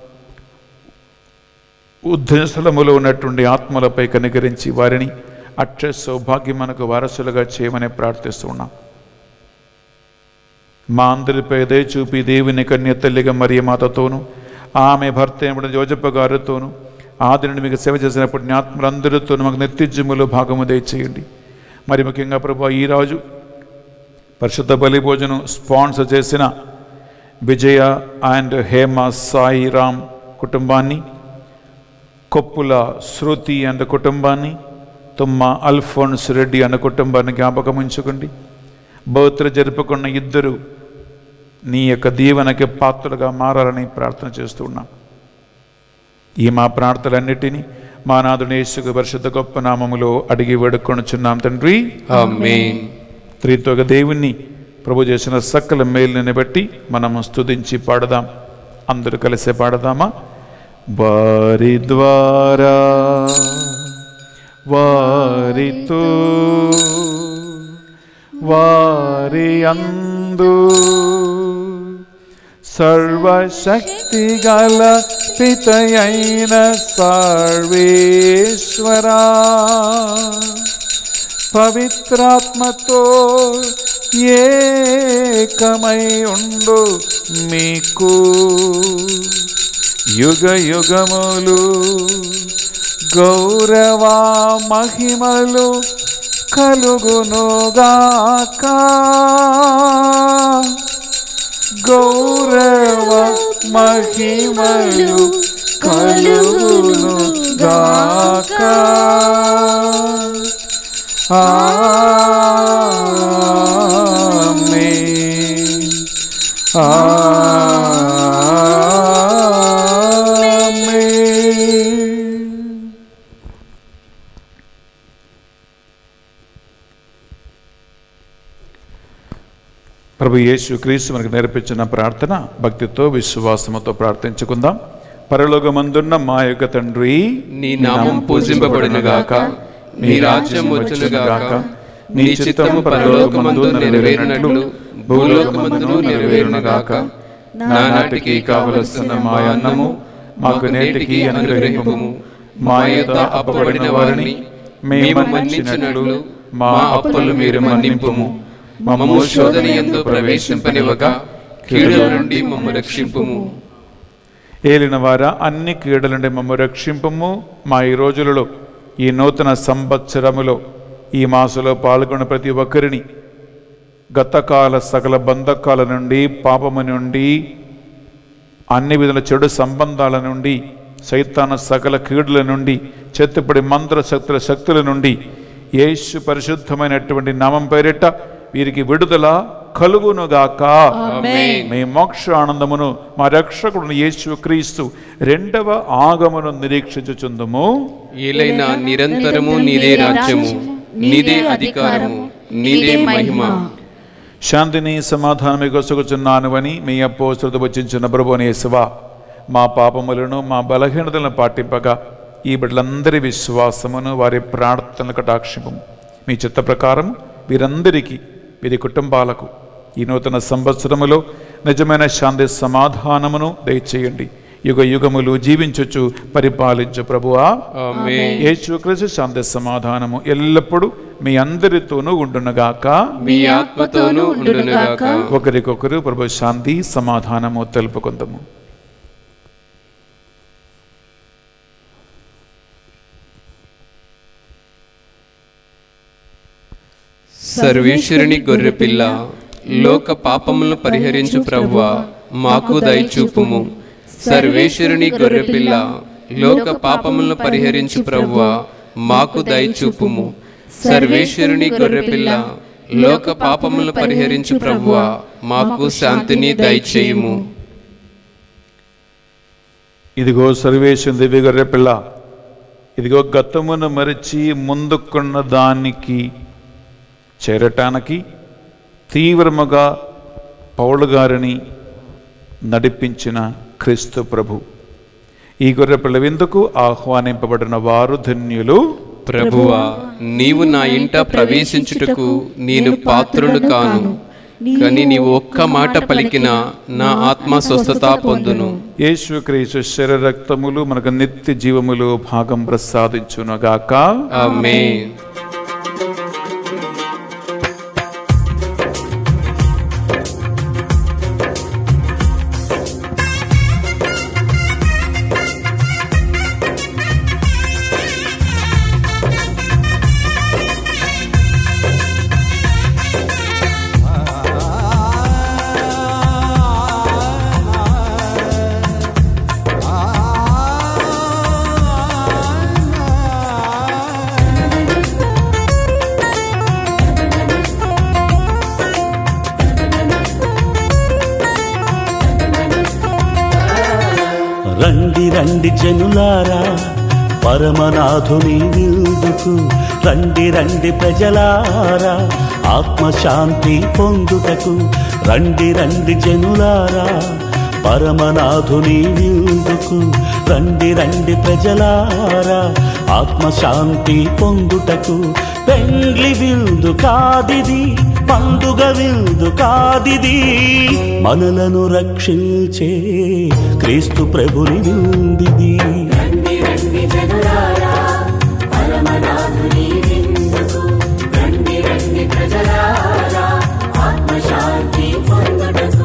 F: ఉద్ధస్థలములో ఉన్నటువంటి ఆత్మలపై కనికరించి వారిని అక్షయ సౌభాగ్యం మనకు వారసులుగా చేయమని ప్రార్థిస్తున్నాం. మా అందరిపై దయ చూపి దేవుని కన్య తల్లిగా మరియ మాతతోనూ, ఆమె భర్త యోజప్ప గారితోనూ, ఆది నుండి మీకు సేవ చేసిన పుణ్యాత్మలందరితోనూ మాకు నిత్యజీములో భాగము దయచేయండి. మరి ముఖ్యంగా ప్రభు, ఈరోజు పరిశుద్ధ బలి భోజనం స్పాన్సర్ చేసిన విజయ అండ్ హేమ సాయిరామ్ కుటుంబాన్ని, కొప్పుల శృతి అండ్ కుటుంబాన్ని, తుమ్మ అల్ఫోన్స్ రెడ్డి అన్న కుటుంబాన్ని జ్ఞాపకం ఉంచుకోండి. బర్త్డే జరుపుకున్న ఇద్దరు నీ యొక్క దీవెనకి పాత్రలుగా మారాలని ప్రార్థన చేస్తూ ఉన్నాం. ఈ మా ప్రార్థనలన్నిటినీ మా నాథుని యేసు పరిశుద్ధ గొప్ప నామములో అడిగి వేడుకొనుచున్నాం తండ్రి,
H: ఆమేన్.
F: త్రిత్వక దేవుణ్ణి ప్రభు చేసిన సకల మేలుని బట్టి మనము స్తుతించి పాడదాం. అందరూ కలిసే పాడదామా? వారి ద్వారా వారితో వారి అందు సర్వశక్తి గల పితయైన సర్వేశ్వరా, పవిత్రాత్మతో ఏకమై ఉండు మీకు యుగ యుగములు గౌరవ మహిమలు కలుగునుగాక. గౌరవ మహిమలు కలుగునుగాక. ఆమేన్.
B: ప్రభు యేసు క్రీస్తు మనకు నేర్పించిన ప్రార్థన భక్తితో విశ్వాసముతో ప్రార్థించుకుందాం. పరలోకమందున్న మా యొక్క తండ్రి,
H: నీ నామం పూజింపబడునుగాక, నీ రాజ్యం వచ్చునుగాక, నీ చిత్తము పరలోకమందు నెరవేరినట్లు భూలోకమందును నెరవేరునుగాక. నానాటికి కావలసిన మా అన్నము మాకు నేటికి అనుగ్రహింపుము. మా యొద్ద అప్పబడిన వారిని మేము మన్నించినట్లు మా అప్పులు మీరు మన్నింపుము. మమ్ము శోధన యందు ప్రవేశింపనివ్వక కీడుల నుండి మమ్ము రక్షింపుము.
B: ఏలిన వారా, అన్ని కీడుల నుండి మమ్ము రక్షింపుము. మా ఈ రోజులలో, ఈ నూతన సంవత్సరములో, ఈ మాసంలో పాల్గొన్న ప్రతి ఒక్కరిని గతకాల సకల బంధకాల నుండి, పాపము నుండి, అన్ని విధుల చెడు సంబంధాల నుండి, సైతాన సకల కీడుల నుండి, చెత్తపడి మంత్ర శక్తుల నుండి యేసు పరిశుద్ధమైనటువంటి నామం పేరిట వీరికి విడుదల కలుగునుగాక. మీ మోక్ష ఆనందమును మా రక్షకుడు యేసు క్రీస్తు రెండవ ఆగమను నిరీక్షించుచుందుము.
H: ఏలైనా నిరంతరము నీదే రాజ్యము, నీదే అధికారము, నీదే మహిమ.
B: శాంతిని సమాధానమే కొసగుచున్నాను అని మీ అపోస్తలుడు వచించిన ప్రభువైన యేసువా, మా పాపములను మా బలహీనతలను పాటింపగా ఈ బిడ్డలందరి విశ్వాసమును వారి ప్రార్థనలు కటాక్షింపము. మీ చిత్త ప్రకారం వీరందరికీ, వీరి కుటుంబాలకు ఈ నూతన సంవత్సరములో నిజమైన శాంతి సమాధానమును దయచేయండి. యుగ యుగములు జీవించుచు పరిపాలించు ప్రభువా. యేసుక్రీస్తు శాంతి సమాధానము ఎల్లప్పుడూ మీ అందరితోనూ ఉండునుగాక,
H: మీ ఆత్మతోనూ ఉండునుగాక.
B: ఒకరికొకరు ప్రభు శాంతి సమాధానము తెలుపుకుందాము.
H: సర్వేశ్వరుని గొర్రెపిల్ల, లోక పాపములను పరిహరించు ప్రభువా, మాకు దయచూపుము. సర్వేశ్వరుని గొర్రెపిల్ల, లోక పాపములను పరిహరించు ప్రభువా, మాకు దయచూపుము. సర్వేశ్వరుని గొర్రెపిల్ల, లోక పాపములను పరిహరించు ప్రభువా, మాకు శాంతిని దయచేయుము.
B: ఇదిగో సర్వేశ్వరుని దివ్య గొర్రెపిల్ల, ఇదిగో గతమును మరిచి ముందుకున్న దానికి చేరటానికి తీవ్రముగా పౌలు గారిని నడిపించిన క్రీస్తు ప్రభు. ఈ గొర్రెపిల్ల విందుకు ఆహ్వానింపబడిన వారు ధన్యులు.
H: ప్రభువా, నీవు నా ఇంట ప్రవేశించుటకు నేను పాత్రుడు కాను, కానీ నీవు ఒక్క మాట పలికినా నా ఆత్మ స్వస్థత పొందును.
B: యేసుక్రీస్తు శరీర రక్తములు మనకు నిత్య జీవములు భాగం ప్రసాదించునుగాక.
H: ఆమేన్.
E: రండి రండి జనులారా, పరమనాథుని విందుకు రండి రండి ప్రజలారా, ఆత్మశాంతి పొందుటకు రండి రండి జనులారా, పరమనాథుని విందుకు రండి రండి ప్రజలారా, ఆత్మశాంతి పొందుటకు. పెండ్లి విందు కాదిది, పండుగ విందు కాదిది, మనలను రక్షించే క్రీస్తు ప్రభుని విందిది.
I: రండి రండి జనులారా పరమనాథుని విందుకు, రండి రండి ప్రజలారా ఆత్మశాంతి పొందుటకు.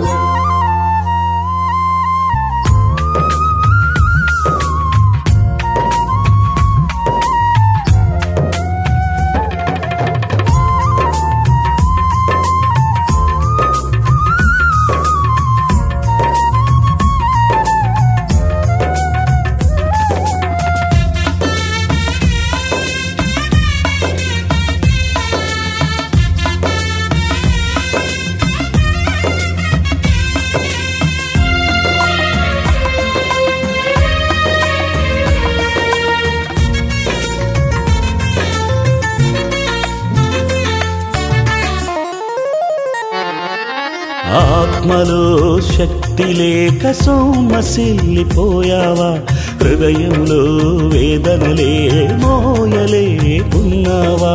E: ఆత్మలో శక్తి లేక సొమ్మసిల్లిపోయావా, హృదయంలో వేదనలే మోయలేకున్నావా.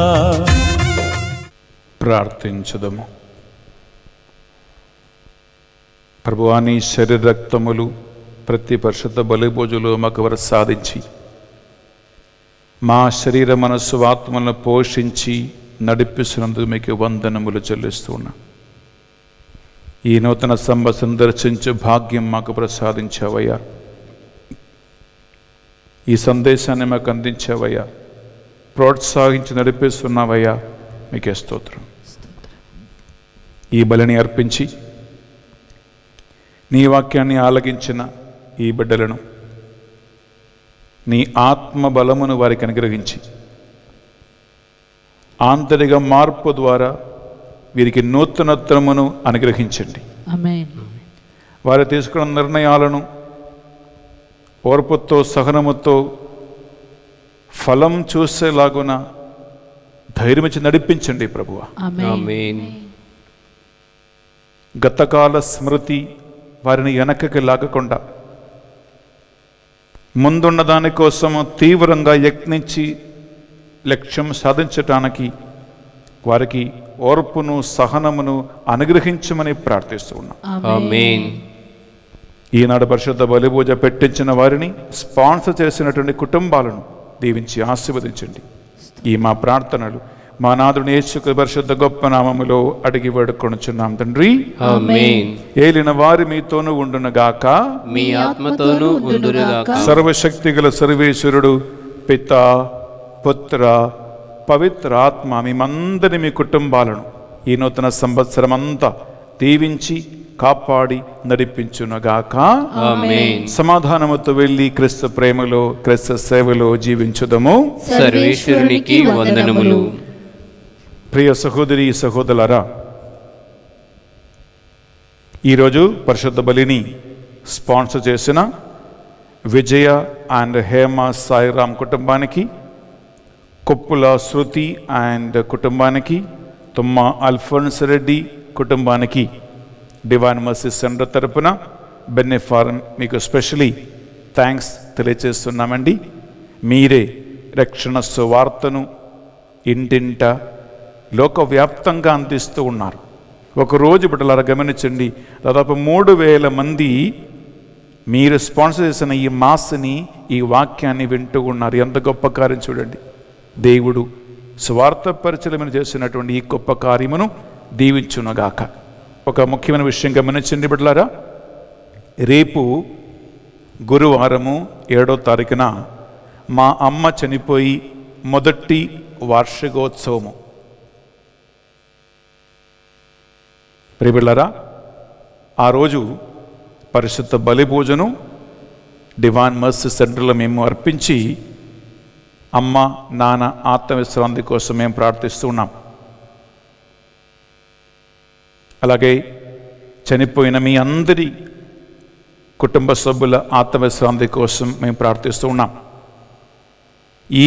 B: ప్రార్థించుదము. ప్రభువా, నీ శరీర రక్తములు ప్రతి పరిశుద్ధ బలిభోజులు మాకు ప్రసాదించి మా శరీర మనస్సు ఆత్మలను పోషించి నడిపిస్తున్నందుకు మీకు వందనములు చెల్లిస్తున్నా. ఈ నూతన సంవత్సరం దర్శించే భాగ్యం మాకు ప్రసాదించావయ్యా. ఈ సందేశాన్ని మాకు అందించావయ్యా, ప్రోత్సహించి నడిపిస్తున్నావయ్యా. మీకే స్తోత్రం. ఈ బలిని అర్పించి నీ వాక్యాన్ని ఆలగించిన ఈ బిడ్డలను నీ ఆత్మ బలమును వారికి అనుగ్రహించి ఆంతరిక మార్పు ద్వారా వీరికి నూతనత్వమును అనుగ్రహించండి. వారు తీసుకున్న నిర్ణయాలను ఓర్పుతో సహనముతో ఫలం చూసేలాగున ధైర్యమిచ్చి నడిపించండి ప్రభువా. గతకాల స్మృతి వారిని వెనకకి లాగకుండా ముందున్న దానికోసం తీవ్రంగా యత్నించి లక్ష్యం సాధించటానికి వారికి ఓర్పును సహనమును అనుగ్రహించమని ప్రార్థిస్తూ ఉన్నాం. ఈనాడు పరిశుద్ధ బలిపూజ పెట్టించిన వారిని స్పాన్సర్ చేసినటువంటి కుటుంబాలను దీవించి ఆశీర్వదించండి. ఈ మా ప్రార్థనలు మా నాథుని యేసు పరిశుద్ధ గొప్ప నామములో అడిగి వేడుకొనుచున్నాం తండ్రి. ఏలిన వారి మీతోనూ ఉండునుగాక,
H: మీ ఆత్మతోనూ ఉండునుగాక.
B: సర్వశక్తిగల సర్వేశ్వరుడు పితా పుత్ర పవిత్ర ఆత్మ మేమందరి మీ కుటుంబాలను ఈ నూతన సంవత్సరం అంతా దీవించి కాపాడి నడిపించునుగాక. సమాధానముతో వెళ్ళి క్రీస్తు ప్రేమలో క్రీస్తు సేవలో జీవించుదము.
H: సర్వేశ్వరునికి వందనములు.
B: ప్రియ సహోదరి సహోదరులారా, ఈరోజు పరిశుద్ధ బలిని స్పాన్సర్ చేసిన విజయ అండ్ హేమ సాయిరామ్ కుటుంబానికి, కొప్పుల శృతి అండ్ కుటుంబానికి, తుమ్మ అల్ఫోన్స్ రెడ్డి కుటుంబానికి డివైన్ మర్సీ సెంటర్ తరపున బెన్నె ఫారం మీకు స్పెషలీ థ్యాంక్స్ తెలియజేస్తున్నామండి. మీరే రక్షణ సువార్తను ఇంటింట లోకవ్యాప్తంగా అందిస్తూ ఉన్నారు. ఒకరోజు బిడ్డలారా గమనించండి, దాదాపు 3000 మంది మీరు స్పాన్సర్ చేసిన ఈ మాస్ని ఈ వాక్యాన్ని వింటూ ఉన్నారు. ఎంత గొప్ప కార్యం చూడండి. దేవుడు స్వార్థ పరిచయమైన చేసినటువంటి ఈ గొప్ప కార్యమును దీవించునుగాక. ఒక ముఖ్యమైన విషయం గమనించండి బిడ్డలారా, రేపు గురువారము 7వ తారీఖున మా అమ్మ చనిపోయి మొదటి వార్షికోత్సవము. ప్రియబిడ్డలారా, ఆ రోజు పరిశుద్ధ బలి పూజను డివైన్ మర్సీ సెంటర్లో మేము అర్పించి అమ్మ నాన్న ఆత్మవిశ్రాంతి కోసం మేము ప్రార్థిస్తూ ఉన్నాం. అలాగే చనిపోయిన మీ అందరి కుటుంబ సభ్యుల ఆత్మవిశ్రాంతి కోసం మేము ప్రార్థిస్తూ ఉన్నాం. ఈ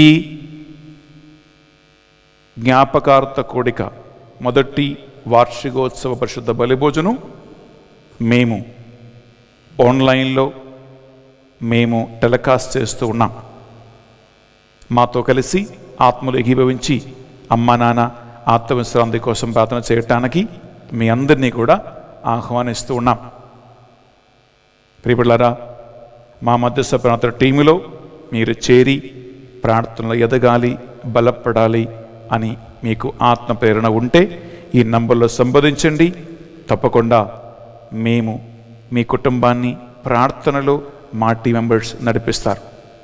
B: జ్ఞాపకార్థ కూడిక మొదటి వార్షికోత్సవ పరిశుద్ధ బలిభోజను మేము ఆన్లైన్లో మేము టెలికాస్ట్ చేస్తూ ఉన్నాం. మాతో కలిసి ఆత్మలు ఏకీభవించి అమ్మ నాన్న ఆత్మవిశ్రాంతి కోసం ప్రార్థన చేయటానికి మీ అందరినీ కూడా ఆహ్వానిస్తూ ఉన్నాం. ప్రియబిడ్డలారా, మా మధ్యస్థ ప్రార్థన టీములో మీరు చేరి ప్రార్థనలో ఎదగాలి, బలపడాలి అని మీకు ఆత్మ ప్రేరణ ఉంటే ఈ నంబర్లో సంప్రదించండి. తప్పకుండా మేము మీ కుటుంబాన్ని ప్రార్థనలో మా టీం మెంబర్స్ నడిపిస్తారు.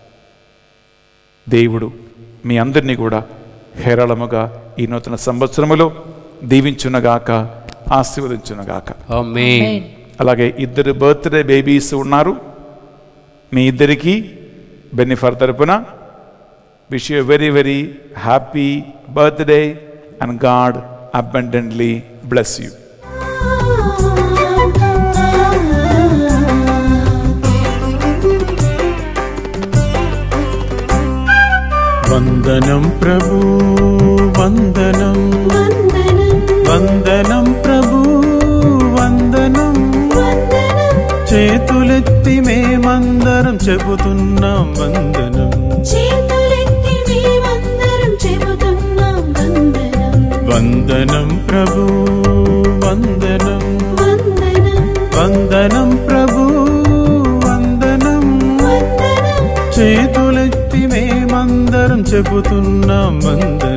B: దేవుడు మీ అందరినీ కూడా హేరాళముగా ఈ నూతన సంవత్సరములో దీవించునగాక, ఆశీర్వదించునగాక.
H: ఆమేన్.
B: అలాగే 2 బర్త్డే బేబీస్ ఉన్నారు. మీ ఇద్దరికి బెన్నిఫర్ తరపున wish you very very happy birthday and God abundantly bless you.
J: వందనం ప్రభు వందనం, వందనం ప్రభు వందనం, చేతులెత్తి మేమందరం చెబుతున్నాం వందనం, వందనం ప్రభు వందనం, వందనం ప్రభు వందనం, చేతులెత్తి మేమందరం చెబుతున్నాం వందనం.